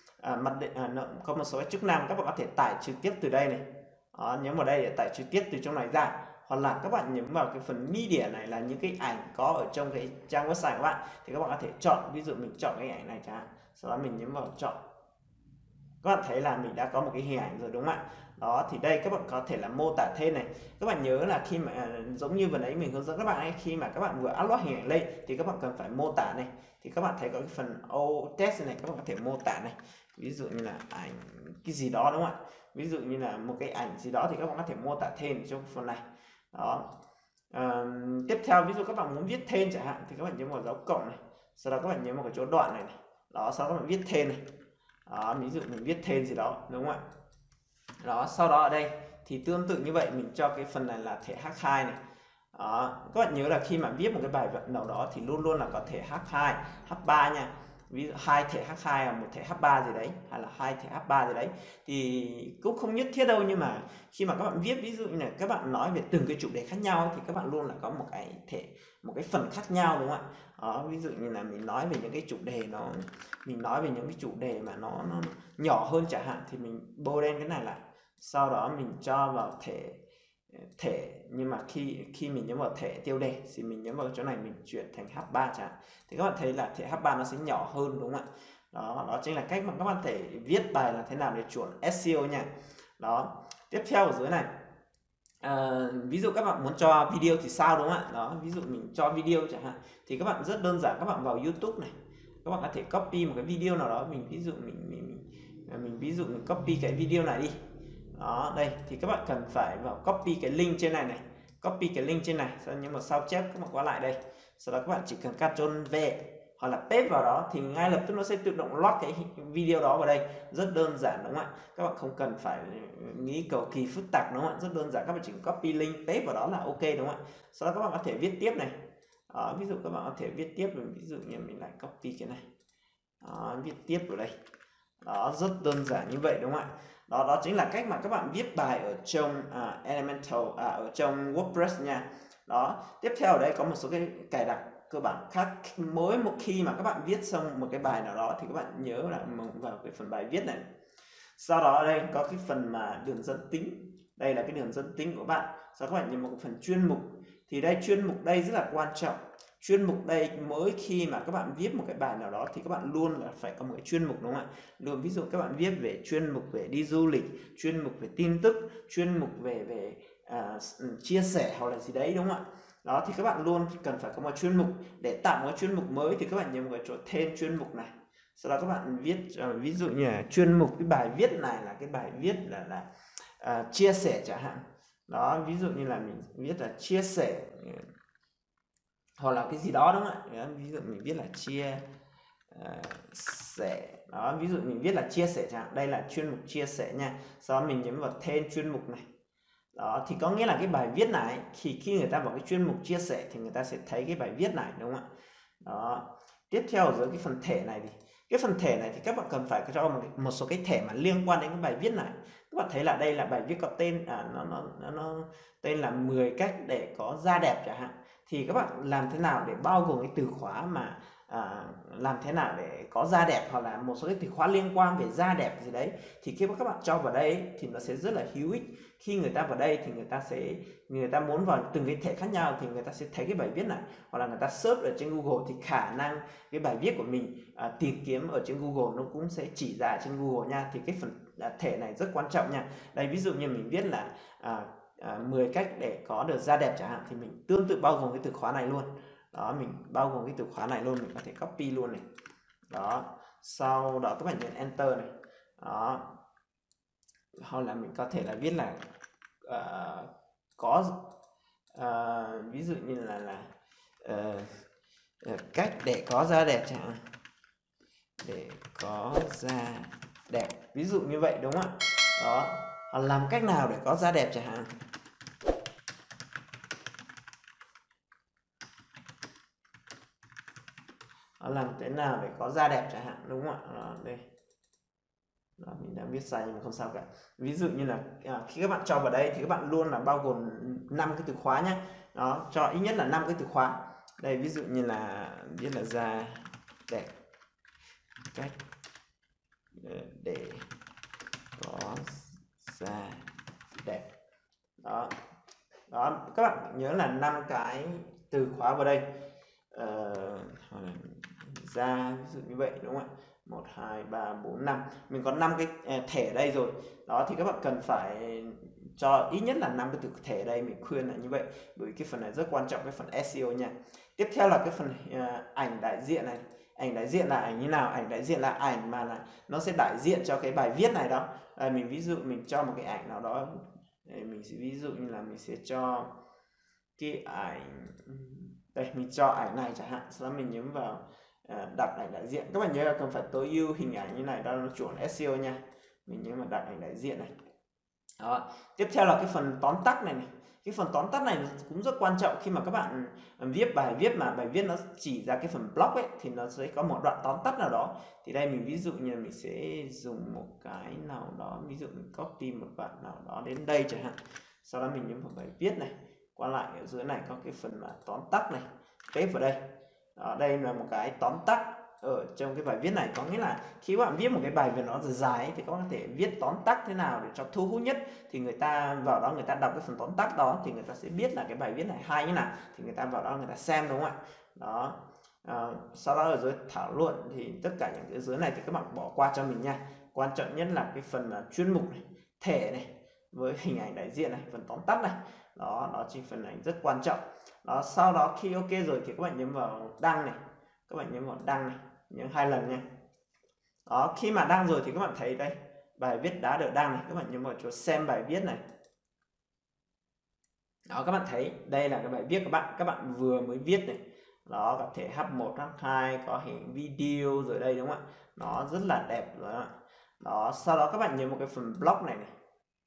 nó có một số cái chức năng các bạn có thể tải trực tiếp từ đây này. Đó, nhấn vào đây để tải trực tiếp từ trong này ra, hoặc là các bạn nhấn vào cái phần media này là những cái ảnh có ở trong cái trang website của bạn thì các bạn có thể chọn, ví dụ mình chọn cái ảnh này chẳng hạn, sau đó mình nhấn vào chọn, các bạn thấy là mình đã có một cái hình ảnh rồi đúng không ạ? Đó thì đây các bạn có thể là mô tả thêm này, các bạn nhớ là khi mà giống như vừa nãy mình hướng dẫn các bạn ấy, khi mà các bạn vừa upload hình ảnh lên thì các bạn cần phải mô tả này, thì các bạn thấy có cái phần text này, các bạn có thể mô tả này, ví dụ như là ảnh cái gì đó đúng không ạ, ví dụ như là một cái ảnh gì đó thì các bạn có thể mô tả thêm trong phần này. Đó. Tiếp theo ví dụ các bạn muốn viết thêm chẳng hạn thì các bạn nhấn vào dấu cộng này, sau đó các bạn nhấn vào cái chỗ đoạn này, đó, sau đó các bạn viết thêm này. Đó, ví dụ mình viết thêm gì đó đúng không ạ? Đó, sau đó ở đây thì tương tự như vậy mình cho cái phần này là thể H2 này. Đó, các bạn nhớ là khi mà viết một cái bài vận nào đó thì luôn luôn là có thể H2, H3 nha. Ví dụ hai thể H2 là một thể H3 gì đấy, hay là hai thể H3 gì đấy thì cũng không nhất thiết đâu, nhưng mà khi mà các bạn viết ví dụ như là các bạn nói về từng cái chủ đề khác nhau thì các bạn luôn là có một cái một cái phần khác nhau đúng không ạ? Đó, ví dụ như là mình nói về những cái chủ đề mình nói về những cái chủ đề mà nó nhỏ hơn chẳng hạn thì mình bôi đen cái này lại, sau đó mình cho vào thể nhưng mà khi mình nhấn vào thể tiêu đề thì mình nhấn vào chỗ này mình chuyển thành H3 chẳng hạn, thì các bạn thấy là thể H3 nó sẽ nhỏ hơn đúng không ạ? Đó chính là cách mà các bạn thể viết bài là thế nào để chuẩn SEO nha. Đó, tiếp theo ở dưới này ví dụ các bạn muốn cho video thì sao đúng không ạ? Đó, ví dụ mình cho video chẳng hạn thì các bạn rất đơn giản, các bạn vào YouTube này, các bạn có thể copy một cái video nào đó, mình ví dụ mình ví dụ mình copy cái video này đi. Đó, đây thì các bạn cần phải vào copy cái link trên này này, copy cái link trên này, sau nhưng mà sao chép các bạn qua lại đây, sau đó các bạn chỉ cần Ctrl V hoặc là paste vào đó thì ngay lập tức nó sẽ tự động load cái video đó vào đây, rất đơn giản đúng không ạ? Các bạn không cần phải nghĩ cầu kỳ phức tạp đúng không ạ? Rất đơn giản, các bạn chỉ copy link paste vào đó là ok đúng không ạ? Sau đó các bạn có thể viết tiếp này. Đó, ví dụ các bạn có thể viết tiếp, ví dụ như mình lại copy cái này. Đó, viết tiếp vào đây. Đó, rất đơn giản như vậy đúng không ạ? Đó chính là cách mà các bạn viết bài ở trong Elementor, ở trong WordPress nha. Đó, tiếp theo ở đây có một số cái cài đặt cơ bản khác. Mỗi một khi mà các bạn viết xong một cái bài nào đó thì các bạn nhớ là vào cái phần bài viết này. Sau đó ở đây có cái phần mà đường dẫn tính, đây là cái đường dẫn tính của bạn. Sau đó các bạn nhìn một cái phần chuyên mục, thì đây chuyên mục đây rất là quan trọng. Chuyên mục đây mỗi khi mà các bạn viết một cái bài nào đó thì các bạn luôn là phải có một cái chuyên mục đúng không ạ? Luôn ví dụ các bạn viết về chuyên mục về đi du lịch, chuyên mục về tin tức, chuyên mục về chia sẻ hoặc là gì đấy đúng không ạ? Đó thì các bạn luôn cần phải có một chuyên mục. Để tạo một chuyên mục mới thì các bạn nhấn vào cái chỗ thêm chuyên mục này. Sau đó các bạn viết ví dụ như là chuyên mục cái bài viết này là cái bài viết là chia sẻ chẳng hạn. Đó, ví dụ như là mình viết là chia sẻ hoặc là cái gì đó đúng không ạ? Ví dụ mình viết là chia sẻ. Đó, ví dụ mình viết là chia sẻ chẳng hạn, đây là chuyên mục chia sẻ nha. Sau đó mình nhấn vào thêm chuyên mục này. Đó thì có nghĩa là cái bài viết này thì khi người ta vào cái chuyên mục chia sẻ thì người ta sẽ thấy cái bài viết này đúng không ạ? Đó. Tiếp theo ở dưới cái phần thể này thì cái phần thể này thì các bạn cần phải cho một số cái thể mà liên quan đến cái bài viết này. Các bạn thấy là đây là bài viết có tên nó tên là 10 cách để có da đẹp chẳng hạn, thì các bạn làm thế nào để bao gồm cái từ khóa mà làm thế nào để có da đẹp, hoặc là một số cái từ khóa liên quan về da đẹp gì đấy, thì khi các bạn cho vào đây thì nó sẽ rất là hữu ích. Khi người ta vào đây thì người ta muốn vào từng cái thể khác nhau thì người ta sẽ thấy cái bài viết này, hoặc là người ta search ở trên Google thì khả năng cái bài viết của mình tìm kiếm ở trên Google nó cũng sẽ chỉ ra trên Google nha. Thì cái phần thể này rất quan trọng nha. Đây ví dụ như mình viết là 10 cách để có được da đẹp chẳng hạn, thì mình tương tự bao gồm cái từ khóa này luôn. Đó, mình bao gồm cái từ khóa này luôn, mình có thể copy luôn này. Đó, sau đó các bạn nhấn enter này. Đó, hoặc là mình có thể là viết là có ví dụ như là cách để có da đẹp chẳng hạn, để có da đẹp, ví dụ như vậy đúng không ạ? Đó, hoặc làm cách nào để có da đẹp chẳng hạn. Đó, làm thế nào để có da đẹp chẳng hạn, đúng không ạ? Đó, đây. Đó, mình đã viết sai nhưng mà không sao cả. Ví dụ như là khi các bạn cho vào đây thì các bạn luôn là bao gồm 5 cái từ khóa nhé. Đó, cho ít nhất là 5 cái từ khóa. Đây ví dụ như là viết là da đẹp, cách để có da đẹp. Đó. Đó, các bạn nhớ là 5 cái từ khóa vào đây. Da ví dụ như vậy, đúng không ạ? 1 2 3 4 5. Mình có 5 cái thẻ đây rồi. Đó thì các bạn cần phải cho ít nhất là 5 cái từ thẻ đây, mình khuyên là như vậy. Bởi cái phần này rất quan trọng, cái phần SEO nha. Tiếp theo là cái phần ảnh đại diện này. Ảnh đại diện là ảnh như nào? Ảnh đại diện là ảnh mà là nó sẽ đại diện cho cái bài viết này đó. Mình ví dụ mình cho một cái ảnh nào đó. Mình sẽ ví dụ như là mình sẽ cho cái ảnh đây, mình cho ảnh này chẳng hạn, sau đó mình nhấn vào đặt ảnh đại diện. Các bạn nhớ là cần phải tối ưu hình ảnh như này, đó là chuẩn SEO nha. Mình nhấn vào đặt ảnh đại diện này. Đó. Tiếp theo là cái phần tóm tắt này, cái phần tóm tắt này cũng rất quan trọng khi mà các bạn viết bài viết mà bài viết nó chỉ ra cái phần blog ấy, thì nó sẽ có một đoạn tóm tắt nào đó. Thì đây mình ví dụ như là mình sẽ dùng một cái nào đó, ví dụ mình copy một đoạn nào đó đến đây chẳng hạn, sau đó mình nhấn vào bài viết này, qua lại ở dưới này có cái phần mà tóm tắt này, paste vào đây. Đó, đây là một cái tóm tắt ở trong cái bài viết này, có nghĩa là khi các bạn viết một cái bài viết nó dài ấy, thì các bạn có thể viết tóm tắt thế nào để cho thu hút nhất, thì người ta vào đó người ta đọc cái phần tóm tắt đó thì người ta sẽ biết là cái bài viết này hay như nào, thì người ta vào đó người ta xem, đúng không ạ? Đó. Sau đó ở dưới thảo luận thì tất cả những cái dưới này thì các bạn bỏ qua cho mình nha. Quan trọng nhất là cái phần là chuyên mục này, thẻ này với hình ảnh đại diện này, phần tóm tắt này. Đó chính phần này rất quan trọng. Đó, sau đó khi ok rồi thì các bạn nhấn vào đăng này, các bạn nhấn vào đăng này, nhấn 2 lần nha. Đó, khi mà đăng rồi thì các bạn thấy đây, bài viết đã được đăng này, các bạn nhấn vào chỗ xem bài viết này. Đó, các bạn thấy đây là cái bài viết của các bạn vừa mới viết này. Đó, có thể H1, H2, có hình video rồi đây, đúng không ạ? Nó rất là đẹp rồi ạ. Đó, sau đó các bạn nhấn vào cái phần blog này này.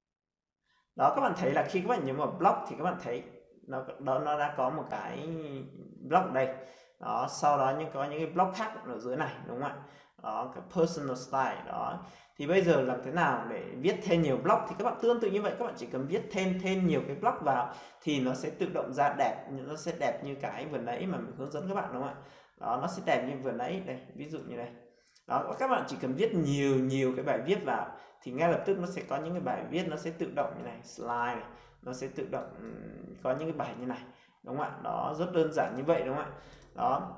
Đó, các bạn thấy là khi các bạn nhấn vào blog thì các bạn thấy nó đã có một cái blog ở đây. Đó, sau đó có những cái blog khác ở dưới này, đúng không ạ? Đó, cái personal style đó. Thì bây giờ làm thế nào để viết thêm nhiều blog, thì các bạn tương tự như vậy, các bạn chỉ cần viết thêm nhiều cái blog vào thì nó sẽ tự động ra đẹp, nó sẽ đẹp như cái vừa nãy mà mình hướng dẫn các bạn, đúng không ạ? Đó, nó sẽ đẹp như vừa nãy đây, ví dụ như đây. Đó, các bạn chỉ cần viết nhiều cái bài viết vào thì ngay lập tức nó sẽ có những cái bài viết nó sẽ tự động như này, slide này, nó sẽ tự động có những cái bài như này, đúng không ạ? Đó, rất đơn giản như vậy, đúng không ạ? Đó,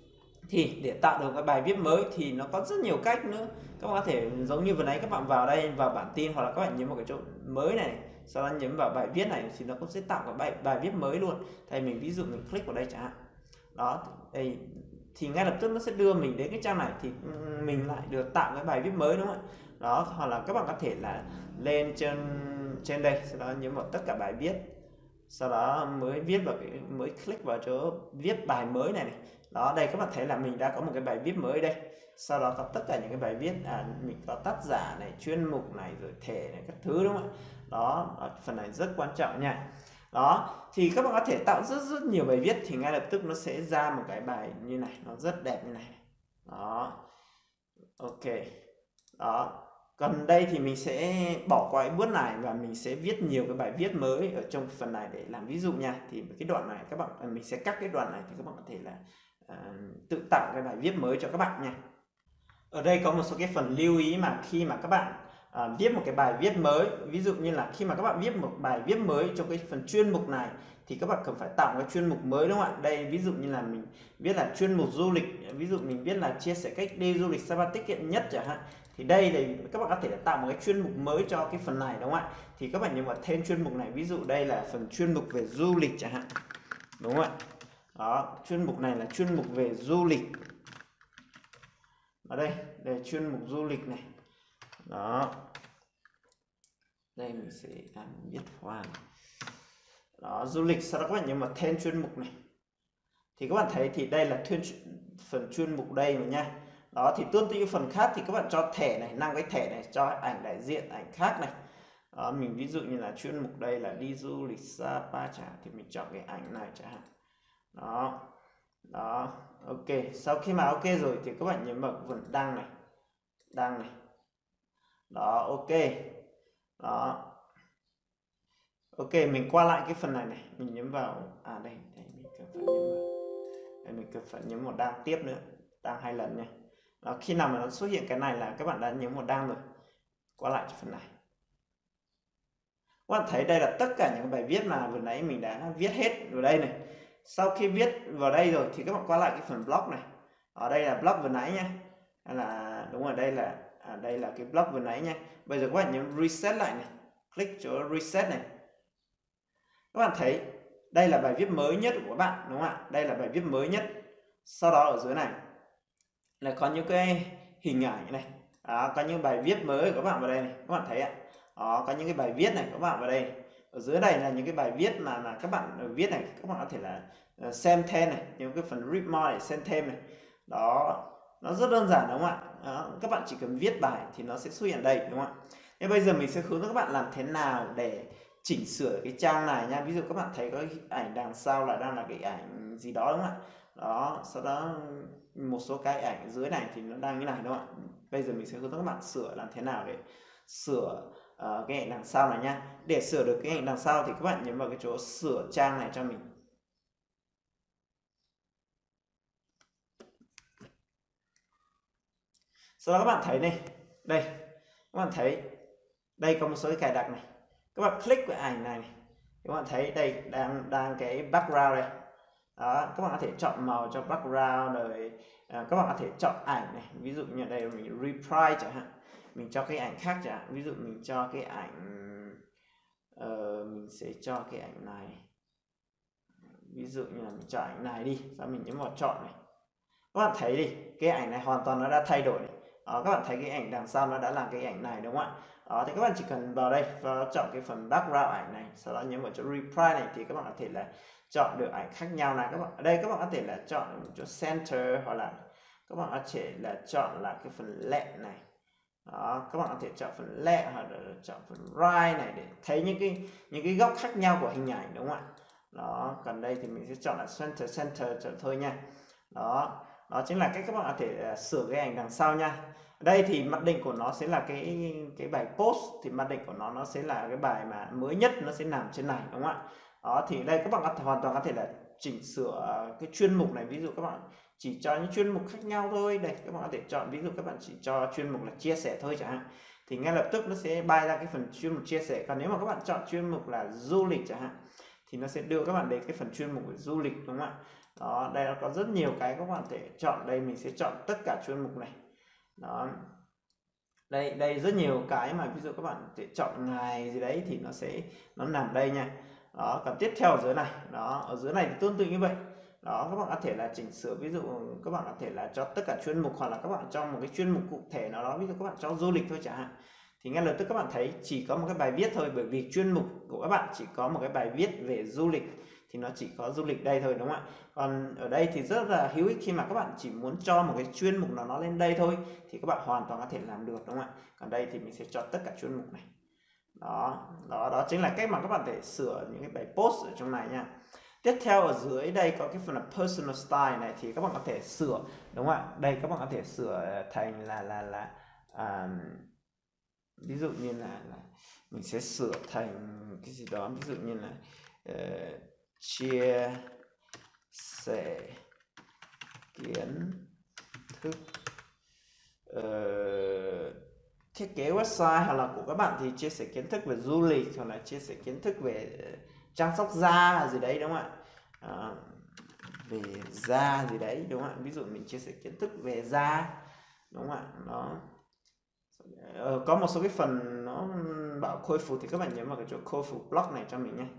thì để tạo được cái bài viết mới thì nó có rất nhiều cách nữa. Các bạn có thể giống như vừa nãy các bạn vào đây vào bản tin, hoặc là các bạn nhấn vào cái chỗ mới này, sau đó nhấn vào bài viết này thì nó cũng sẽ tạo cái bài viết mới luôn. Thầy mình ví dụ mình click vào đây chẳng hạn. Đó, đây thì ngay lập tức nó sẽ đưa mình đến cái trang này, thì mình lại được tạo cái bài viết mới, đúng không ạ? Đó, hoặc là các bạn có thể là lên trên đây, sau đó nhấn vào tất cả bài viết, sau đó mới viết vào mới click vào chỗ viết bài mới này. Đó, đây các bạn thấy là mình đã có một cái bài viết mới đây, sau đó có tất cả những cái bài viết, mình có tác giả này, chuyên mục này, rồi thể này, các thứ, đúng không ạ? Đó, phần này rất quan trọng nha. Đó, thì các bạn có thể tạo rất nhiều bài viết thì ngay lập tức nó sẽ ra một cái bài như này, nó rất đẹp như này. Đó, ok. Đó, còn đây thì mình sẽ bỏ qua cái bước này và mình sẽ viết nhiều cái bài viết mới ở trong phần này để làm ví dụ nha. Thì cái đoạn này các bạn mình sẽ cắt cái đoạn này thì các bạn có thể là tự tạo cái bài viết mới cho các bạn nha. Ở đây có một số cái phần lưu ý mà khi mà các bạn viết một cái bài viết mới, ví dụ như là khi mà các bạn viết một bài viết mới trong cái phần chuyên mục này thì các bạn cần phải tạo một cái chuyên mục mới, đúng không ạ? Đây ví dụ như là mình viết là chuyên mục du lịch, ví dụ mình viết là chia sẻ cách đi du lịch Sapa tiết kiệm nhất chẳng hạn, thì đây các bạn có thể tạo một cái chuyên mục mới cho cái phần này, đúng không ạ? Thì các bạn nhấn vào thêm chuyên mục này, ví dụ đây là phần chuyên mục về du lịch chẳng hạn, đúng không ạ? Đó, chuyên mục này là chuyên mục về du lịch. Ở đây chuyên mục du lịch này. Đó, đây mình sẽ làm viết hoa này. Đó, du lịch, sau đó các bạn nhấn vào thêm chuyên mục này thì các bạn thấy thì đây là phần chuyên mục đây mà nha. Đó, thì tương tự như phần khác thì các bạn cho thẻ này, 5 cái thẻ này, cho ảnh đại diện, ảnh khác này. Đó, mình ví dụ như là chuyên mục đây là đi du lịch Sapa chẳng hạn, thì mình chọn cái ảnh này chẳng hạn. Đó, Đó, ok. Sau khi mà ok rồi thì các bạn nhấn vào phần đăng này, đăng này. Đó, ok. Đó. Ok, mình qua lại cái phần này này, mình nhấn vào đây, mình cần phải nhấn vào đăng tiếp nữa, đăng 2 lần nha. Đó, khi nào mà nó xuất hiện cái này là các bạn đã nhấn vào đăng rồi. Qua lại phần này. Các bạn thấy đây là tất cả những bài viết mà vừa nãy mình đã viết hết vào đây này. Sau khi viết vào đây rồi thì các bạn qua lại cái phần blog này. Ở đây là blog vừa nãy nha. Hay là đúng rồi, đây là cái blog vừa nãy nha. Bây giờ các bạn nhấn reset lại này, click chỗ reset này. Các bạn thấy đây là bài viết mới nhất của các bạn, đúng không ạ? Đây là bài viết mới nhất. Sau đó ở dưới này là có những cái hình ảnh này. Đó, có những bài viết mới của các bạn vào đây này, các bạn thấy ạ. Đó, có những cái bài viết này các bạn vào đây. Ở dưới đây là những cái bài viết mà các bạn viết này, các bạn có thể là xem thêm này, những cái phần read more để xem thêm này. Đó, nó rất đơn giản đúng không ạ? Đó, các bạn chỉ cần viết bài thì nó sẽ xuất hiện đây đúng không ạ? Thế bây giờ mình sẽ hướng dẫn các bạn làm thế nào để chỉnh sửa cái trang này nha. Ví dụ các bạn thấy có ảnh đằng sau là đang là cái ảnh gì đó đúng không ạ? Đó, sau đó một số cái ảnh dưới này thì nó đang như này đúng không ạ? Bây giờ mình sẽ hướng dẫn các bạn sửa làm thế nào để sửa cái ảnh đằng sau này nha. Để sửa được cái ảnh đằng sau thì các bạn nhấn vào cái chỗ sửa trang này cho mình. Sau đó các bạn thấy này, đây, các bạn thấy đây có một số cái cài đặt này. Các bạn click vào ảnh này, các bạn thấy đây đang cái background đây. Đó, các bạn có thể chọn màu cho background rồi các bạn có thể chọn ảnh này, ví dụ như đây mình reply chẳng hạn, mình cho cái ảnh khác chẳng hạn, ví dụ mình cho cái ảnh mình sẽ cho cái ảnh này, ví dụ như là mình chọn ảnh này đi, sau mình nhấn vào chọn này. Các bạn thấy đi, cái ảnh này hoàn toàn nó đã thay đổi này. Đó, các bạn thấy cái ảnh đằng sau nó đã là cái ảnh này đúng không ạ? Đó, thì các bạn chỉ cần vào đây và chọn cái phần background ảnh này, sau đó nhấn vào chỗ reply này thì các bạn có thể là chọn được ảnh khác nhau này. Các bạn ở đây các bạn có thể là chọn chỗ center, hoặc là các bạn có thể là chọn là cái phần left này. Đó, các bạn có thể chọn phần left hoặc là chọn phần right này để thấy những cái góc khác nhau của hình ảnh đúng không ạ? Đó, còn đây thì mình sẽ chọn là center thôi nha. Đó, đó chính là cách các bạn có thể sửa cái ảnh đằng sau nha. Ở đây thì mặc định của nó sẽ là cái bài post, thì mặc định của nó sẽ là cái bài mà mới nhất, nó sẽ nằm trên này đúng không ạ? Đó, thì đây các bạn có thể, hoàn toàn có thể là chỉnh sửa cái chuyên mục này, ví dụ các bạn chỉ cho những chuyên mục khác nhau thôi. Đây các bạn có thể chọn, ví dụ các bạn chỉ cho chuyên mục là chia sẻ thôi chẳng hạn, thì ngay lập tức nó sẽ bay ra cái phần chuyên mục chia sẻ. Còn nếu mà các bạn chọn chuyên mục là du lịch chẳng hạn thì nó sẽ đưa các bạn đến cái phần chuyên mục của du lịch đúng không ạ? Đó, đây có rất nhiều cái các bạn thể chọn. Đây mình sẽ chọn tất cả chuyên mục này. Đó, đây rất nhiều cái mà ví dụ các bạn sẽ chọn ngày gì đấy thì nó nằm đây nha. Đó, còn tiếp theo ở dưới này, đó, ở dưới này thì tương tự như vậy. Đó, các bạn có thể là chỉnh sửa, ví dụ các bạn có thể là cho tất cả chuyên mục, hoặc là các bạn cho một cái chuyên mục cụ thể nào đó, ví dụ các bạn cho du lịch thôi chẳng hạn, thì ngay lập tức các bạn thấy chỉ có một cái bài viết thôi, bởi vì chuyên mục của các bạn chỉ có một cái bài viết về du lịch thì nó chỉ có du lịch đây thôi đúng không ạ? Còn ở đây thì rất là hữu ích khi mà các bạn chỉ muốn cho một cái chuyên mục nào nó lên đây thôi thì các bạn hoàn toàn có thể làm được đúng không ạ? Còn đây thì mình sẽ chọn tất cả chuyên mục này. Đó chính là cách mà các bạn thể sửa những cái bài post ở trong này nha. Tiếp theo ở dưới đây có cái phần là personal style này, thì các bạn có thể sửa đúng không ạ? Đây các bạn có thể sửa thành là ví dụ như là mình sẽ sửa thành cái gì đó, ví dụ như là chia sẻ kiến thức, thiết kế website, hoặc là của các bạn thì chia sẻ kiến thức về du lịch, hoặc là chia sẻ kiến thức về chăm sóc da gì đấy đúng không ạ? Về da gì đấy đúng không ạ? Ví dụ mình chia sẻ kiến thức về da đúng không ạ? Đó, có một số cái phần nó bảo khôi phục thì các bạn nhấn vào cái chỗ khôi phục blog này cho mình nhé.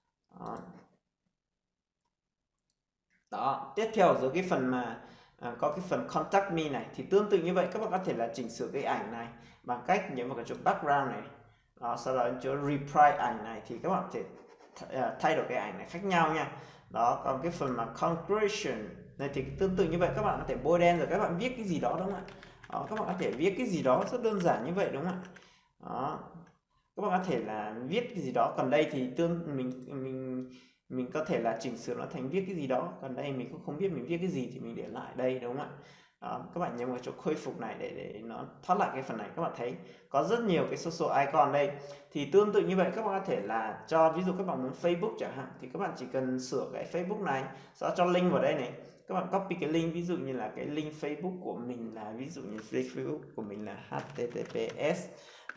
Đó, tiếp theo ở cái phần mà có cái phần contact me này thì tương tự như vậy, các bạn có thể là chỉnh sửa cái ảnh này bằng cách nhấn vào cái chỗ background này. Đó, sau đó chỗ reply ảnh này thì các bạn có thể thay đổi cái ảnh này khác nhau nha. Đó, còn cái phần mà conclusion này thì tương tự như vậy, các bạn có thể bôi đen rồi các bạn viết cái gì đó đúng không ạ? Đó, các bạn có thể viết cái gì đó rất đơn giản như vậy đúng không ạ? Đó, các bạn có thể là viết cái gì đó. Còn đây thì mình có thể là chỉnh sửa nó thành viết cái gì đó, còn đây mình cũng không biết mình viết cái gì thì mình để lại đây, đúng không ạ? Đó, các bạn nhấn vào chỗ khôi phục này để nó thoát lại cái phần này. Các bạn thấy có rất nhiều cái social icon đây. Thì tương tự như vậy các bạn có thể là cho, ví dụ các bạn muốn Facebook chẳng hạn, thì các bạn chỉ cần sửa cái Facebook này, sau đó cho link vào đây này, các bạn copy cái link, ví dụ như là cái link Facebook của mình là, ví dụ như Facebook của mình là https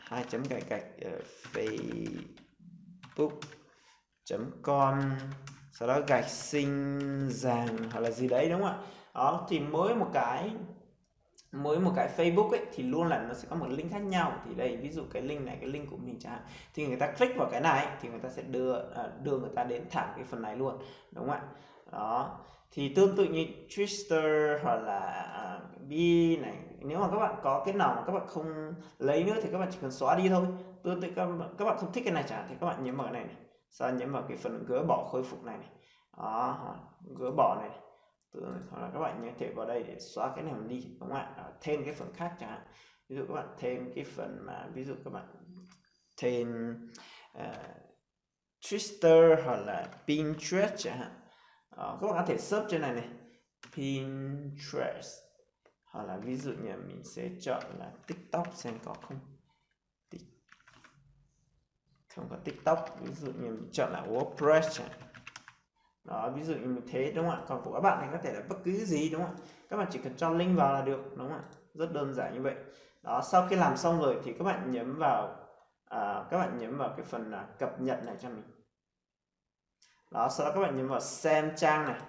facebook.com, sau đó gạch sinh giàng hoặc là gì đấy, đúng không ạ? Đó, thì mỗi một cái Facebook ấy thì luôn là nó sẽ có một link khác nhau. Thì đây ví dụ cái link này, cái link của mình chẳng hạn, thì người ta click vào cái này thì người ta sẽ đưa người ta đến thẳng cái phần này luôn, đúng không ạ? Đó, thì tương tự như Twitter hoặc là Bee này, nếu mà các bạn có cái nào mà các bạn không lấy nữa thì các bạn chỉ cần xóa đi thôi. Tương tự các bạn không thích cái này chẳng hạn thì các bạn nhấn vào cái này này, sau nhấn vào cái phần gỡ bỏ khôi phục này này. Đó, gỡ bỏ này, hoặc là các bạn có thể vào đây để xóa cái này đi, đúng không ạ? Thêm cái phần khác chẳng hạn, ví dụ các bạn thêm cái phần mà, ví dụ các bạn thêm Twitter hoặc là Pinterest chẳng hạn. Đó, các bạn có thể search trên này này, Pinterest, hoặc là ví dụ như mình sẽ chọn là TikTok xem có không. Không có TikTok, ví dụ như mình chọn là WordPress chẳng hạn. Đó, ví dụ như mình thế, đúng không ạ? Còn của các bạn thì có thể là bất cứ gì, đúng không ạ? Các bạn chỉ cần cho link vào là được, đúng không ạ? Rất đơn giản như vậy. Đó, sau khi làm xong rồi thì các bạn nhấn vào cái phần cập nhật này cho mình. Đó, sau đó các bạn nhấn vào xem trang này.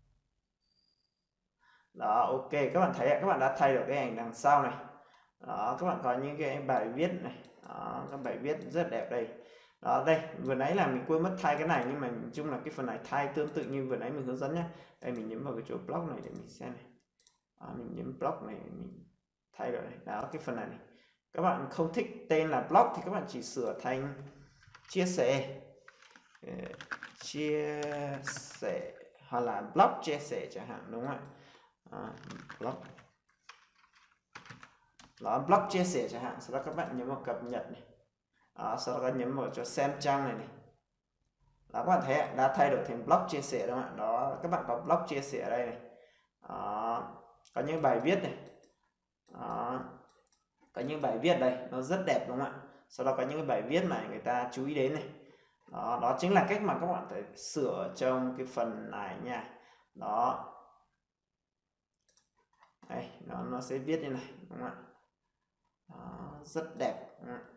Đó, ok, các bạn thấy các bạn đã thay đổi cái ảnh đằng sau này. Đó, các bạn có những cái bài viết này. Đó, các bài viết rất đẹp đây. Đó, đây vừa nãy là mình quên mất thay cái này, nhưng mà nhìn chung là cái phần này thay tương tự như vừa nãy mình hướng dẫn nhé. Đây mình nhấn vào cái chỗ block này để mình xem này. Đó, mình nhấn block này mình thay đổi này. Đó, cái phần này này, các bạn không thích tên là block thì các bạn chỉ sửa thành chia sẻ hoặc là block chia sẻ chẳng hạn, đúng không ạ? Block, đó, block chia sẻ chẳng hạn. Sau đó các bạn nhấn vào cập nhật này. Đó, sau đó các bạn nhấn vào cho xem trang này này. Đó, các bạn thấy đã thay đổi thành blog chia sẻ, đúng không ạ? Đó, các bạn có blog chia sẻ ở đây này. Đó, có những bài viết này. Đó, có những bài viết đây nó rất đẹp, đúng không ạ? Sau đó có những cái bài viết mà người ta chú ý đến này. Đó, đó chính là cách mà các bạn phải sửa trong cái phần này nha. Đó, đây nó sẽ viết như này, đúng không ạ? Đó, rất đẹp, đúng không ạ?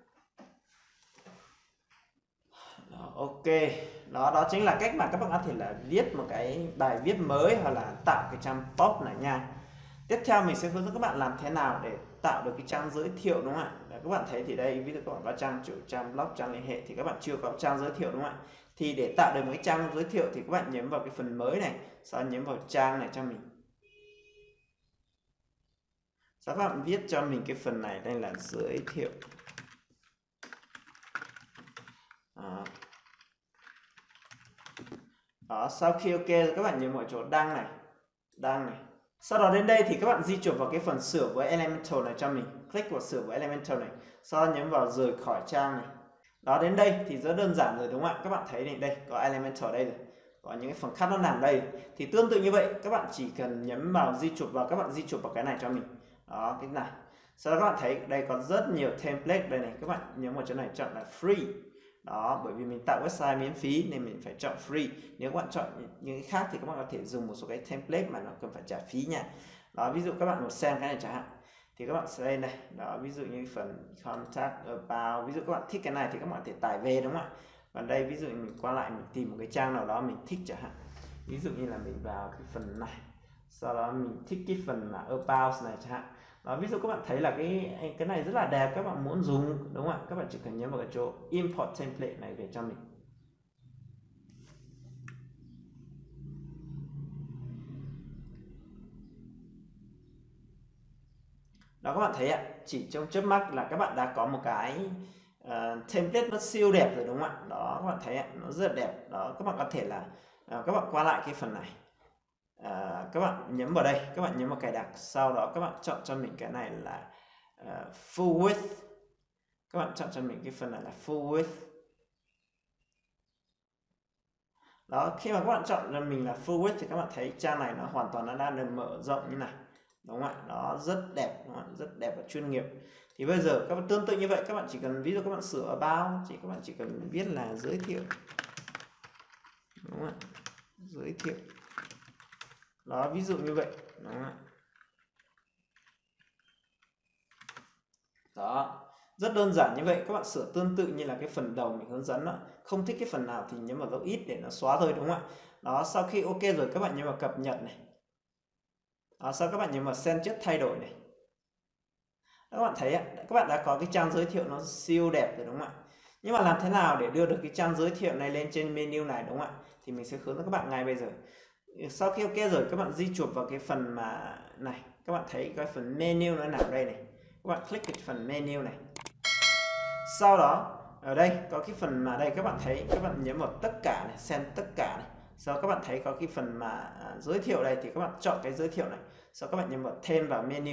Đó, ok, đó chính là cách mà các bạn có thể là viết một cái bài viết mới hoặc là tạo cái trang pop này nha. Tiếp theo mình sẽ hướng dẫn các bạn làm thế nào để tạo được cái trang giới thiệu, đúng không ạ? Để các bạn thấy thì đây, ví dụ các bạn có trang chủ, trang blog, trang liên hệ thì các bạn chưa có trang giới thiệu, đúng không ạ? Thì để tạo được một cái trang giới thiệu thì các bạn nhấn vào cái phần mới này, sau đó nhấn vào trang này cho mình. Sau đó các bạn viết cho mình cái phần này đây là giới thiệu. Đó, sau khi ok các bạn nhấn vào chỗ đăng này. Sau đó đến đây thì các bạn di chuyển vào cái phần sửa với Elementor này cho mình, click vào sửa với Elementor này, sau đó nhấn vào rời khỏi trang này. Đó, đến đây thì rất đơn giản rồi, đúng không ạ? Các bạn thấy này, đây có Elementor đây rồi, có những cái phần khác nó nằm đây. Thì tương tự như vậy các bạn chỉ cần nhấn vào di chuột vào, các bạn di chuột vào cái này cho mình. Đó, cái này. Sau đó các bạn thấy đây có rất nhiều template đây này, các bạn nhấn vào chỗ này chọn là free. Đó, bởi vì mình tạo website miễn phí nên mình phải chọn free. Nếu các bạn chọn những cái khác thì các bạn có thể dùng một số cái template mà nó cần phải trả phí nha. Đó, ví dụ các bạn muốn xem cái này chẳng hạn thì các bạn sẽ đây này. Đó, ví dụ như phần contact about, ví dụ các bạn thích cái này thì các bạn có thể tải về, đúng không ạ? Và đây ví dụ mình qua lại mình tìm một cái trang nào đó mình thích chẳng hạn, ví dụ như là mình vào cái phần này, sau đó mình thích cái phần là about này chẳng hạn. Đó, ví dụ các bạn thấy là cái này rất là đẹp, các bạn muốn dùng, đúng không ạ? Các bạn chỉ cần nhấn vào cái chỗ import template này về cho mình. Đó, các bạn thấy ạ, chỉ trong chớp mắt là các bạn đã có một cái template nó siêu đẹp rồi, đúng không ạ? Đó, các bạn thấy ạ, nó rất đẹp. Đó, các bạn có thể là các bạn qua lại cái phần này, các bạn nhấn vào đây, các bạn nhấn vào cài đặt, sau đó các bạn chọn cho mình cái này là full width. Các bạn chọn cho mình cái phần này là full width. Đó, khi mà các bạn chọn cho mình là full width thì các bạn thấy trang này nó hoàn toàn nó đang được mở rộng như này, đúng không ạ? Nó rất đẹp, đúng không ạ? Rất đẹp và chuyên nghiệp. Thì bây giờ các bạn tương tự như vậy, các bạn chỉ cần ví dụ các bạn sửa about, các bạn chỉ cần viết là giới thiệu, đúng không ạ? Giới thiệu. Đó, ví dụ như vậy, đúng không ạ? Đó, rất đơn giản như vậy, các bạn sửa tương tự như là cái phần đầu mình hướng dẫn đó. Không thích cái phần nào thì nhấn vào dấu ít để nó xóa thôi, đúng không ạ? Đó, sau khi ok rồi các bạn nhấn vào cập nhật này. Đó, sau các bạn nhấn vào send trước thay đổi này. Đó, các bạn thấy các bạn đã có cái trang giới thiệu nó siêu đẹp rồi, đúng không ạ? Nhưng mà làm thế nào để đưa được cái trang giới thiệu này lên trên menu này, đúng không ạ? Thì mình sẽ hướng dẫn các bạn ngay bây giờ. Sau khi ok rồi, các bạn di chuột vào cái phần mà này, các bạn thấy cái phần menu nó nằm đây này, các bạn click cái phần menu này. Sau đó ở đây có cái phần mà đây các bạn thấy, các bạn nhấn vào tất cả này, xem tất cả này. Sau các bạn thấy có cái phần mà giới thiệu đây thì các bạn chọn cái giới thiệu này. Sau các bạn nhấn vào thêm vào menu.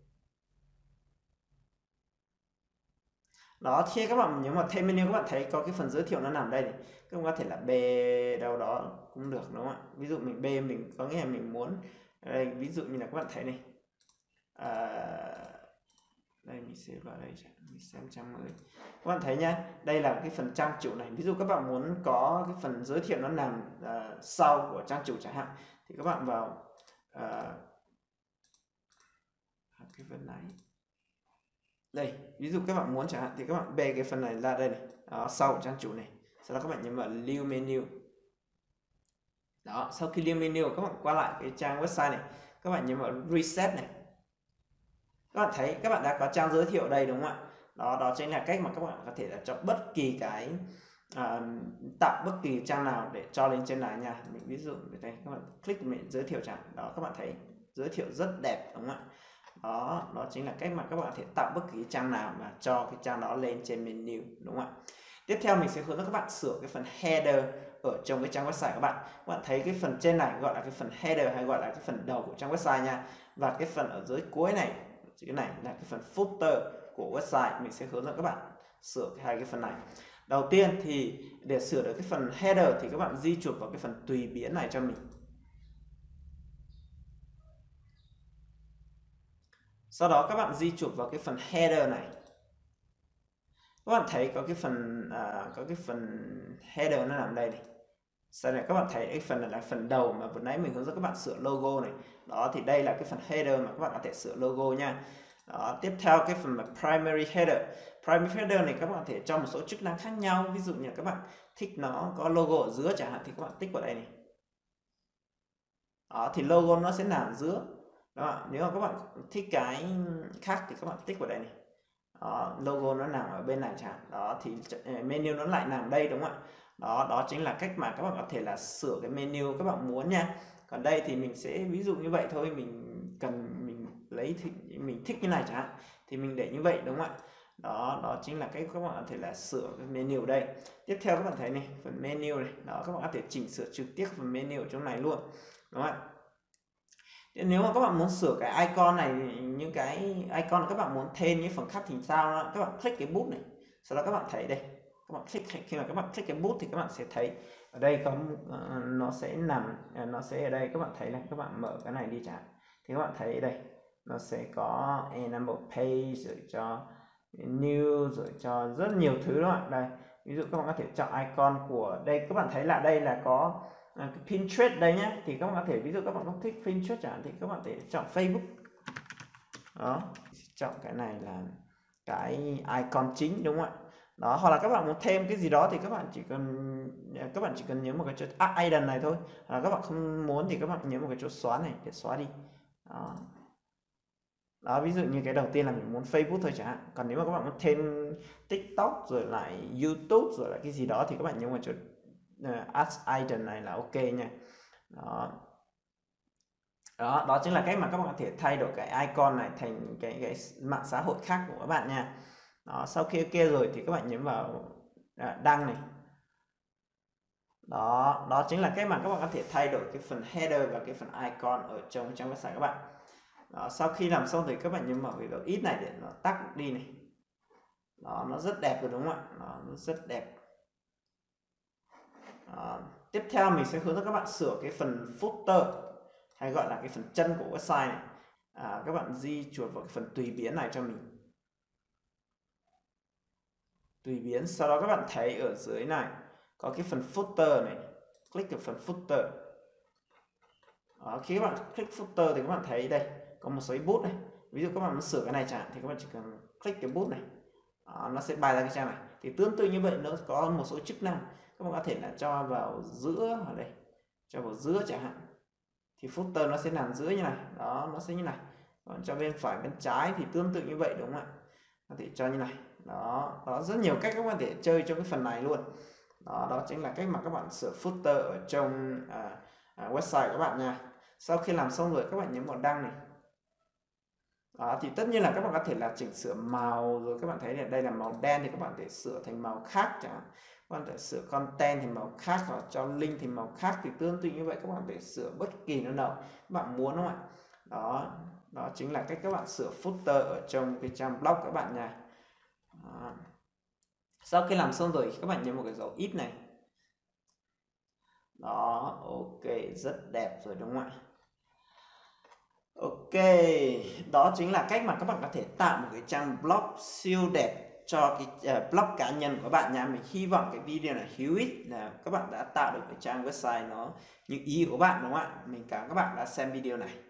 Đó, khi các bạn nhấn vào thêm menu các bạn thấy có cái phần giới thiệu nó nằm đây này. Các bạn có thể là B đâu đó cũng được, đúng không ạ? Ví dụ mình B mình có nghĩa là mình muốn đây, ví dụ như là các bạn thấy này. Đây mình sẽ vào đây mình xem trang mới. Các bạn thấy nhá, đây là cái phần trang chủ này. Ví dụ các bạn muốn có cái phần giới thiệu nó nằm sau của trang chủ chẳng hạn thì các bạn vào cái phần này. Đây, ví dụ các bạn muốn chẳng hạn thì các bạn bê cái phần này ra đây này, đó, sau của trang chủ này. Sau đó các bạn nhấn vào lưu menu. Đó, sau khi lưu menu các bạn qua lại cái trang website này, các bạn nhấn vào reset này. Các bạn thấy các bạn đã có trang giới thiệu đây, đúng không ạ? Đó chính là cách mà các bạn có thể là chọn bất kỳ cái tạo bất kỳ trang nào để cho lên trên này nha. Mình ví dụ đây, các bạn click mình giới thiệu trang. Đó, các bạn thấy giới thiệu rất đẹp, đúng không ạ? Đó chính là cách mà các bạn có thể tạo bất kỳ trang nào mà cho cái trang đó lên trên menu, đúng không ạ? Tiếp theo mình sẽ hướng dẫn các bạn sửa cái phần header ở trong cái trang website của bạn. Các bạn thấy cái phần trên này gọi là cái phần header hay gọi là cái phần đầu của trang website nha. Và cái phần ở dưới cuối này, cái này là cái phần footer của website. Mình sẽ hướng dẫn các bạn sửa hai cái phần này. Đầu tiên thì để sửa được cái phần header thì các bạn di chuột vào cái phần tùy biến này cho mình. Sau đó các bạn di chuột vào cái phần header này. Các bạn thấy có cái phần header nó nằm đây này. Sau này các bạn thấy cái phần này là phần đầu mà vừa nãy mình hướng dẫn các bạn sửa logo này. Đó thì đây là cái phần header mà các bạn có thể sửa logo nha. Đó, tiếp theo cái phần mà primary header. Primary header này các bạn có thể cho một số chức năng khác nhau. Ví dụ như các bạn thích nó có logo ở giữa chẳng hạn thì các bạn tích vào đây này. Đó thì logo nó sẽ nằm ở giữa. Đó, nếu mà các bạn thích cái khác thì các bạn tích vào đây này. Đó, logo nó nằm ở bên này chẳng hạn. Đó thì menu nó lại nằm đây, đúng không ạ? Đó chính là cách mà các bạn có thể là sửa cái menu các bạn muốn nha. Còn đây thì mình sẽ ví dụ như vậy thôi, mình lấy mình thích như này chẳng hạn thì mình để như vậy, đúng không ạ? Đó chính là cách các bạn có thể là sửa cái menu đây. Tiếp theo các bạn thấy này, phần menu này, đó các bạn có thể chỉnh sửa trực tiếp phần menu ở trong này luôn, đúng không ạ? Nếu mà các bạn muốn sửa cái icon này, những cái icon các bạn muốn thêm những phần khác thì sao đó, các bạn click cái bút này. Sau đó các bạn thấy đây, các bạn click, khi mà các bạn click cái bút thì các bạn sẽ thấy ở đây có nó sẽ nằm nó sẽ ở đây, các bạn thấy này, các bạn mở cái này đi chẳng thì các bạn thấy đây nó sẽ có enable page rồi cho new rồi cho rất nhiều thứ đó. Đây ví dụ các bạn có thể chọn icon của đây, các bạn thấy là đây là có cái Pinterest đây nhé, thì các bạn có thể ví dụ các bạn không thích Pinterest chẳng hạn thì các bạn thể chọn Facebook. Đó, chọn cái này là cái icon chính, đúng không ạ? Đó, hoặc là các bạn muốn thêm cái gì đó thì các bạn chỉ cần nhấn một cái chốt add này thôi. Các bạn không muốn thì các bạn nhấn một cái chốt xóa này để xóa đi. Đó, ví dụ như cái đầu tiên là mình muốn Facebook thôi chẳng hạn. Còn nếu mà các bạn muốn thêm TikTok rồi lại YouTube rồi lại cái gì đó thì các bạn nhấn vào chốt add item này là ok nha. Đó chính là cách mà các bạn có thể thay đổi cái icon này thành cái mạng xã hội khác của các bạn nha. Đó, sau khi ok rồi thì các bạn nhấn vào đăng này. Đó chính là cách mà các bạn có thể thay đổi cái phần header và cái phần icon ở trong trang website các bạn. Đó, sau khi làm xong thì các bạn nhấn vào cái dấu ít này để nó tắt đi này. Đó, nó rất đẹp rồi, đúng không ạ? Nó rất đẹp. Đó. Tiếp theo mình sẽ hướng dẫn các bạn sửa cái phần footer, hay gọi là cái phần chân của website này. Các bạn di chuột vào cái phần tùy biến này cho mình. Tùy biến, sau đó các bạn thấy ở dưới này có cái phần footer này, click vào phần footer. Đó, khi các bạn click footer thì các bạn thấy đây có một số bút này. Ví dụ các bạn muốn sửa cái này chẳng hạn thì các bạn chỉ cần click cái bút này. Đó, nó sẽ bài ra cái trang này. Thì tương tự như vậy nó có một số chức năng. Các bạn có thể là cho vào giữa ở đây, cho vào giữa chẳng hạn. Thì footer nó sẽ nằm giữa như này, đó nó sẽ như này. Còn cho bên phải bên trái thì tương tự như vậy, đúng không ạ? Có thể cho như này. Đó rất nhiều cách các bạn có thể chơi trong cái phần này luôn. Đó chính là cách mà các bạn sửa footer ở trong website các bạn nha. Sau khi làm xong rồi các bạn nhấn vào đăng này. Đó, thì tất nhiên là các bạn có thể là chỉnh sửa màu, rồi các bạn thấy là đây là màu đen thì các bạn có thể sửa thành màu khác chẳng hạn. Các bạn có thể sửa content thành màu khác, hoặc cho link thành màu khác. Thì tương tự như vậy các bạn có thể sửa bất kỳ nó nào các bạn muốn, đúng không ạ? Đó chính là cách các bạn sửa footer ở trong cái trang blog các bạn nha. Đó. Sau khi làm xong rồi các bạn nhấn vào cái dấu ít này. Đó, ok, rất đẹp rồi, đúng không ạ? Ok, đó chính là cách mà các bạn có thể tạo một cái trang blog siêu đẹp cho cái blog cá nhân của các bạn nha. Mình hy vọng cái video này hữu ích, là các bạn đã tạo được cái trang website nó như ý của bạn, đúng không ạ? Mình cảm ơn các bạn đã xem video này.